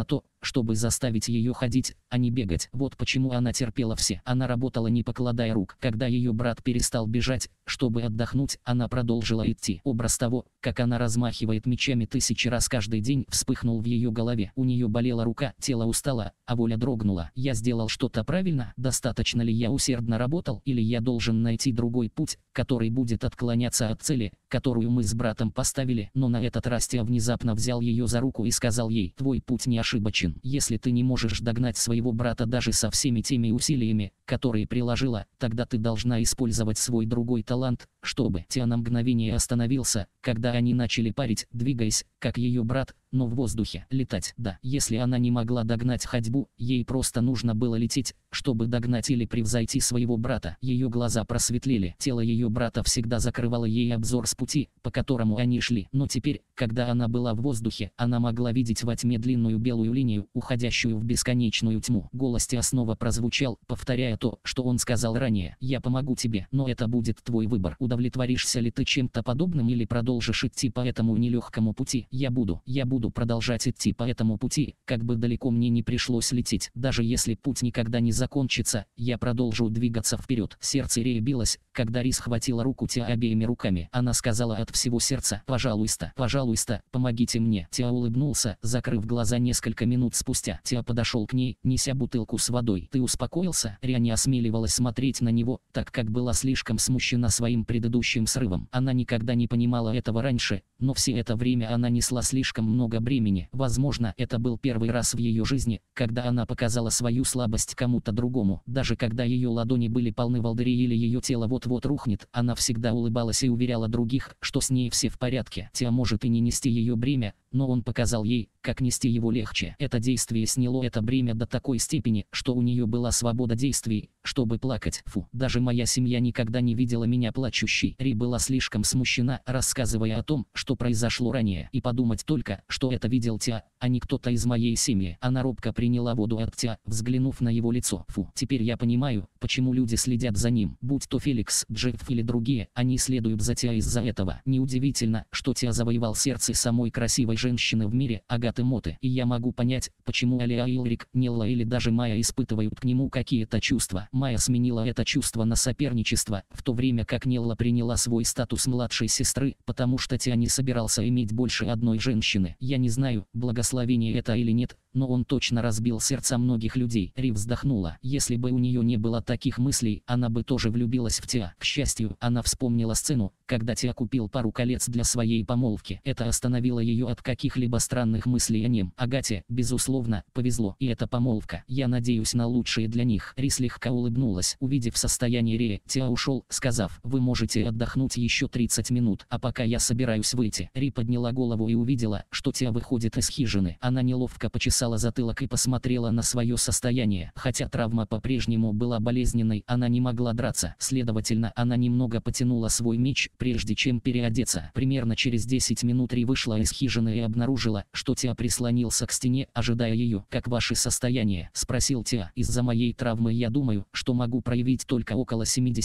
чтобы заставить ее ходить, а не бегать. Вот почему она терпела все. Она работала не покладая рук. Когда ее брат перестал бежать, чтобы отдохнуть, она продолжила идти. Образ того, как она размахивает мечами 1000 раз каждый день, вспыхнул в ее голове. У нее болела рука, тело устало, а воля дрогнула. Я сделал что-то правильно? Достаточно ли я усердно работал? Или я должен найти другой путь, который будет отклоняться от цели, которую мы с братом поставили? Но на этот раз Теа внезапно взял ее за руку и сказал ей: твой путь не ошибочен. Если ты не можешь догнать своего брата даже со всеми теми усилиями, которые приложила, тогда ты должна использовать свой другой талант, чтобы... Теа на мгновение остановился, когда они начали парить, двигаясь, как ее брат, но в воздухе. Летать, да. Если она не могла догнать ходьбу, ей просто нужно было лететь, чтобы догнать или превзойти своего брата. Ее глаза просветлели. Тело ее брата всегда закрывало ей обзор с пути, по которому они шли. Но теперь, когда она была в воздухе, она могла видеть во тьме длинную белую линию, уходящую в бесконечную тьму. Голос Теа снова прозвучал, повторяя то, что он сказал ранее. Я помогу тебе, но это будет твой выбор. Удовлетворишься ли ты чем-то подобным или продолжишь идти по этому нелегкому пути? Я буду продолжать идти по этому пути, как бы далеко мне не пришлось лететь. Даже если путь никогда не закончится, я продолжу двигаться вперед. Сердце Реи билось, когда Ри схватила руку Теа обеими руками. Она сказала от всего сердца: пожалуйста, помогите мне. Теа улыбнулся, закрыв глаза. Несколько минут спустя Теа подошел к ней, неся бутылку с водой. Ты успокоился? Ри не осмеливалась смотреть на него, так как была слишком смущена своим предыдущим срывом. Она никогда не понимала этого раньше, но все это время она несла слишком много бремени. Возможно, это был первый раз в ее жизни, когда она показала свою слабость кому-то другому. Даже когда ее ладони были полны волдырей или ее тело вот-вот рухнет, она всегда улыбалась и уверяла других, что с ней все в порядке. Теа может и не нести ее бремя, но он показал ей, как нести его легче. Это действие сняло это бремя до такой степени, что у нее была свобода действий, чтобы плакать. Даже моя семья никогда не видела меня плачущей. Ри была слишком смущена, рассказывая о том, что произошло ранее, и подумать только, что это видел Теа, а не кто-то из моей семьи. Она робко приняла воду от Теа, взглянув на его лицо. Теперь я понимаю, почему люди следят за ним. Будь то Феликс, Джефф или другие, они следуют за Теа из-за этого. Неудивительно, что Теа завоевал сердце самой красивой женщины в мире, Агаты Моты. И я могу понять, почему Алия Илрик, Нелла или даже Майя испытывают к нему какие-то чувства. Майя сменила это чувство на соперничество, в то время как Нелла приняла свой статус младшей сестры, потому что Теа не собирался иметь больше одной женщины. Я не знаю, благословение это или нет, но он точно разбил сердца многих людей. Ри вздохнула. Если бы у нее не было таких мыслей, она бы тоже влюбилась в Теа. К счастью, она вспомнила сцену, когда Теа купил пару колец для своей помолвки. Это остановило ее от каких-либо странных мыслей о нем. Агате, безусловно, повезло. И эта помолвка. Я надеюсь на лучшее для них. Ри слегка улыбнулась. Увидев состояние Ри, Теа ушел, сказав: вы можете отдохнуть еще 30 минут, а пока я собираюсь выйти. Ри подняла голову и увидела, что Теа выходит из хижины. Она неловко почесала затылок и посмотрела на свое состояние. Хотя травма по-прежнему была болезненной, она не могла драться. Следовательно, она немного потянула свой меч, прежде чем переодеться. Примерно через 10 минут Ри вышла из хижины и обнаружила, что Теа прислонился к стене, ожидая ее. «Как ваше состояние?» – спросил Теа. «Из-за моей травмы я думаю, что могу проявить только около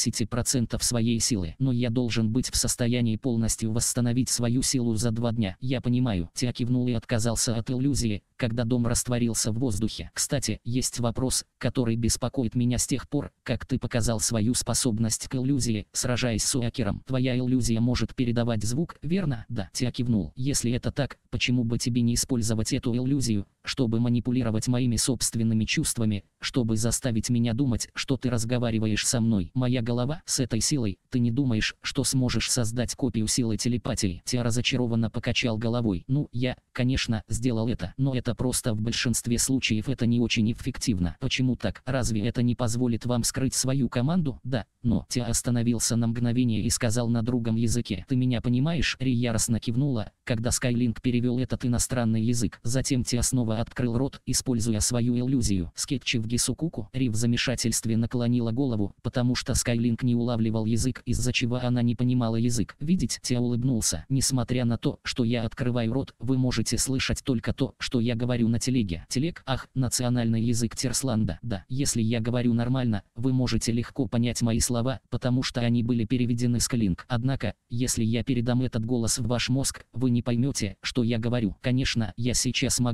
70% своей силы, но я должен быть в состоянии полностью восстановить свою силу за 2 дня». «Я понимаю». Теа кивнул и отказался от иллюзии, когда дом растворился в воздухе. «Кстати, есть вопрос, который беспокоит меня с тех пор, как ты показал свою способность к иллюзии, сражаясь с Уакером. Твоя иллюзия может передавать звук, верно?» «Да». Теа кивнул. «Если это так, почему бы тебе не использовать эту иллюзию, чтобы манипулировать моими собственными чувствами, чтобы заставить меня думать, что ты разговариваешь со мной? Моя голова с этой силой, ты не думаешь, что сможешь создать копию силы телепатии?» Теа разочарованно покачал головой. «Ну, я, конечно, сделал это, но это просто в большинстве случаев это не очень эффективно». «Почему так? Разве это не позволит вам скрыть свою команду?» «Да, но...» Теа остановился на мгновение и сказал на другом языке. «Ты меня понимаешь?» Ри яростно кивнула, когда Скайлинг перевел этот иностранный язык. Затем Теа снова открыл рот, используя свою иллюзию. «Скетчи в Гисукуку?» Ри в замешательстве наклонила голову, потому что Скайлинг не улавливал язык, из-за чего она не понимала язык. «Видеть?» Теа улыбнулся. «Несмотря на то, что я открываю рот, вы можете слышать только то, что я говорю на телеге». «Телег?» «Ах, национальный язык Терсланда». «Да, если я говорю нормально, вы можете легко понять мои слова, потому что они были переведены с Клинк. Однако, если я передам этот голос в ваш мозг, вы не поймете, что я говорю. Конечно, я сейчас могу говорить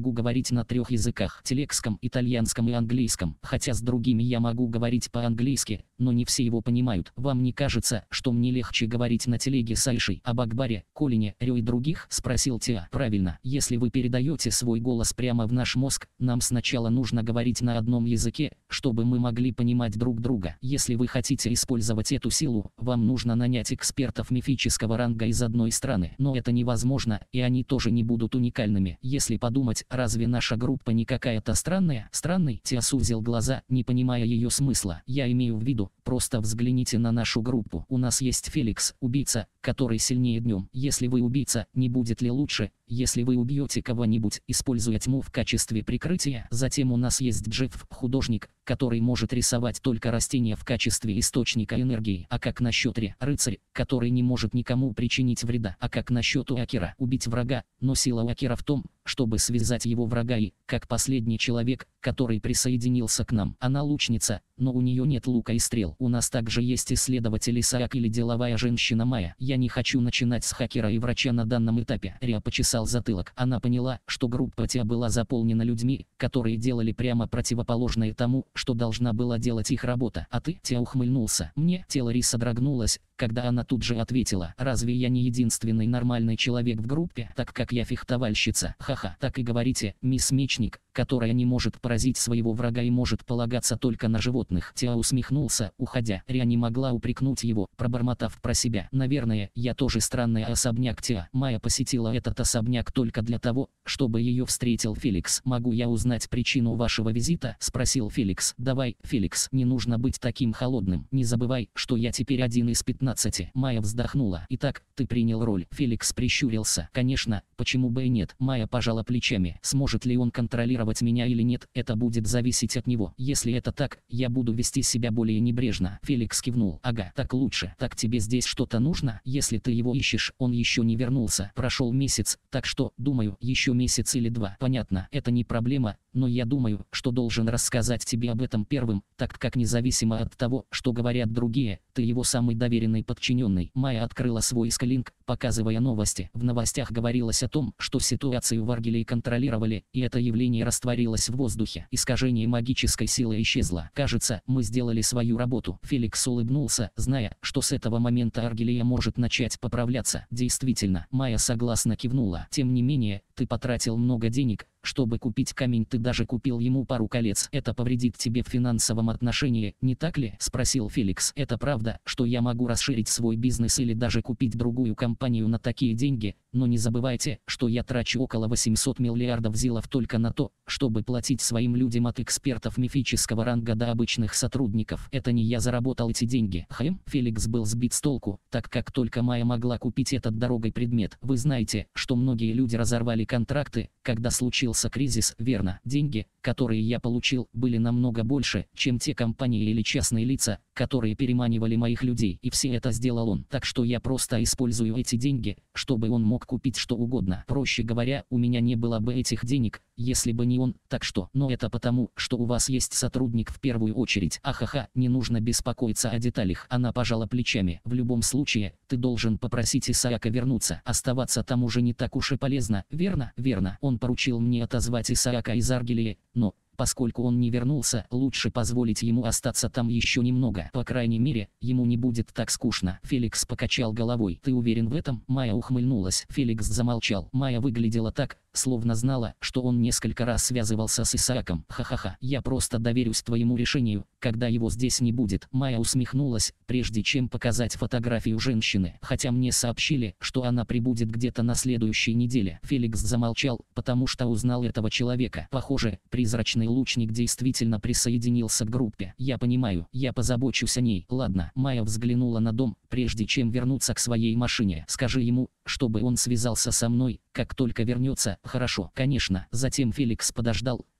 говорить на 3 языках: телексском, итальянском и английском. Хотя с другими я могу говорить по-английски, но не все его понимают. Вам не кажется, что мне легче говорить на телеге с Айшей, об Акбаре, Колине, Рё и других?» — спросил Теа. «Правильно. Если вы передаете свой голос прямо в наш мозг, нам сначала нужно говорить на одном языке, чтобы мы могли понимать друг друга. Если вы хотите использовать эту силу, вам нужно нанять экспертов мифического ранга из одной страны. Но это невозможно, и они тоже не будут уникальными. Если подумать, разве наша группа не какая-то странная?» «Странный?» — Теа сузил глаза, не понимая ее смысла. «Я имею в виду, просто взгляните на нашу группу. У нас есть Феликс, убийца, который сильнее днем. Если вы убийца, не будет ли лучше, если вы убьете кого-нибудь, используя тьму в качестве прикрытия? Затем у нас есть Джефф, художник, который может рисовать только растения в качестве источника энергии. А как насчет Ре, рыцарь, который не может никому причинить вреда? А как насчет Уакера, убить врага, но сила Уакера в том, чтобы связать его врага и, как последний человек, который присоединился к нам. Она лучница, но у нее нет лука и стрел. У нас также есть исследователь Исаак или деловая женщина Майя. Я не хочу начинать с хакера и врача на данном этапе». Риа почесал затылок. Она поняла, что группа Теа была заполнена людьми, которые делали прямо противоположное тому, что должна была делать их работа. «А ты?» — Теа ухмыльнулся. «Мне?» — тело Ри содрогнулось, когда она тут же ответила: «Разве я не единственный нормальный человек в группе, так как я фехтовальщица?» «Ха-ха, так и говорите, мисс Мечник, которая не может поразить своего врага и может полагаться только на животных». Теа усмехнулся, уходя. Риа не могла упрекнуть его, пробормотав про себя: «Наверное, я тоже странный особняк Теа». Майя посетила этот особняк только для того, чтобы ее встретил Феликс. «Могу я узнать причину вашего визита?» — спросил Феликс. «Давай, Феликс, не нужно быть таким холодным. Не забывай, что я теперь один из 15». Майя вздохнула. «Итак, ты принял роль?» Феликс прищурился. «Конечно, почему бы и нет?» Майя пожала плечами. «Сможет ли он контролировать меня или нет, это будет зависеть от него. Если это так, я буду вести себя более небрежно». Феликс кивнул. «Ага, так лучше. Так тебе здесь что-то нужно? Если ты его ищешь, он еще не вернулся. Прошел месяц, так что, думаю, еще месяц или 2. Понятно, это не проблема, но я думаю, что должен рассказать тебе об этом первым, так как независимо от того, что говорят другие, ты его самый доверенный подчиненный». Майя открыла свой Скалинг, показывая новости. В новостях говорилось о том, что ситуацию в Аргилии контролировали, и это явление растворилось в воздухе. Искажение магической силы исчезло. «Кажется, мы сделали свою работу». Феликс улыбнулся, зная, что с этого момента Аргилия может начать поправляться. «Действительно», Майя согласно кивнула. «Тем не менее, ты потратил много денег, чтобы купить камень. Ты даже купил ему пару колец. Это повредит тебе в финансовом отношении, не так ли?» — спросил Феликс. «Это правда, что я могу расширить свой бизнес или даже купить другую компанию на такие деньги, но не забывайте, что я трачу около 800 миллиардов зилов только на то, чтобы платить своим людям от экспертов мифического ранга до обычных сотрудников. Это не я заработал эти деньги». Феликс был сбит с толку, так как только Майя могла купить этот дорогой предмет. «Вы знаете, что многие люди разорвали контракты, когда случился кризис, верно? Деньги, которые я получил, были намного больше, чем те компании или частные лица, которые переманивали моих людей, и все это сделал он. Так что я просто использую эти деньги, чтобы он мог купить что угодно. Проще говоря, у меня не было бы этих денег, если бы не он. Так что, но это потому, что у вас есть сотрудник в первую очередь». «Ахаха, не нужно беспокоиться о деталях». Она пожала плечами. «В любом случае, ты должен попросить Исаака вернуться. Оставаться там уже не так уж и полезно, верно?» «Верно. Он поручил мне отозвать Исаака из Аргилии, но, поскольку он не вернулся, лучше позволить ему остаться там еще немного. По крайней мере, ему не будет так скучно». Феликс покачал головой. «Ты уверен в этом?» Майя ухмыльнулась. Феликс замолчал. Майя выглядела так, словно знала, что он несколько раз связывался с Исааком. «Ха-ха-ха, я просто доверюсь твоему решению, когда его здесь не будет». Майя усмехнулась, прежде чем показать фотографию женщины. «Хотя мне сообщили, что она прибудет где-то на следующей неделе». Феликс замолчал, потому что узнал этого человека. Похоже, призрачный лучник действительно присоединился к группе. «Я понимаю, я позабочусь о ней. Ладно». Майя взглянула на дом, прежде чем вернуться к своей машине. «Скажи ему, чтобы он связался со мной, как только вернется». «Хорошо, конечно». Затем Феликс подождал,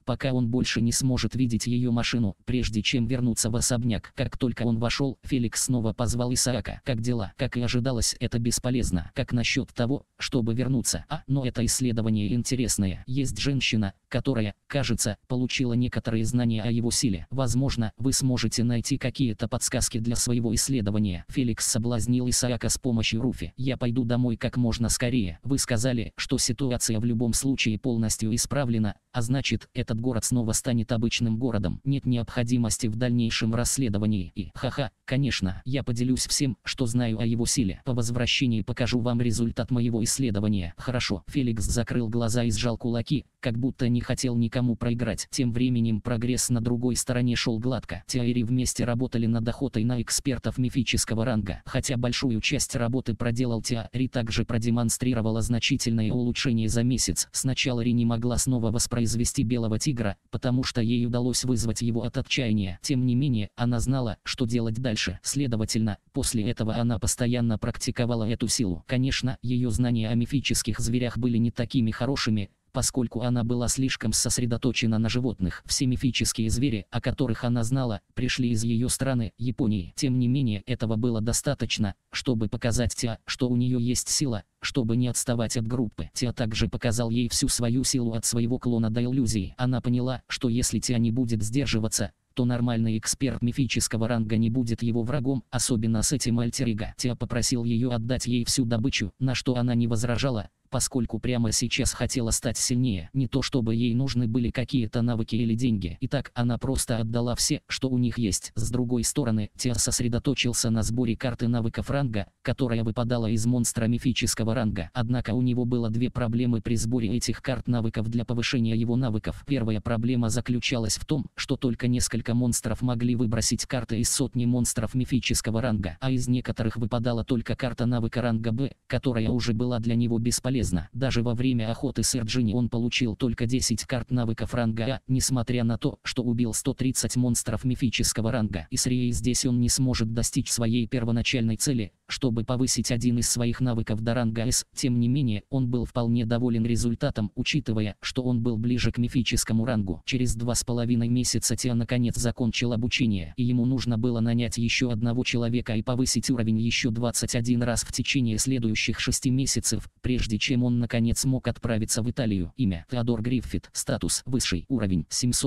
пока он больше не сможет видеть ее машину, прежде чем вернуться в особняк. Как только он вошел, Феликс снова позвал Исаака. «Как дела?» Как и ожидалось, это бесполезно. Как насчет того, чтобы вернуться? Но это исследование интересное. Есть женщина, которая, кажется, получила некоторые знания о его силе. Возможно, вы сможете найти какие-то подсказки для своего исследования. Феликс соблазнил Исаака с помощью Руфи. «Я пойду домой как можно скорее. Вы сказали, что ситуация в любом случае полностью исправлена, а значит, этот город снова станет обычным городом. Нет необходимости в дальнейшем расследовании. И, конечно, я поделюсь всем, что знаю о его силе. По возвращении покажу вам результат моего исследования». «Хорошо». Феликс закрыл глаза и сжал кулаки, как будто не хотел никому проиграть. Тем временем прогресс на другой стороне шел гладко. Тиари вместе работали над охотой на экспертов мифического ранга. Хотя большую часть работы проделал Тиари, также продемонстрировала значительное улучшение за месяц. Сначала Ри не могла снова воспроизвести белого тигра, потому что ей удалось вызвать его от отчаяния. Тем не менее, она знала, что делать дальше. Следовательно, после этого она постоянно практиковала эту силу. Конечно, ее знания о мифических зверях были не такими хорошими, поскольку она была слишком сосредоточена на животных. Все мифические звери, о которых она знала, пришли из ее страны, Японии. Тем не менее, этого было достаточно, чтобы показать Тиа, что у нее есть сила, чтобы не отставать от группы. Тиа также показал ей всю свою силу от своего клона до иллюзии. Она поняла, что если Тиа не будет сдерживаться, то нормальный эксперт мифического ранга не будет его врагом, особенно с этим альтер-эго. Тиа попросил ее отдать ей всю добычу, на что она не возражала, поскольку прямо сейчас хотела стать сильнее. Не то чтобы ей нужны были какие-то навыки или деньги. Итак, она просто отдала все, что у них есть. С другой стороны, Тиа сосредоточился на сборе карты навыков ранга, которая выпадала из монстра мифического ранга. Однако у него было две проблемы при сборе этих карт навыков для повышения его навыков. Первая проблема заключалась в том, что только несколько монстров могли выбросить карты из сотни монстров мифического ранга, а из некоторых выпадала только карта навыка ранга Б, которая уже была для него бесполезна. Даже во время охоты с Эрджини он получил только 10 карт навыков ранга А, несмотря на то, что убил 130 монстров мифического ранга. И с Рией здесь он не сможет достичь своей первоначальной цели, чтобы повысить один из своих навыков до ранга С. Тем не менее, он был вполне доволен результатом, учитывая, что он был ближе к мифическому рангу. Через 2,5 месяца Тиа наконец закончил обучение, и ему нужно было нанять еще одного человека и повысить уровень еще 21 раз в течение следующих 6 месяцев, прежде чем он наконец мог отправиться в Италию. Имя: Теодор Гриффит. Статус: высший. Уровень: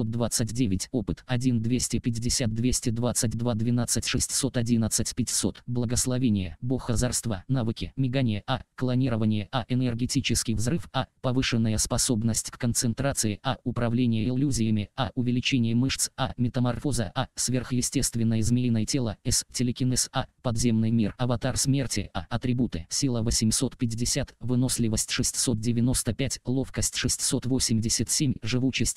729. Опыт: 1 250 222 12 611 500. Благословение: бог озорства. Навыки: мигание А, клонирование А, энергетический взрыв А, повышенная способность к концентрации А, управление иллюзиями А, увеличение мышц А, метаморфоза А, сверхъестественное змеиное тело С, телекинез А, подземный мир, аватар смерти А, атрибуты: сила 850, выносливость 695, ловкость 687, живучесть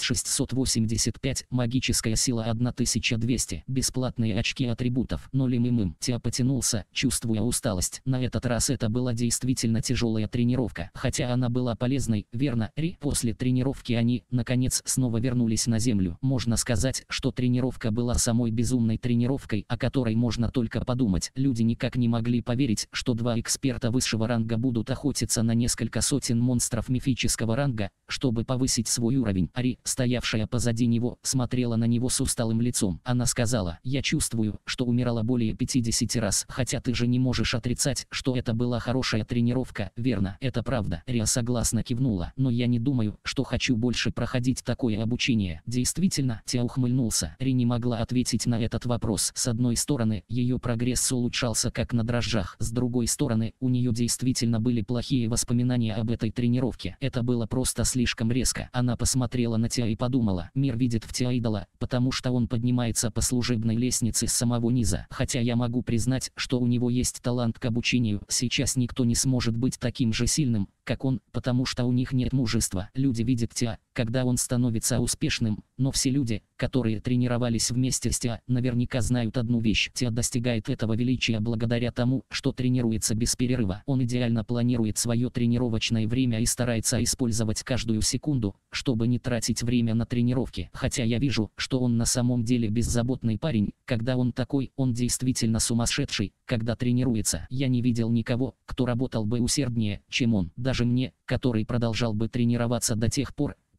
685, магическая сила 1200, бесплатные очки атрибутов 0 мм. Тиа потянулся, чувствуя усталость. На этот раз это была действительно тяжелая тренировка, хотя она была полезной, верно, Ри? После тренировки они, наконец, снова вернулись на землю. Можно сказать, что тренировка была самой безумной тренировкой, о которой можно только подумать. Люди никак не могли поверить, что два эксперта высшего ранга будут охотиться на несколько сотен монстров мифического ранга, чтобы повысить свой уровень. Ари, стоявшая позади него, смотрела на него с усталым лицом. Она сказала: «Я чувствую, что умирала более 50 раз, хотя ты же не можешь отрицать, что это была хорошая тренировка, верно?» «Это правда». Риа согласно кивнула. «Но я не думаю, что хочу больше проходить такое обучение». «Действительно?» Тиа ухмыльнулся. Ри не могла ответить на этот вопрос. С одной стороны, ее прогресс улучшался как на дрожжах. С другой стороны, у нее действительно были плохие воспоминания об этой тренировке. Это было просто слишком резко. Она посмотрела на Тиа и подумала: мир видит в Тиа идола, потому что он поднимается по служебной лестнице с самого низа. Хотя я могу признать, что у него есть талант к обучению. Сейчас никто не сможет быть таким же сильным, как он, потому что у них нет мужества. Люди видят Тиа, когда он становится успешным, но все люди, которые тренировались вместе с Тиа, наверняка знают одну вещь: Тиа достигает этого величия благодаря тому, что тренируется без перерыва. Он идеально планирует свое тренировочное время и старается использовать каждую секунду, чтобы не тратить время на тренировки. Хотя я вижу, что он на самом деле беззаботный парень, когда он такой, он действительно сумасшедший, когда тренируется. Я не видел никого, кто работал бы усерднее, чем он. Даже мне, который продолжал бы тренироваться до тех пор,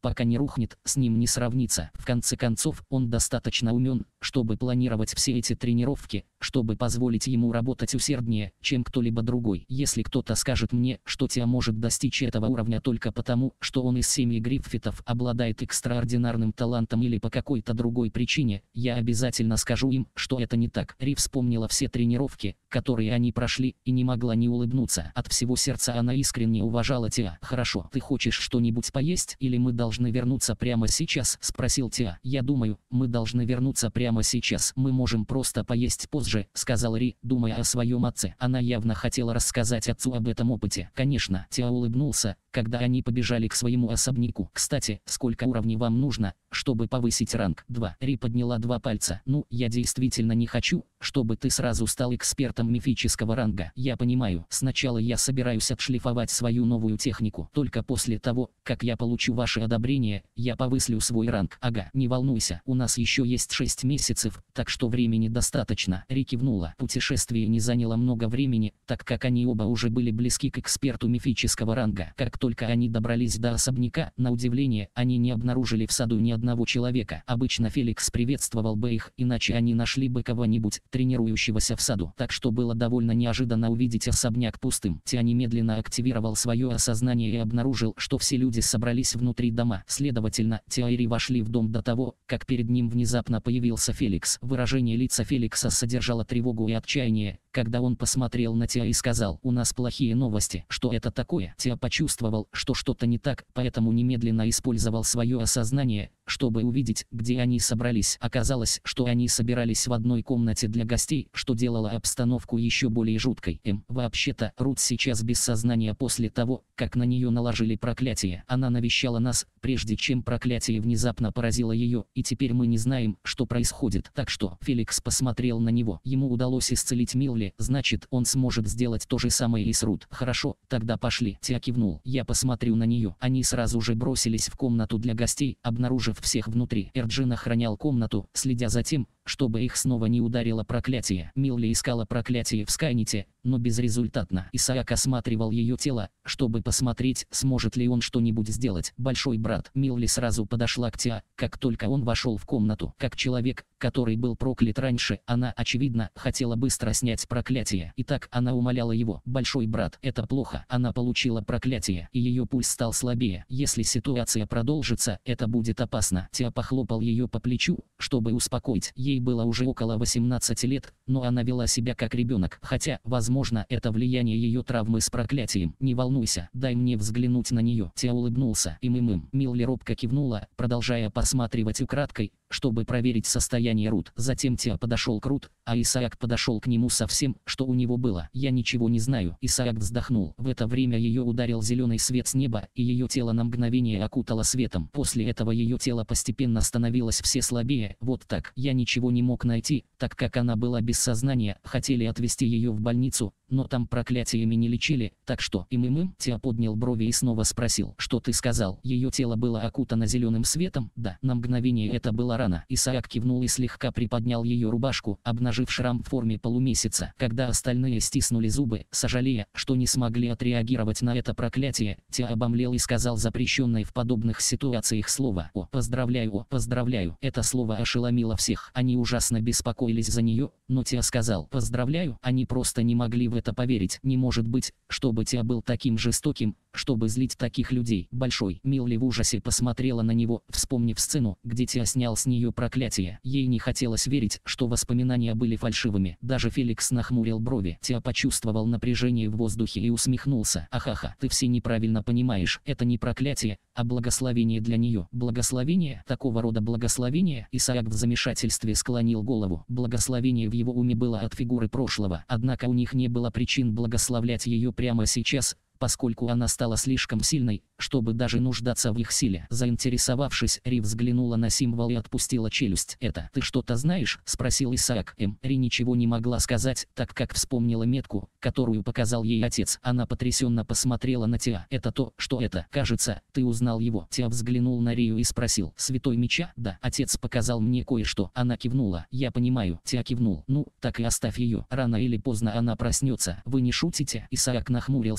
пока не рухнет, с ним не сравнится. В конце концов, он достаточно умен, чтобы планировать все эти тренировки, чтобы позволить ему работать усерднее, чем кто-либо другой. Если кто-то скажет мне, что Тиа может достичь этого уровня только потому, что он из семьи Гриффитов обладает экстраординарным талантом или по какой-то другой причине, я обязательно скажу им, что это не так. Ри вспомнила все тренировки, которые они прошли, и не могла не улыбнуться. От всего сердца она искренне уважала Тиа. «Хорошо, ты хочешь что-нибудь поесть, или мы должны вернуться прямо сейчас?» — спросил Тиа. «Я думаю, мы должны вернуться прямо сейчас. Мы можем просто поесть позже», — сказал Ри, думая о своем отце. Она явно хотела рассказать отцу об этом опыте. «Конечно», — Тиа улыбнулся, когда они побежали к своему особняку. «Кстати, сколько уровней вам нужно, чтобы повысить ранг?» «2». Ри подняла 2 пальца. «Ну, я действительно не хочу, чтобы ты сразу стал экспертом мифического ранга. Я понимаю, сначала я собираюсь отшлифовать свою новую технику. Только после того, как я получу ваше одобрение, я повыслю свой ранг». «Ага, не волнуйся, у нас еще есть 6 месяцев, так что времени достаточно». Ри кивнула. Путешествие не заняло много времени, так как они оба уже были близки к эксперту мифического ранга. Как только они добрались до особняка, на удивление, они не обнаружили в саду ни одного человека. Обычно Феликс приветствовал бы их, иначе они нашли бы кого-нибудь, тренирующегося в саду. Так что было довольно неожиданно увидеть особняк пустым. Тиа немедленно активировал свое осознание и обнаружил, что все люди собрались внутри дома. Следовательно, Тиа и Ри вошли в дом до того, как перед ним внезапно появился Феликс. Выражение лица Феликса содержало тревогу и отчаяние, когда он посмотрел на Тиа и сказал: «У нас плохие новости». «Что это такое?» Тиа почувствовал, что что-то не так, поэтому немедленно использовал свое осознание, чтобы увидеть, где они собрались. Оказалось, что они собирались в одной комнате для гостей, что делало обстановку еще более жуткой. Вообще-то, Рут сейчас без сознания после того, как на нее наложили проклятие. Она навещала нас, прежде чем проклятие внезапно поразило ее, и теперь мы не знаем, что происходит. Так что, Феликс посмотрел на него. Ему удалось исцелить Милли, значит, он сможет сделать то же самое и с Рут. «Хорошо, тогда пошли». Тиа кивнул. «Я посмотрю на нее». Они сразу же бросились в комнату для гостей, обнаружив всех внутри. Эрджин охранял комнату, следя за тем, чтобы их снова не ударило проклятие. Милли искала проклятие в Скайнете, но безрезультатно. Исаак осматривал ее тело, чтобы посмотреть, сможет ли он что-нибудь сделать. «Большой брат». Милли сразу подошла к Тиа, как только он вошел в комнату. Как человек, который был проклят раньше, она, очевидно, хотела быстро снять проклятие. Итак, она умоляла его: «Большой брат, это плохо». Она получила проклятие, и ее пульс стал слабее. Если ситуация продолжится, это будет опасно. Тиа похлопал ее по плечу, чтобы успокоить. Ей было уже около 18 лет, но она вела себя как ребенок. Хотя, возможно, это влияние ее травмы с проклятием. «Не волнуйся, дай мне взглянуть на нее». Тиа улыбнулся. Милли робко кивнула, продолжая посматривать украдкой, чтобы проверить состояние Рут. Затем Тиа подошел к Рут, а Исаак подошел к нему со всем, что у него было. «Я ничего не знаю». Исаак вздохнул. В это время ее ударил зеленый свет с неба, и ее тело на мгновение окутало светом. После этого ее тело постепенно становилось все слабее. «Вот так. Я ничего не мог найти, так как она была без сознания. Хотели отвезти ее в больницу, но там проклятиями не лечили, так что...» Тиа поднял брови и снова спросил: «Что ты сказал? Ее тело было окутано зеленым светом?» «Да». На мгновение это была рана. Исаак кивнул и слегка приподнял ее рубашку, обнажив шрам в форме полумесяца. Когда остальные стиснули зубы, сожалея, что не смогли отреагировать на это проклятие, Тиа обомлел и сказал запрещенное в подобных ситуациях слово: «О, поздравляю, о, поздравляю». Это слово ошеломило всех. Они ужасно беспокоились за нее, но Тиа сказал «поздравляю». Они просто не могли в это поверить. Не может быть, чтобы Тиа был таким жестоким, чтобы злить таких людей. «Большой». Милли в ужасе посмотрела на него, вспомнив сцену, где Тиа снял с нее проклятие. Ей не хотелось верить, что воспоминания были фальшивыми. Даже Феликс нахмурил брови. Тиа почувствовал напряжение в воздухе и усмехнулся. «Ахаха, ты все неправильно понимаешь. Это не проклятие, а благословение для нее». «Благословение? Такого рода благословение?» Исаак в замешательстве склонил голову. Благословение в его уме было от фигуры прошлого, однако у них не было причин благословлять ее прямо сейчас, поскольку она стала слишком сильной, чтобы даже нуждаться в их силе. Заинтересовавшись, Ри взглянула на символ и отпустила челюсть. «Это ты что-то знаешь?» — спросил Исаак. Ри ничего не могла сказать, так как вспомнила метку, которую показал ей отец. Она потрясенно посмотрела на Тиа. «Это то, что это. Кажется, ты узнал его». Тиа взглянул на Рию и спросил: «Святой меча?» «Да, отец показал мне кое-что». Она кивнула. «Я понимаю». Тиа кивнул. «Ну, так и оставь ее. Рано или поздно она проснется». «Вы не шутите?» Исаак нахмурился. «Что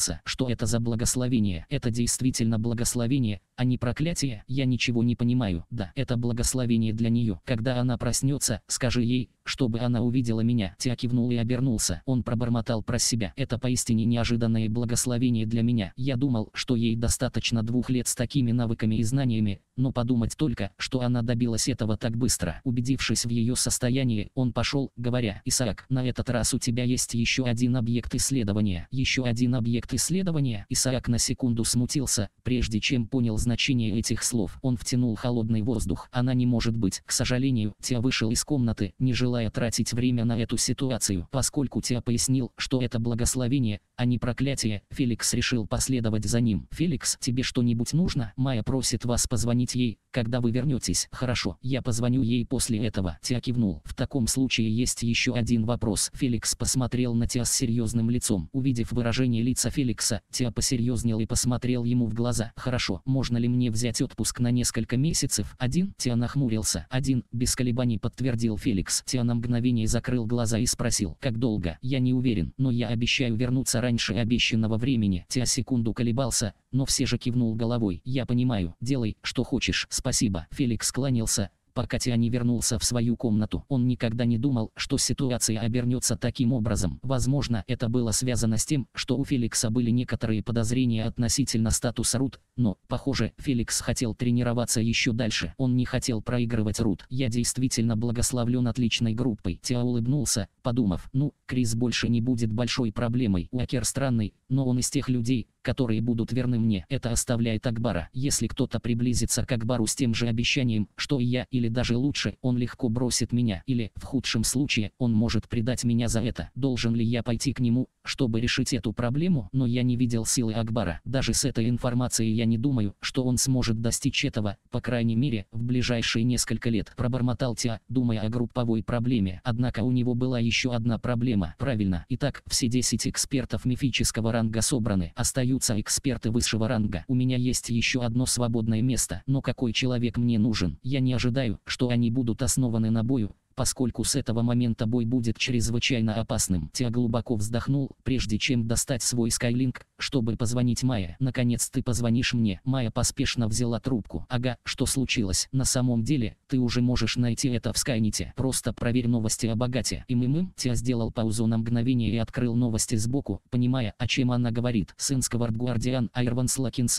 что это за благословение? Это действительно благословение, а не проклятие? Я ничего не понимаю. Да, это благословение для нее. Когда она проснется, скажи ей, чтобы она увидела меня. Тиа кивнул и обернулся. Он пробормотал про себя. Это поистине неожиданное благословение для меня. Я думал, что ей достаточно 2 лет с такими навыками и знаниями, но подумать только, что она добилась этого так быстро. Убедившись в ее состоянии, он пошел, говоря: «Исаак, на этот раз у тебя есть еще один объект исследования». Еще один объект исследования? Исаак на секунду смутился, прежде чем понял значение этих слов. Он втянул холодный воздух. Она не может быть. К сожалению, Тиа вышел из комнаты, не желая тратить время на эту ситуацию. Поскольку Тиа пояснил, что это благословение, а не проклятие, Феликс решил последовать за ним. «Феликс, тебе что-нибудь нужно? Майя просит вас позвонить ей, когда вы вернетесь». «Хорошо, я позвоню ей после этого». Тиа кивнул. «В таком случае есть еще один вопрос». Феликс посмотрел на Тиа с серьезным лицом. Увидев выражение лица Феликса, Тиа посерьезнел и посмотрел ему в глаза. «Хорошо, можно ли мне взять отпуск на несколько месяцев?» «Один?» Тиа нахмурился. «Один», без колебаний подтвердил Феликс. Тиа на мгновение закрыл глаза и спросил: «Как долго?» «Я не уверен, но я обещаю вернуться раньше обещанного времени». Тиа секунду колебался, но все же кивнул головой. «Я понимаю, делай, что хочешь». «Спасибо». Феликс кланялся, пока Тиа не вернулся в свою комнату. Он никогда не думал, что ситуация обернется таким образом. Возможно, это было связано с тем, что у Феликса были некоторые подозрения относительно статуса Рут, но, похоже, Феликс хотел тренироваться еще дальше. Он не хотел проигрывать Рут. «Я действительно благословлен отличной группой». Тиа улыбнулся, подумав: «Ну, Крис больше не будет большой проблемой. Уокер странный, но он из тех людей, которые будут верны мне. Это оставляет Акбара. Если кто-то приблизится к Акбару с тем же обещанием, что и я, или даже лучше, он легко бросит меня, или, в худшем случае, он может предать меня за это. Должен ли я пойти к нему, чтобы решить эту проблему?» Но я не видел силы Акбара. Даже с этой информацией я не думаю, что он сможет достичь этого, по крайней мере, в ближайшие несколько лет. Пробормотал Тиа, думая о групповой проблеме. Однако у него была еще одна проблема. Правильно. Итак, все 10 экспертов мифического ранга собраны. Остаются эксперты высшего ранга. У меня есть еще одно свободное место. Но какой человек мне нужен? Я не ожидаю, что они будут основаны на бою, поскольку с этого момента бой будет чрезвычайно опасным. Тиа глубоко вздохнул, прежде чем достать свой Skylink, чтобы позвонить Майе. «Наконец ты позвонишь мне». Майя поспешно взяла трубку. «Ага, что случилось? На самом деле, ты уже можешь найти это в Скайнете. Просто проверь новости о богате». Тиа сделал паузу на мгновение и открыл новости сбоку, понимая, о чем она говорит. Сын Сквардгуардиан Айрванс Лакинс,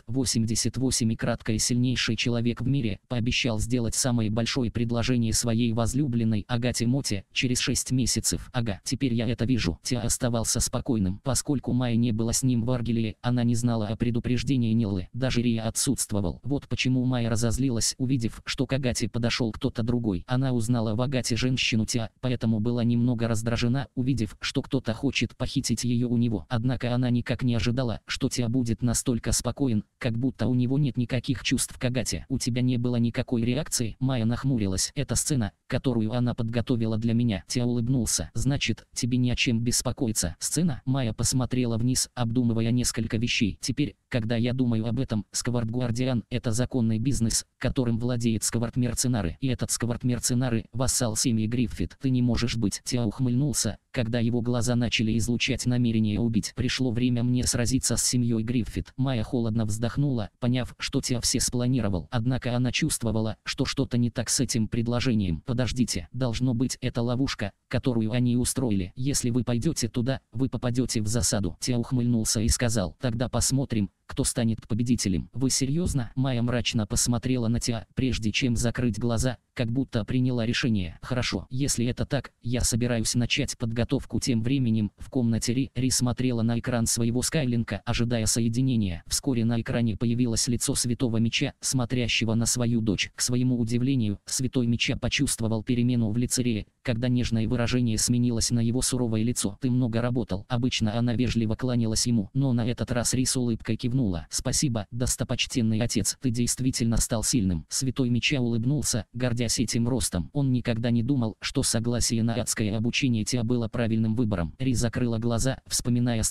88 и краткое сильнейший человек в мире, пообещал сделать самое большое предложение своей возлюбленной Агате Моте через 6 месяцев. «Ага, теперь я это вижу». Тиа оставался спокойным. Поскольку Майя не была с ним в Аргелии, она не знала о предупреждении Ниллы. Даже Рия отсутствовал. Вот почему Майя разозлилась, увидев, что к Агате подошел кто-то другой. Она узнала в Агате женщину Тиа, поэтому была немного раздражена, увидев, что кто-то хочет похитить ее у него. Однако она никак не ожидала, что Тиа будет настолько спокоен, как будто у него нет никаких чувств к Агате. «У тебя не было никакой реакции?» Майя нахмурилась. «Это сцена, которую она подготовила для меня». Тиа улыбнулся. «Значит, тебе не о чем беспокоиться». «Сцена?» Майя посмотрела вниз, обдумывая несколько вещей. «Теперь, когда я думаю об этом, Сквардгуардиан — это законный бизнес, которым владеет Сквард-мерценары. И этот Сквард-мерценары — вассал семьи Гриффит. Ты не можешь быть». Тиа ухмыльнулся, когда его глаза начали излучать намерение убить. «Пришло время мне сразиться с семьей Гриффит». Майя холодно вздохнула, поняв, что Тиа все спланировал. Однако она чувствовала, что что-то не так с этим предложением. «Подождите, должно быть, это ловушка, которую они устроили. Если вы пойдете туда, вы попадете в засаду». Тиа ухмыльнулся и сказал: «Тогда посмотрим, кто станет победителем». «Вы серьезно?» Майя мрачно посмотрела на Тиа, прежде чем закрыть глаза, как будто приняла решение. «Хорошо, если это так, я собираюсь начать подготовку». Тем временем, в комнате Ри смотрела на экран своего Скайлинка, ожидая соединения. Вскоре на экране появилось лицо Святого Меча, смотрящего на свою дочь. К своему удивлению, Святой Меча почувствовал перемену в лице Ри, когда нежное выражение сменилось на его суровое лицо. «Ты много работал». Обычно она вежливо кланялась ему, но на этот раз Ри с улыбкой кивнула. «Спасибо, достопочтенный отец, ты действительно стал сильным». Святой Меча улыбнулся, гордясь этим ростом. Он никогда не думал, что согласие на адское обучение Тиа было правильным выбором. Ри закрыла глаза, вспоминая сцену,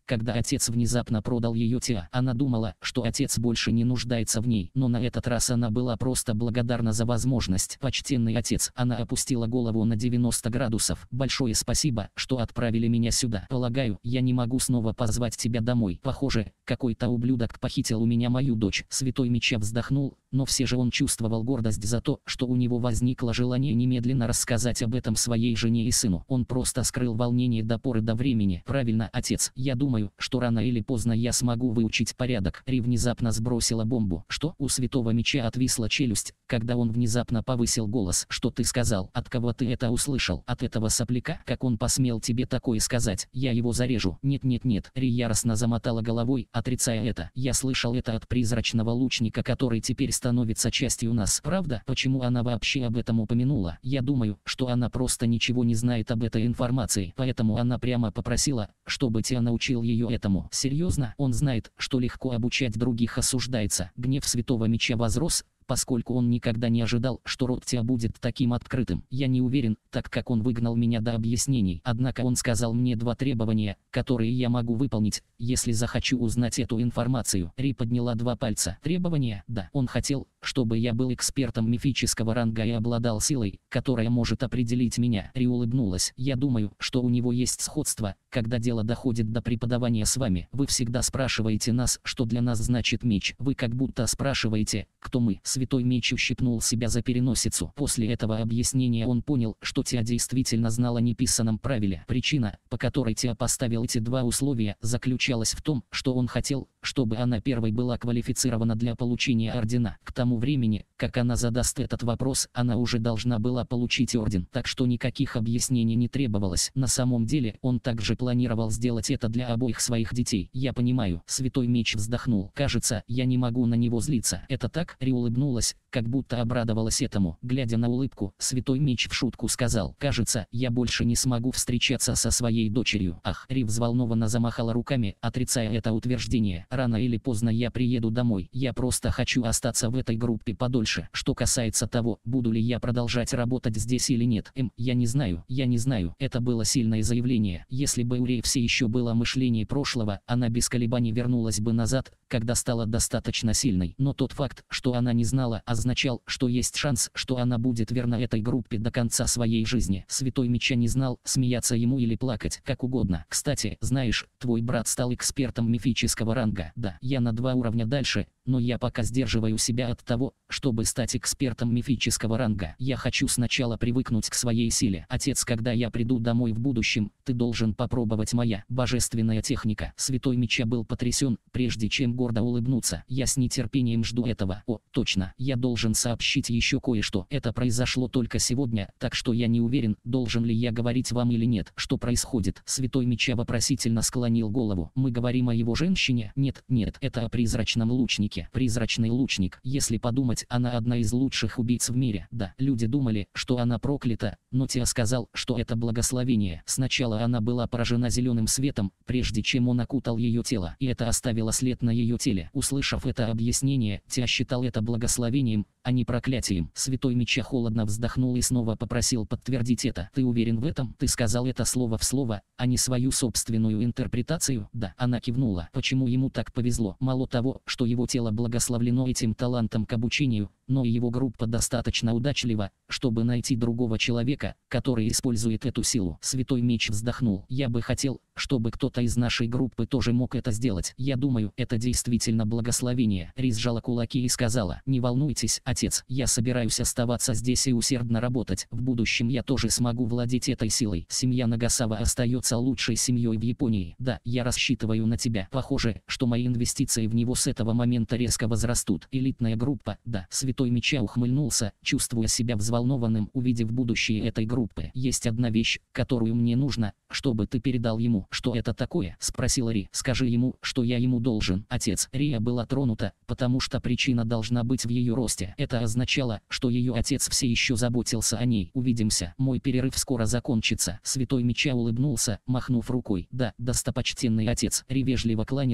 когда отец внезапно продал ее Тиа. Она думала, что отец больше не нуждается в ней, но на этот раз она была просто благодарна за возможность. Почтенный отец, она опустила голову на 90 градусов. Большое спасибо, что отправили меня сюда. Полагаю, я не могу снова позвать тебя домой. Похоже, какой-то ублюдок похитил у меня мою дочь. Святой Меча вздохнул, но все же он чувствовал гордость за то, что у него возникло желание немедленно рассказать об этом своей жене и сыну. Он просто скрыл волнение до поры до времени. Правильно, отец, я думаю, что рано или поздно я смогу выучить порядок. Ри внезапно сбросила бомбу. Что? У Святого Меча отвисла челюсть, когда он внезапно повысил голос. Что ты сказал? От кого ты это услышал? От этого сопляка? Как он посмел тебе такое сказать? Я его зарежу. Нет. Ри яростно замотала головой, отрицая это. Я слышал это от призрачного лучника, который теперь становится частью нас. Правда? Почему она вообще об этом упомянула? Я думаю, что она просто ничего не знает об этой информации, поэтому она прямо попросила, чтобы Тиа научил ее этому. Серьезно? Он знает, что легко обучать других осуждается. Гнев Святого Меча возрос, поскольку он никогда не ожидал, что рот Тиа будет таким открытым. Я не уверен, так как он выгнал меня до объяснений. Однако он сказал мне 2 требования, которые я могу выполнить, если захочу узнать эту информацию. Ри подняла 2 пальца. Требования? Да. Он хотел, чтобы я был экспертом мифического ранга и обладал силой, которая может определить меня. Ри улыбнулась. Я думаю, что у него есть сходство, когда дело доходит до преподавания с вами. Вы всегда спрашиваете нас, что для нас значит меч. Вы как будто спрашиваете, кто мы. Святой Меч ущипнул себя за переносицу. После этого объяснения он понял, что Тиа действительно знал о неписанном правиле. Причина, по которой Тиа поставил эти 2 условия, заключалась в том, что он хотел, чтобы она первой была квалифицирована для получения ордена. К тому времени, как она задаст этот вопрос, она уже должна была получить орден, так что никаких объяснений не требовалось. На самом деле, он также планировал сделать это для обоих своих детей. Я понимаю. Святой Меч вздохнул. Кажется, я не могу на него злиться. Это так? Ри улыбнулась, как будто обрадовалась этому. Глядя на улыбку, Святой Меч в шутку сказал: кажется, я больше не смогу встречаться со своей дочерью. Ах, Ри взволнованно замахала руками, отрицая это утверждение. Рано или поздно я приеду домой. Я просто хочу остаться в этой группе подольше. Что касается того, буду ли я продолжать работать здесь или нет, я не знаю. Это было сильное заявление. Если бы у Ри все еще было мышление прошлого, она без колебаний вернулась бы назад, когда стала достаточно сильной. Но тот факт, что она не знала, означал, что есть шанс, что она будет верна этой группе до конца своей жизни. Святой Меча не знал, смеяться ему или плакать, как угодно. Кстати, знаешь, твой брат стал экспертом мифического ранга. Да, я на 2 уровня дальше, но я пока сдерживаю себя от того, чтобы стать экспертом мифического ранга. Я хочу сначала привыкнуть к своей силе. Отец, когда я приду домой в будущем, ты должен попробовать моя божественная техника. Святой Меча был потрясен, прежде чем гордо улыбнуться. Я с нетерпением жду этого. О, точно, я должен сообщить еще кое-что. Это произошло только сегодня, так что я не уверен, должен ли я говорить вам или нет. Что происходит? Святой Меча вопросительно склонил голову. Мы говорим о его женщине? Нет, это о призрачном лучнике. Призрачный лучник, если подумать, она одна из лучших убийц в мире. Да, люди думали, что она проклята, но Тиа сказал, что это благословение. Сначала она была поражена зеленым светом, прежде чем он окутал ее тело, и это оставило след на ее теле. Услышав это объяснение, Тиа считал это благословением, а не проклятием. Святой Меча холодно вздохнул и снова попросил подтвердить это. Ты уверен в этом? Ты сказал это слово в слово, а не свою собственную интерпретацию? Да, она кивнула. Почему ему так повезло? Мало того, что его тело благословлено этим талантом к обучению, но и его группа достаточно удачлива, чтобы найти другого человека, который использует эту силу. Святой Меч вздохнул. Я бы хотел, чтобы кто-то из нашей группы тоже мог это сделать. Я думаю, это действительно благословение. Ри сжала кулаки и сказала: не волнуйтесь, отец, я собираюсь оставаться здесь и усердно работать. В будущем я тоже смогу владеть этой силой. Семья Нагасава остается лучшей семьей в Японии. Да, я рассчитываю на тебя. Похоже, что мои инвестиции в него с этого момента резко возрастут. Элитная группа, да. Святой Меча ухмыльнулся, чувствуя себя взволнованным, увидев будущее этой группы. Есть одна вещь, которую мне нужно, чтобы ты передал ему. Что это такое? Спросила Ри. Скажи ему, что я ему должен. Отец. Рия была тронута, потому что причина должна быть в ее росте. Это означало, что ее отец все еще заботился о ней. Увидимся. Мой перерыв скоро закончится. Святой Меча улыбнулся, махнув рукой. Да, достопочтенный отец. Ри вежливо кланялась,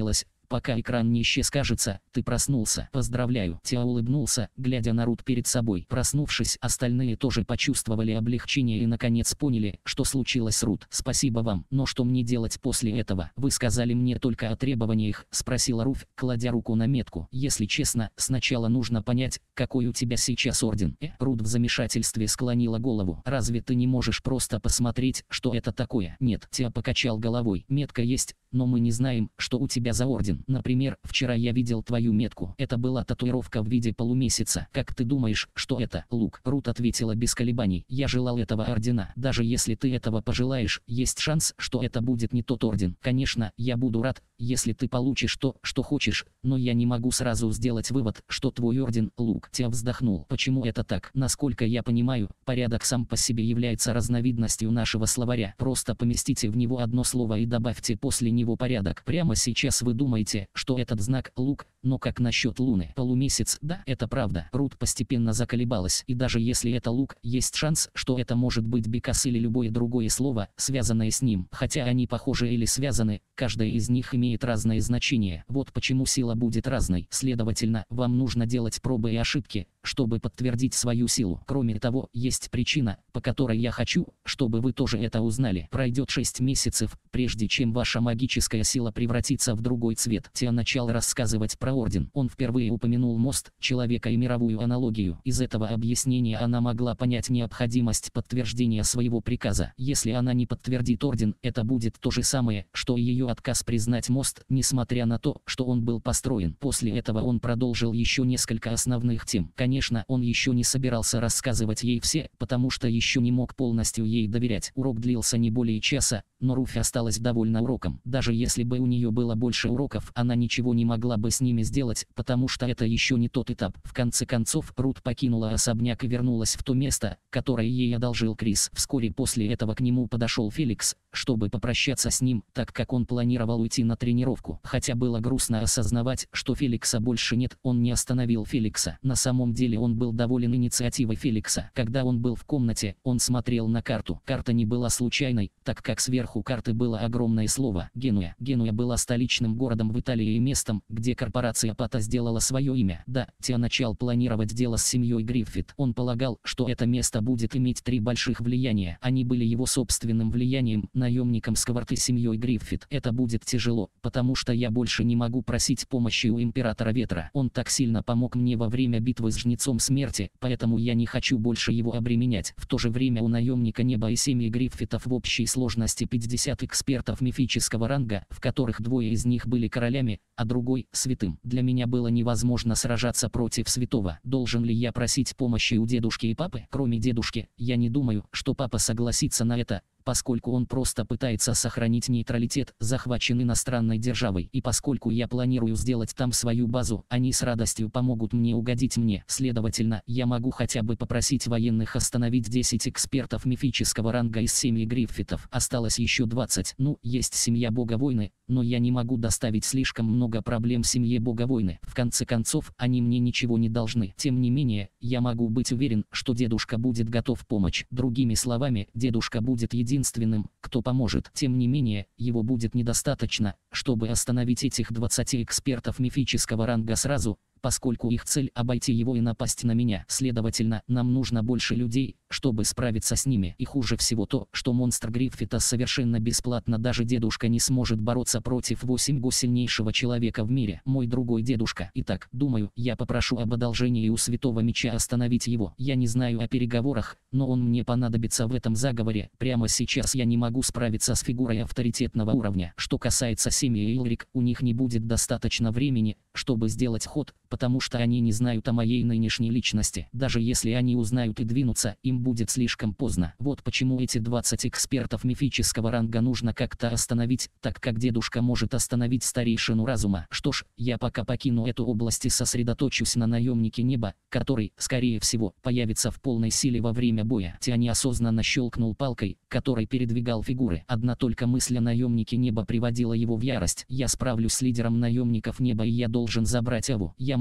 пока экран не исчез. Кажется, ты проснулся. Поздравляю. Тео улыбнулся, глядя на Рут перед собой. Проснувшись, остальные тоже почувствовали облегчение и наконец поняли, что случилось с Рут. Спасибо вам, но что мне делать после этого? Вы сказали мне только о требованиях, спросила Руфь, кладя руку на метку. Если честно, сначала нужно понять, какой у тебя сейчас орден. Рут в замешательстве склонила голову. Разве ты не можешь просто посмотреть, что это такое? Нет. Тео покачал головой. Метка есть, но мы не знаем, что у тебя за орден. Например, вчера я видел твою метку. Это была татуировка в виде полумесяца. Как ты думаешь, что это? Лук. Рут ответила без колебаний. Я желал этого ордена. Даже если ты этого пожелаешь, есть шанс, что это будет не тот орден. Конечно, я буду рад, если ты получишь то, что хочешь, но я не могу сразу сделать вывод, что твой орден – Лук. Тео вздохнул. Почему это так? Насколько я понимаю, порядок сам по себе является разновидностью нашего словаря. Просто поместите в него одно слово и добавьте после него порядок. Прямо сейчас вы думаете, что этот знак – Лук, но как насчет Луны? Полумесяц? Да, это правда. Рут постепенно заколебалась. И даже если это Лук, есть шанс, что это может быть Бекас или любое другое слово, связанное с ним. Хотя они похожи или связаны, каждая из них имеет разное значение. Вот почему сила будет разной. Следовательно, вам нужно делать пробы и ошибки, чтобы подтвердить свою силу. Кроме того, есть причина, по которой я хочу, чтобы вы тоже это узнали. Пройдет 6 месяцев, прежде чем ваша магическая сила превратится в другой цвет. Тео начал рассказывать про орден. Он впервые упомянул мост, человека и мировую аналогию. Из этого объяснения она могла понять необходимость подтверждения своего приказа. Если она не подтвердит орден, это будет то же самое, что и ее отказ признать мост, несмотря на то, что он был построен. После этого он продолжил еще несколько основных тем. Конечно, он еще не собирался рассказывать ей все, потому что еще не мог полностью ей доверять. Урок длился не более часа, но Руфь осталась довольна уроком. Даже если бы у нее было больше уроков, она ничего не могла бы с ними сделать, потому что это еще не тот этап. В конце концов, Рут покинула особняк и вернулась в то место, которое ей одолжил Крис. Вскоре после этого к нему подошел Феликс, чтобы попрощаться с ним, так как он планировал уйти на тренировку. Хотя было грустно осознавать, что Феликса больше нет, он не остановил Феликса. На самом деле он был доволен инициативой Феликса. Когда он был в комнате, он смотрел на карту. Карта не была случайной, так как сверху карты было огромное слово «Генуя». Генуя была столичным городом в Италии и местом, где корпорация Пата сделала свое имя. Да, Тео начал планировать дело с семьей Гриффит. Он полагал, что это место будет иметь 3 больших влияния. Они были его собственным влиянием, наемником Скварт и семьей Гриффит. Это будет тяжело, потому что я больше не могу просить помощи у Императора Ветра. Он так сильно помог мне во время битвы с Жнецом Смерти, поэтому я не хочу больше его обременять. В то же время у наемника Неба и семьи Гриффитов в общей сложности 50 экспертов мифического ранга, в которых 2 из них были королями, а другой – святым. Для меня было невозможно сражаться против святого. Должен ли я просить помощи у дедушки и папы? Кроме дедушки, я не думаю, что папа согласится на это, поскольку он просто пытается сохранить нейтралитет, захвачен иностранной державой. И поскольку я планирую сделать там свою базу, они с радостью помогут мне угодить мне. Следовательно, я могу хотя бы попросить военных остановить 10 экспертов мифического ранга из семьи Гриффитов. Осталось еще 20. Ну, есть семья Бога-Войны, но я не могу доставить слишком много проблем семье Бога-Войны. В конце концов, они мне ничего не должны. Тем не менее, я могу быть уверен, что дедушка будет готов помочь. Другими словами, дедушка будет единственным, кто поможет. Тем не менее, его будет недостаточно, чтобы остановить этих 20 экспертов мифического ранга сразу, поскольку их цель – обойти его и напасть на меня. Следовательно, нам нужно больше людей, чтобы справиться с ними. И хуже всего то, что монстр Гриффита совершенно бесплатно. Даже дедушка не сможет бороться против 8 сильнейшего человека в мире. Мой другой дедушка. Итак, думаю, я попрошу об одолжении у Святого Меча остановить его. Я не знаю о переговорах, но он мне понадобится в этом заговоре. Прямо сейчас я не могу справиться с фигурой авторитетного уровня. Что касается семьи Илрик, у них не будет достаточно времени, чтобы сделать ход, потому что они не знают о моей нынешней личности. Даже если они узнают и двинутся, им будет слишком поздно. Вот почему эти 20 экспертов мифического ранга нужно как-то остановить, так как дедушка может остановить старейшину разума. Что ж, я пока покину эту область и сосредоточусь на наемнике Неба, который, скорее всего, появится в полной силе во время боя. Тео неосознанно щелкнул палкой, которой передвигал фигуры. Одна только мысль о наемнике Неба приводила его в ярость. Я справлюсь с лидером наемников Неба, и я должен забрать Аву. Я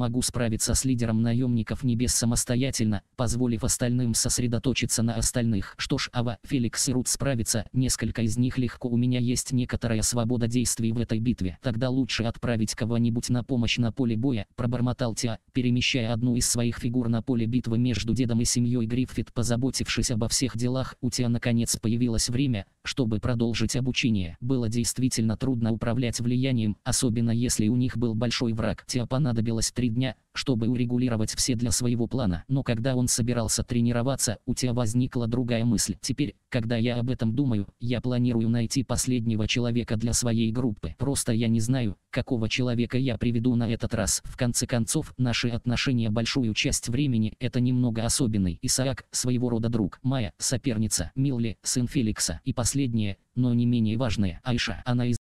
могу справиться с лидером наемников небес самостоятельно, позволив остальным сосредоточиться на остальных. Что ж, Ава, Феликс и Рут справятся, несколько из них легко, у меня есть некоторая свобода действий в этой битве. Тогда лучше отправить кого-нибудь на помощь на поле боя, пробормотал Тиа, перемещая одну из своих фигур на поле битвы между дедом и семьей Гриффит. Позаботившись обо всех делах, у Тиа наконец появилось время, чтобы продолжить обучение. Было действительно трудно управлять влиянием, особенно если у них был большой враг. Тиа понадобилось 3 дня, чтобы урегулировать все для своего плана. Но когда он собирался тренироваться, у Тиа возникла другая мысль. Теперь, когда я об этом думаю, я планирую найти последнего человека для своей группы. Просто я не знаю, какого человека я приведу на этот раз. В конце концов, наши отношения большую часть времени — это немного особенный. Исаак — своего рода друг. Майя — соперница. Милли — сын Феликса. И последнее, но не менее важное, Айша. Она из